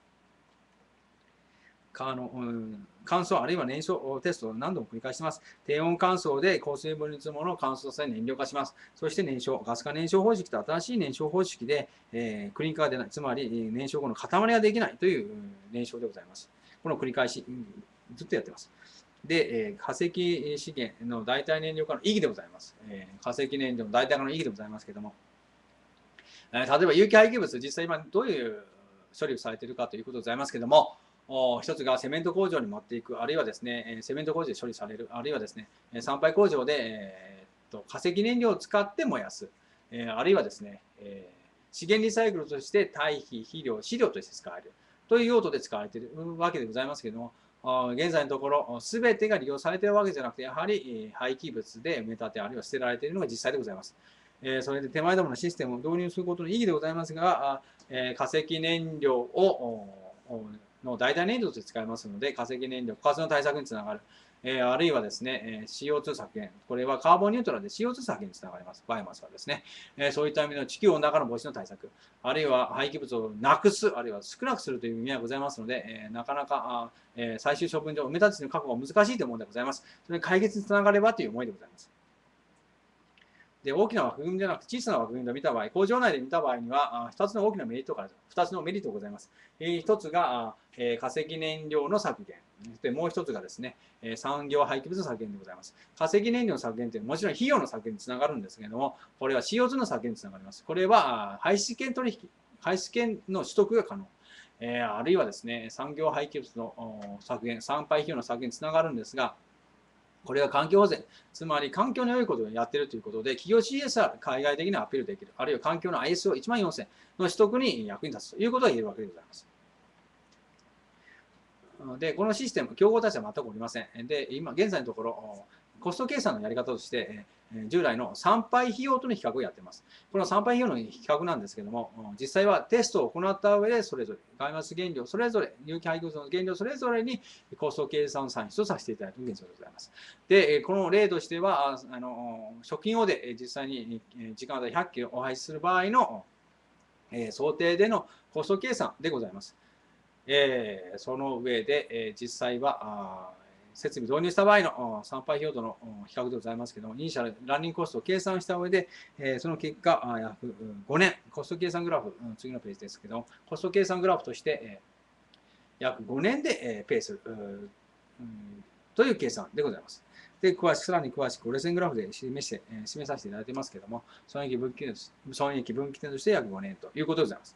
Speaker 1: あの、うん、乾燥あるいは燃焼テストを何度も繰り返しています。低温乾燥で高水分率ものを乾燥させ燃料化します。そして燃焼、ガス化燃焼方式と新しい燃焼方式で、えー、クリーン化が出ない、つまり燃焼後の塊ができないという燃焼でございます。この繰り返し、ずっとやっています。で、えー、化石資源の代替燃料化の意義でございます。えー、化石燃料の代替化の意義でございますけれども、えー、例えば有機廃棄物、実際今どういう処理をされているかということでございますけれども、一つがセメント工場に持っていく、あるいはですね、セメント工場で処理される、あるいはですね、産廃工場で、えー、と化石燃料を使って燃やす、えー、あるいはですね、えー、資源リサイクルとして堆肥、肥料、飼料として使われるという用途で使われているわけでございますけれども、現在のところ、すべてが利用されているわけじゃなくて、やはり廃棄物で埋め立て、あるいは捨てられているのが実際でございます。それで手前どものシステムを導入することの意義でございますが、化石燃料をの代替燃料として使えますので、化石燃料、枯渇の対策につながる。えー、あるいはですね、シーオーツー 削減。これはカーボンニュートラルで シーオーツー 削減につながります。バイオマスはですね。えー、そういった意味の地球温暖化の防止の対策、あるいは廃棄物をなくす、あるいは少なくするという意味がございますので、えー、なかなか、えー、最終処分場、埋め立ての確保が難しいというものでございます。それ解決につながればという思いでございます。で、大きな枠組みではなく小さな枠組みで見た場合、工場内で見た場合には、ふたつの大きなメリットがある。ふたつのメリットがございます。ひとつが化石燃料の削減。で、もうひとつがですね、産業廃棄物削減でございます。化石燃料の削減というのはもちろん費用の削減につながるんですけれども、これは シーオーツー の削減につながります。これは排出権取引、排出権の取得が可能。あるいはですね、産業廃棄物の削減、産廃費用の削減につながるんですが、これは環境保全、つまり環境の良いことをやっているということで、企業 シーエスアール、海外的にアピールできる、あるいは環境の アイエスオーいちまんよんせんの取得に役に立つということが言えるわけでございます。で、このシステム、競合体制は全くおりません。で、今、現在のところ、コスト計算のやり方として、従来の産廃費用との比較をやっています。この産廃費用の比較なんですけども、実際はテストを行った上で、それぞれ、バイオマス原料、それぞれ、有機廃棄物の原料、それぞれにコスト計算算出をさせていただいている現状でございます。で、この例としては、あの食品用で実際に時間当たりひゃっキロを排出する場合の想定でのコスト計算でございます。えー、その上で、えー、実際は設備導入した場合の産廃費用との比較でございますけども、イニシャルランニングコストを計算した上で、えー、その結果、約ごねん、コスト計算グラフ、次のページですけども、コスト計算グラフとして、えー、約ごねんで、えー、ペイする、うん、という計算でございます。で、詳しく、さらに詳しく、折れ線グラフで示して、えー、示させていただいてますけども、損益分岐点、損益分岐点として約ごねんということでございます。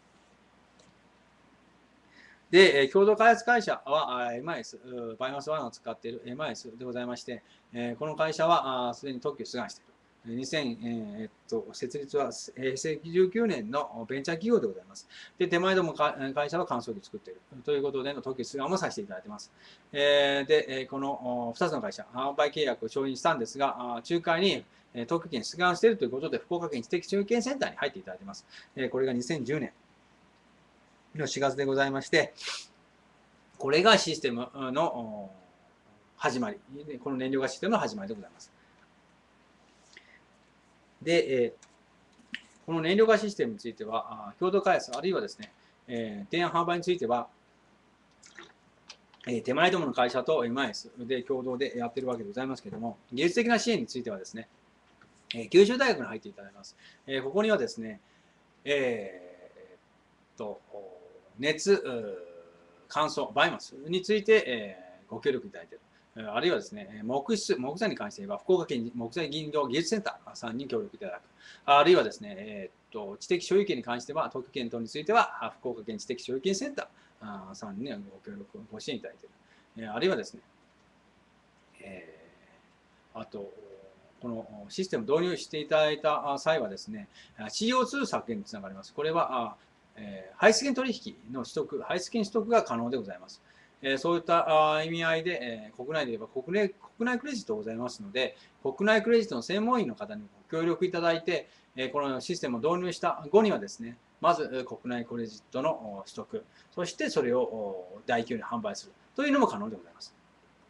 Speaker 1: で、共同開発会社は エムアイエス、バイオマスワンを使っている エムアイエス でございまして、この会社はすでに特許を出願している。にせん、えー、っと設立は平成じゅうきゅうねんのベンチャー企業でございます。で、手前ども会社は乾燥機を作っているということでの特許出願もさせていただいています。えー、で、このふたつの会社、販売契約を承認したんですが、仲介に特許権出願しているということで、福岡県知的中堅センターに入っていただいています。これがにせんじゅうねん。のしがつでございまして、これがシステムの始まり、この燃料化システムの始まりでございます。で、この燃料化システムについては、共同開発、あるいはですね、提案販売については、手前どもの会社と エムアイエス で共同でやっているわけでございますけれども、技術的な支援についてはですね、九州大学に入っていただきます。ここにはですね、えー、っと、熱、乾燥、バイオマスについてご協力いただいている。あるいはですね、木質、木材に関して言えば、福岡県木材林業技術センターさんに協力いただく。あるいはですね、えー、っと知的所有権に関しては、特許権等については、福岡県知的所有権センターさんにご協力、ご支援いただいている。あるいはですね、えー、あと、このシステム導入していただいた際はですね、シーオーツー 削減につながります。これは、えー、排出権取引の取得、排出権取得が可能でございます。 えー、そういったあ意味合いで、えー、国内で言えば国内、国内クレジットございますので、国内クレジットの専門員の方にご協力いただいて、えー、このシステムを導入した後にはですね、まず国内クレジットの取得、そしてそれを大企業に販売するというのも可能でございます。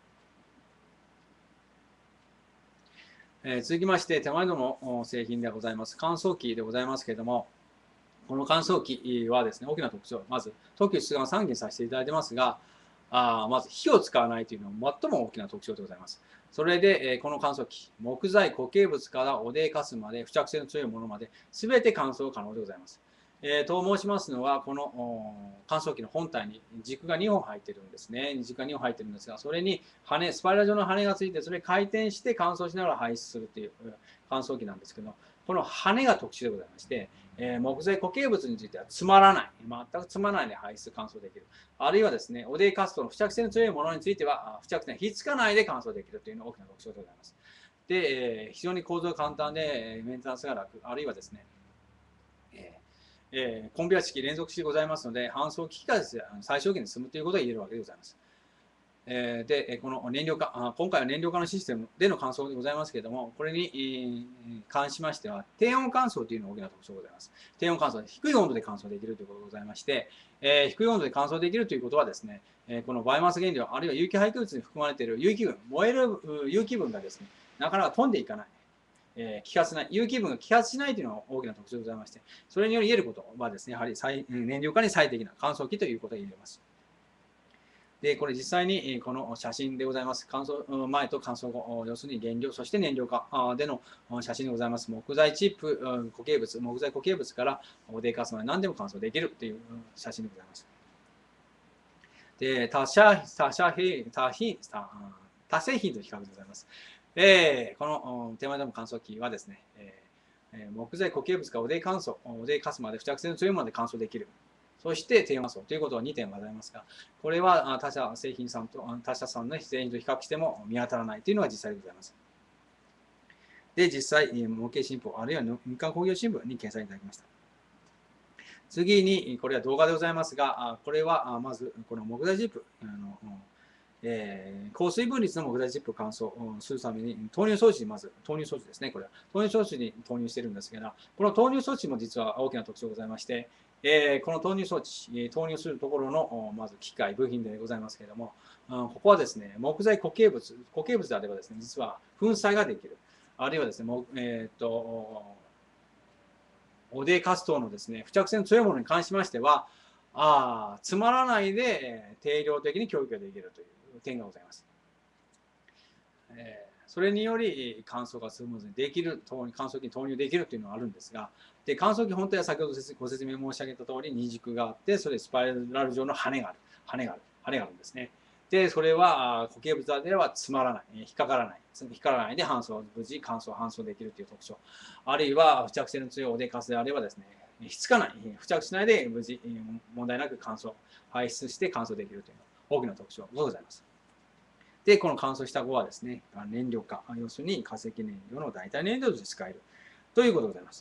Speaker 1: えー、続きまして、手前のの製品でございます。乾燥機でございますけれども、この乾燥機はですね、大きな特徴、まず、特許出願さん件させていただいてますが、あまず火を使わないというのが最も大きな特徴でございます。それで、えー、この乾燥機、木材、固形物からおでかすまで、付着性の強いものまで、すべて乾燥可能でございます。えー、と申しますのは、この乾燥機の本体に軸がにほん入っているんですね。軸がにほん入っているんですが、それに羽、スパイラル状の羽がついて、それ回転して乾燥しながら排出するという乾燥機なんですけど、この羽が特殊でございまして、えー、木材固形物については詰まらない。全く詰まらないで排出乾燥できる。あるいはですね、おでカストの付着性の強いものについては、付着性がひっつかないで乾燥できるというのが大きな特徴でございます。で、えー、非常に構造が簡単で、メンテナンスが楽、あるいはですね、えーえー、コンベア式、連続式でございますので、搬送機器がですね、最小限で済むということが言えるわけでございます。で、この燃料化、今回は燃料化のシステムでの乾燥でございますけれども、これに関しましては、低温乾燥というのが大きな特徴でございます。低温乾燥で低い温度で乾燥できるということでございまして、えー、低い温度で乾燥できるということはですね、このバイオマス原料、あるいは有機廃棄物に含まれている有機分、燃える有機分がですね、なかなか飛んでいかない。えー、揮発しない、有機分が揮発しないというのが大きな特徴でございまして、それにより言えることはですね、やはり燃料化に最適な乾燥機ということが言えます。で、これ実際にこの写真でございます。乾燥前と乾燥後、要するに原料、そして燃料化での写真でございます。木材チップ、固形物、木材固形物からおでかすまで何でも乾燥できるという写真でございます。で、他社、他社品、他品、他他製品と比較でございます。で、この手前でも乾燥機はですね、木材固形物からおで乾燥、おでかすまで付着性の強いもので乾燥できる。そして低温乾燥ということはにてんございますが、これは他社製品さんと他社さんの製品と比較しても見当たらないというのが実際でございます。で、実際、模型新報、あるいは民間工業新聞に掲載いただきました。次に、これは動画でございますが、これはまず、この木材チップ、あのえー、高水分率の木材チップを乾燥するために、投入装置にまず、投入装置ですね、これは。投入装置に投入しているんですが、この投入装置も実は大きな特徴がございまして、えー、この投入装置、投入するところの、まず機械、部品でございますけれども、ここはですね、木材固形物、固形物であればですね、実は粉砕ができる。あるいはですね、えっ、ー、と、おでカストのですね、付着性の強いものに関しましては、あ詰まらないで定量的に供給ができるという点がございます。えー、それにより乾燥がスムーズにできる、乾燥機に投入できるというのがあるんですが、で乾燥機本体は先ほどご説明申し上げた通り二軸があって、それスパイラル状の羽がある、羽がある、羽があるんですね。で、それは固形物では詰まらない、引っかからない、引っかからないで搬送、無事乾燥、搬送できるという特徴。あるいは付着性の強いおでかすであればですね、ひっつかない、付着しないで無事、問題なく乾燥、排出して乾燥できるというのが大きな特徴がございます。で、この乾燥した後はですね、燃料化、要するに化石燃料の代替燃料として使えるということでございます。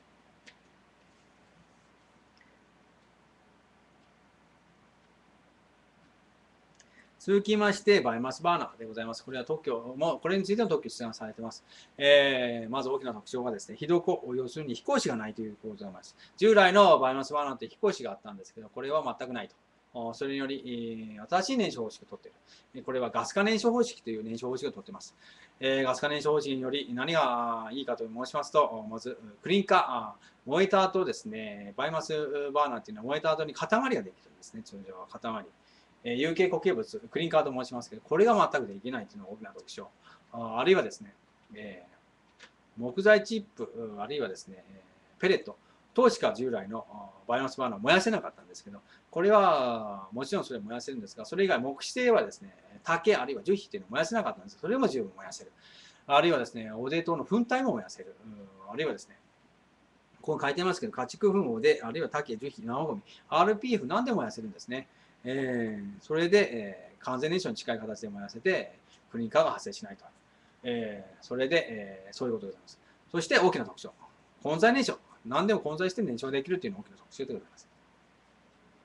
Speaker 1: 続きまして、バイオマスバーナーでございます。これは特許も、これについての特許出願されています。えー、まず大きな特徴がですね、非同行、要するに飛行士がないということでございます。従来のバイオマスバーナーって飛行士があったんですけど、これは全くないと。それにより、新しい燃焼方式をとっている。これはガス化燃焼方式という燃焼方式をとっています。えー、ガス化燃焼方式により何がいいかと申しますと、まず、クリーン化、燃えた後ですね、バイオマスバーナーっていうのは燃えた後に塊ができるんですね、通常は塊。有形固形物、クリーンカーと申しますけど、これが全くできないというのが大きな特徴。あ, あるいはですね、えー、木材チップ、あるいはですね、ペレット、当時から従来のバイオマスバーナーを燃やせなかったんですけど、これはもちろんそれを燃やせるんですが、それ以外木質ではですね、竹あるいは樹皮っていうのを燃やせなかったんですが、それも十分燃やせる。あるいはですね、おで等の粉体も燃やせる。あるいはですね、ここに書いてますけど、家畜粉で、あるいは竹、樹皮、生ゴミ、アールピーエフ 何でも燃やせるんですね。えー、それで、えー、完全燃焼に近い形で燃やせて、クリーン化が発生しないと。えー、それで、えー、そういうことでございます。そして大きな特徴。混在燃焼。何でも混在して燃焼できるというのが大きな特徴でございます。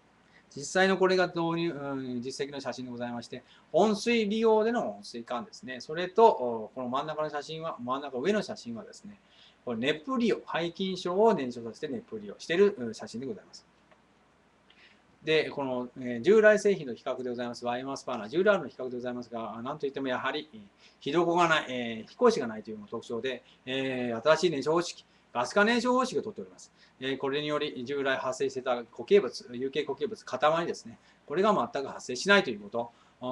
Speaker 1: 実際のこれが導入、うん、実績の写真でございまして、温水利用での温水管ですね。それと、この真ん中の写真は、真ん中上の写真はですね、これ熱風利用、背筋症を燃焼させて熱風利用している写真でございます。で、この、えー、従来製品の比較でございます、バイオマスバーナー、従来の比較でございますが、なんといってもやはり、火床がない、えー、飛行士がないというのが特徴で、えー、新しい燃焼方式、ガス化燃焼方式をとっております。えー、これにより従来発生していた固形物、有形固形物、塊ですね、これが全く発生しないということ、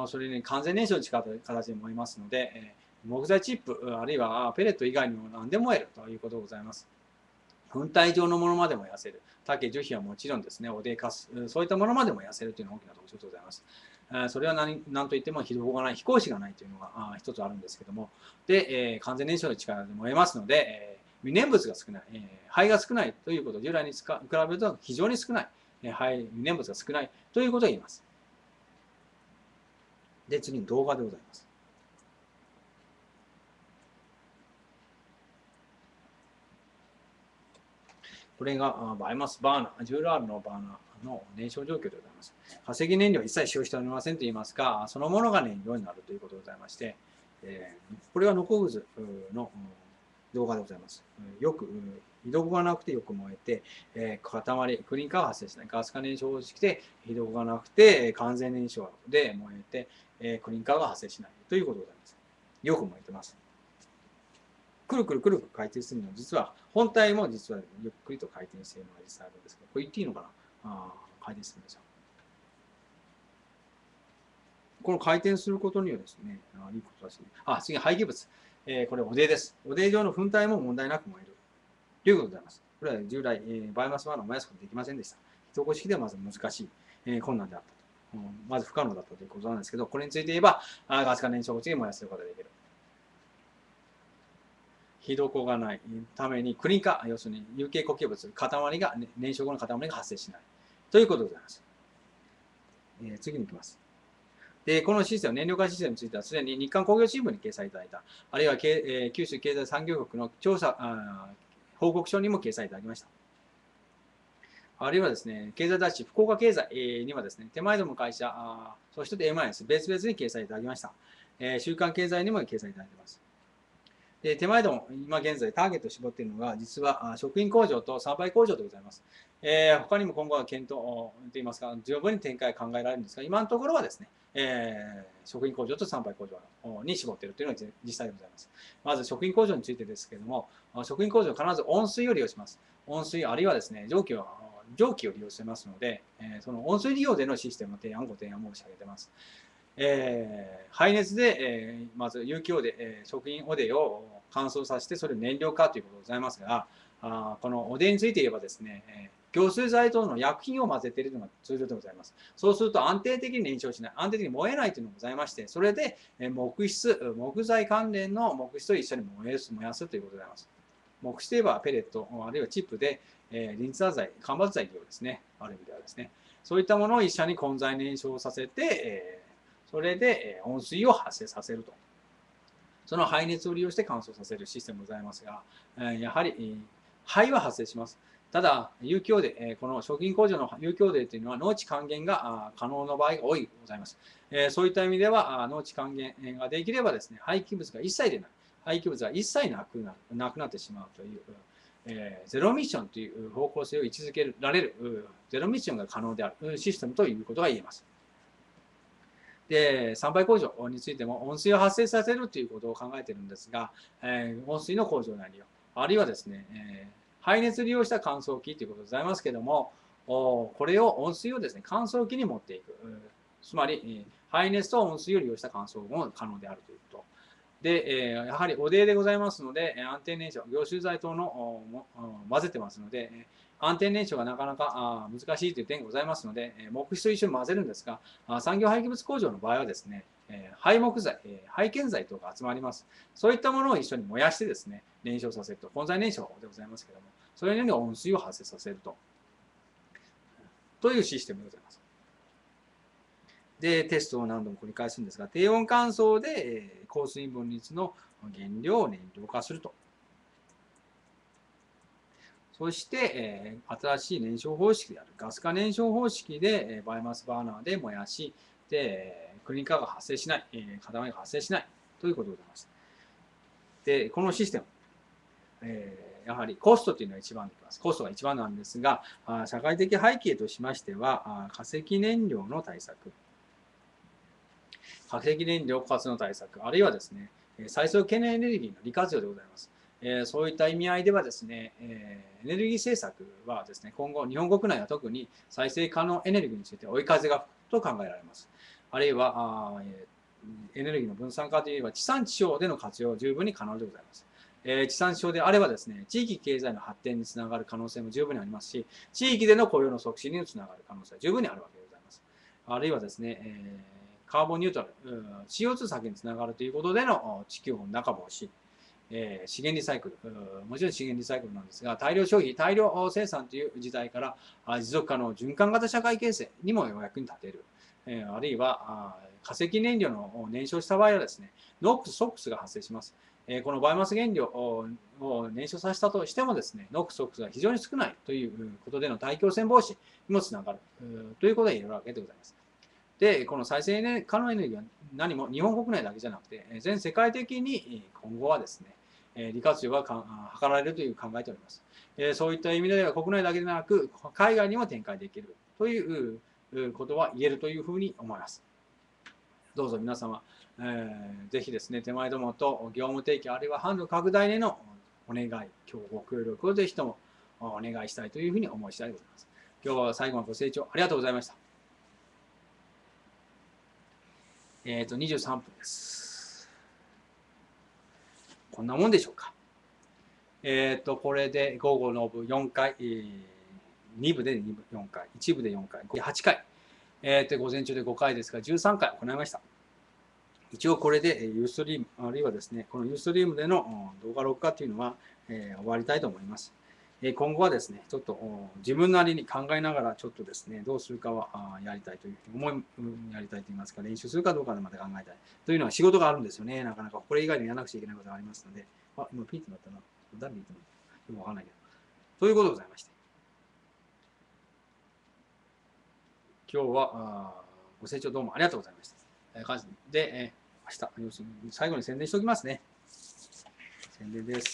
Speaker 1: それに完全燃焼に近い形で燃えますので、えー、木材チップ、あるいはペレット以外にも何でも燃えるということでございます。粉体状のものまでも痩せる。竹、樹皮はもちろんですね、おでかす、そういったものまでも痩せるというのが大きな特徴でございます。それは何何といっても、火床がない、飛行士がないというのが一つあるんですけども、で、えー、完全燃焼の力で燃えますので、えー、未燃物が少ない、えー、灰が少ないということ、従来に比べると非常に少ない、えー、灰、未燃物が少ないということを言います。で、次に動画でございます。これがバイオマスバーナー、じゅうアールのバーナーの燃焼状況でございます。化石燃料は一切使用しておりませんと言いますが、そのものが燃料になるということでございまして、えー、これはノコグズの動画でございます。よく、火床がなくてよく燃えて、えー、塊、クリーン化が発生しない。ガス化燃焼方式で火床がなくて完全燃焼で燃えて、えー、クリーン化が発生しないということでございます。よく燃えてます。くるくるくるくる回転するのは、実は、本体も実はゆっくりと回転しているのが実際あるんですけど、これ言っていいのかなあ回転するんですよ。この回転することにはですね、あいいことだし、ね、あ、次、廃棄物。えー、これ、おでです。おで状の粉体も問題なく燃える。ということでございます。これは従来、えー、バイオマスバーナーを燃やすことができませんでした。人工式ではまず難しい、えー、困難であったと。うん。まず不可能だったということなんですけど、これについて言えば、あガス化燃焼方式で燃やすことができる。火床がないためにクリーン化、要するに有形固形物、塊が、燃焼後の塊が発生しないということでございます。えー、次に行きます。で、このシステム、燃料化システムについては、すでに日刊工業新聞に掲載いただいた、あるいは、えー、九州経済産業局の調査あ報告書にも掲載いただきました。あるいはですね、経済雑誌、福岡経済にはですね、手前ども会社、あそして エムアイエス、別々に掲載いただきました。えー、週刊経済にも掲載いただいています。で手前ども、今現在ターゲットを絞っているのが、実は食品工場と栽培工場でございます。えー、他にも今後は検討といいますか、十分に展開考えられるんですが、今のところはですね、えー、食品工場と栽培工場に絞っているというのが実際でございます。まず食品工場についてですけれども、食品工場は必ず温水を利用します。温水、あるいはですね、蒸気を蒸気を利用してますので、えー、その温水利用でのシステムの提案、ご提案申し上げています。えー、排熱で、えー、まず有機おで、えー、食品おでを乾燥させてそれを燃料化ということでございますが、あこのおでについて言えばですね、えー、凝集剤等の薬品を混ぜているのが通常でございます。そうすると安定的に燃焼しない、安定的に燃えないというのがございまして、それで木質、木材関連の木質と一緒に燃やす燃やすということでございます。木質といえばペレット、あるいはチップで、えー、リンツァー剤、間伐材利用ですね、ある意味ではですね、そういったものを一緒に混在燃焼させて、えーそれで温水を発生させると。その排熱を利用して乾燥させるシステムでございますが、やはり灰は発生します。ただ、有機汚泥、この食品工場の有機汚泥というのは農地還元が可能な場合が多いございます。そういった意味では、農地還元ができればですね、廃棄物が一切出ない。廃棄物が一切なくなるなくなってしまうという、えー、ゼロミッションという方向性を位置づけられる、ゼロミッションが可能であるシステムということが言えます。で、産廃工場についても温水を発生させるということを考えているんですが、えー、温水の工場なりあるいはですね、えー、排熱利用した乾燥機ということでございますけれども、これを温水をですね、乾燥機に持っていく。つまり、排熱と温水を利用した乾燥も可能であるということ。で、やはりおででございますので、安定燃焼、凝集剤等の混ぜてますので、安定燃焼がなかなか難しいという点がございますので、木質と一緒に混ぜるんですが、産業廃棄物工場の場合はですね、廃木材、廃建材等が集まります。そういったものを一緒に燃やしてですね、燃焼させると、混在燃焼でございますけれども、それにより温水を発生させると。というシステムでございます。で、テストを何度も繰り返すんですが、低温乾燥で降水分率の原料を燃料化すると。 そして、えー、新しい燃焼方式であるガス化燃焼方式で、えー、バイオマスバーナーで燃やし、でクリーンカーが発生しない、えー、塊が発生しないということでございます。で、このシステム、えー、やはりコストというのが一番できます。コストが一番なんですが、社会的背景としましては、化石燃料の対策、化石燃料活の対策、あるいはですね、再生懸念エネルギーの利活用でございます。そういった意味合いではですね、エネルギー政策はですね、今後、日本国内は特に再生可能エネルギーについて追い風が吹くと考えられます。あるいは、エネルギーの分散化といえば地産地消での活用は十分に可能でございます。地産地消であればですね、地域経済の発展につながる可能性も十分にありますし、地域での雇用の促進につながる可能性は十分にあるわけでございます。あるいはですね、カーボンニュートラル、シーオーツー 削減につながるということでの地球温暖化防止、えー、資源リサイクル、もちろん資源リサイクルなんですが、大量消費、大量生産という時代から持続可能循環型社会形成にも役に立てる、えー、あるいは化石燃料の燃焼した場合はですね、ノックス、ソックスが発生します。えー、このバイオマス原料を燃焼させたとしてもですね、ノックス、ソックスが非常に少ないということでの大気汚染防止にもつながるということが言えるわけでございます。で、この再生可能エネルギーは何も日本国内だけじゃなくて、全世界的に今後はですね、利活用が図られるという考えております。そういった意味では国内だけでなく、海外にも展開できるということは言えるというふうに思います。どうぞ皆様、えー、ぜひですね、手前どもと業務提供、あるいは販路拡大へのお願い、今日ご協力をぜひともお願いしたいというふうに思いしたいでございます。今日は最後までご清聴ありがとうございました。えっと、にじゅうさんぷんです。こんなもんでしょうか。えっと、これで午後の部よんかい、えー、に部でよんかい、いち部でよんかい、はちかい、えっと、午前中でごかいですが、じゅうさんかい行いました。一応これでユーストリーム、あるいはですね、このユーストリームでの動画録画というのは、えー、終わりたいと思います。今後はですね、ちょっと自分なりに考えながら、ちょっとですね、どうするかはやりたいというふうに思い、やりたいと言いますか、練習するかどうかまで考えたい。というのは仕事があるんですよね、なかなか。これ以外にやらなくちゃいけないことがありますので、あ、今ピンとなったな。誰に言ってもよくわかんないけど。ということでございまして。今日はご清聴どうもありがとうございました。で、明日、要するに最後に宣伝しておきますね。宣伝です。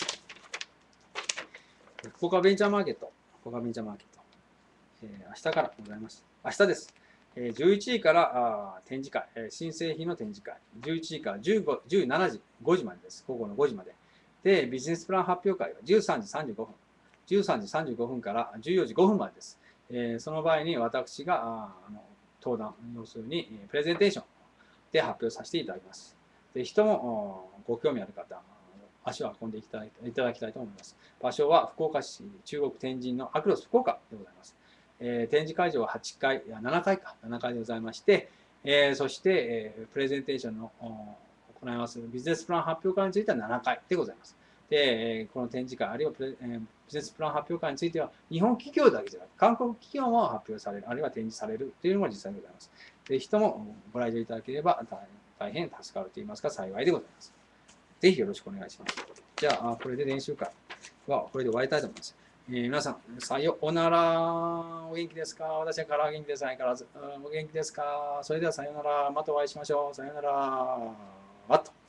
Speaker 1: 福岡ベンチャーマーケット、福岡ベンチャーマーケット、えー、明日からございます。明日です。えー、じゅういちじからあ展示会、えー、新製品の展示会、じゅういちじからじゅうご、じゅうしちじ、ごじまでです。午後のごじまで。で、ビジネスプラン発表会はじゅうさんじさんじゅうごふん、じゅうさんじさんじゅうごふんからじゅうよじごふんまでです。えー、その場合に私がああの登壇、要するにプレゼンテーションで発表させていただきます。ぜひともご興味ある方、足を運んでいただきたいと思います。場所は福岡市中国天神のアクロス福岡でございます。えー、展示会場ははちかい、いやななかいか、ななかいでございまして、えー、そして、えー、プレゼンテーションの行いますビジネスプラン発表会についてはななかいでございます。で、この展示会、あるいはプレ、えー、ビジネスプラン発表会については、日本企業だけじゃなく、韓国企業も発表される、あるいは展示されるというのが実際でございます。ぜひともご来場いただければ大変助かると言いますか、幸いでございます。ぜひよろしくお願いします。じゃあ、これで練習会はこれで終わりたいと思います。えー、皆さん、さようなら。お元気ですか？私はから元気です。相変わらず。お元気ですか？それではさようなら。またお会いしましょう。さようなら。あっと。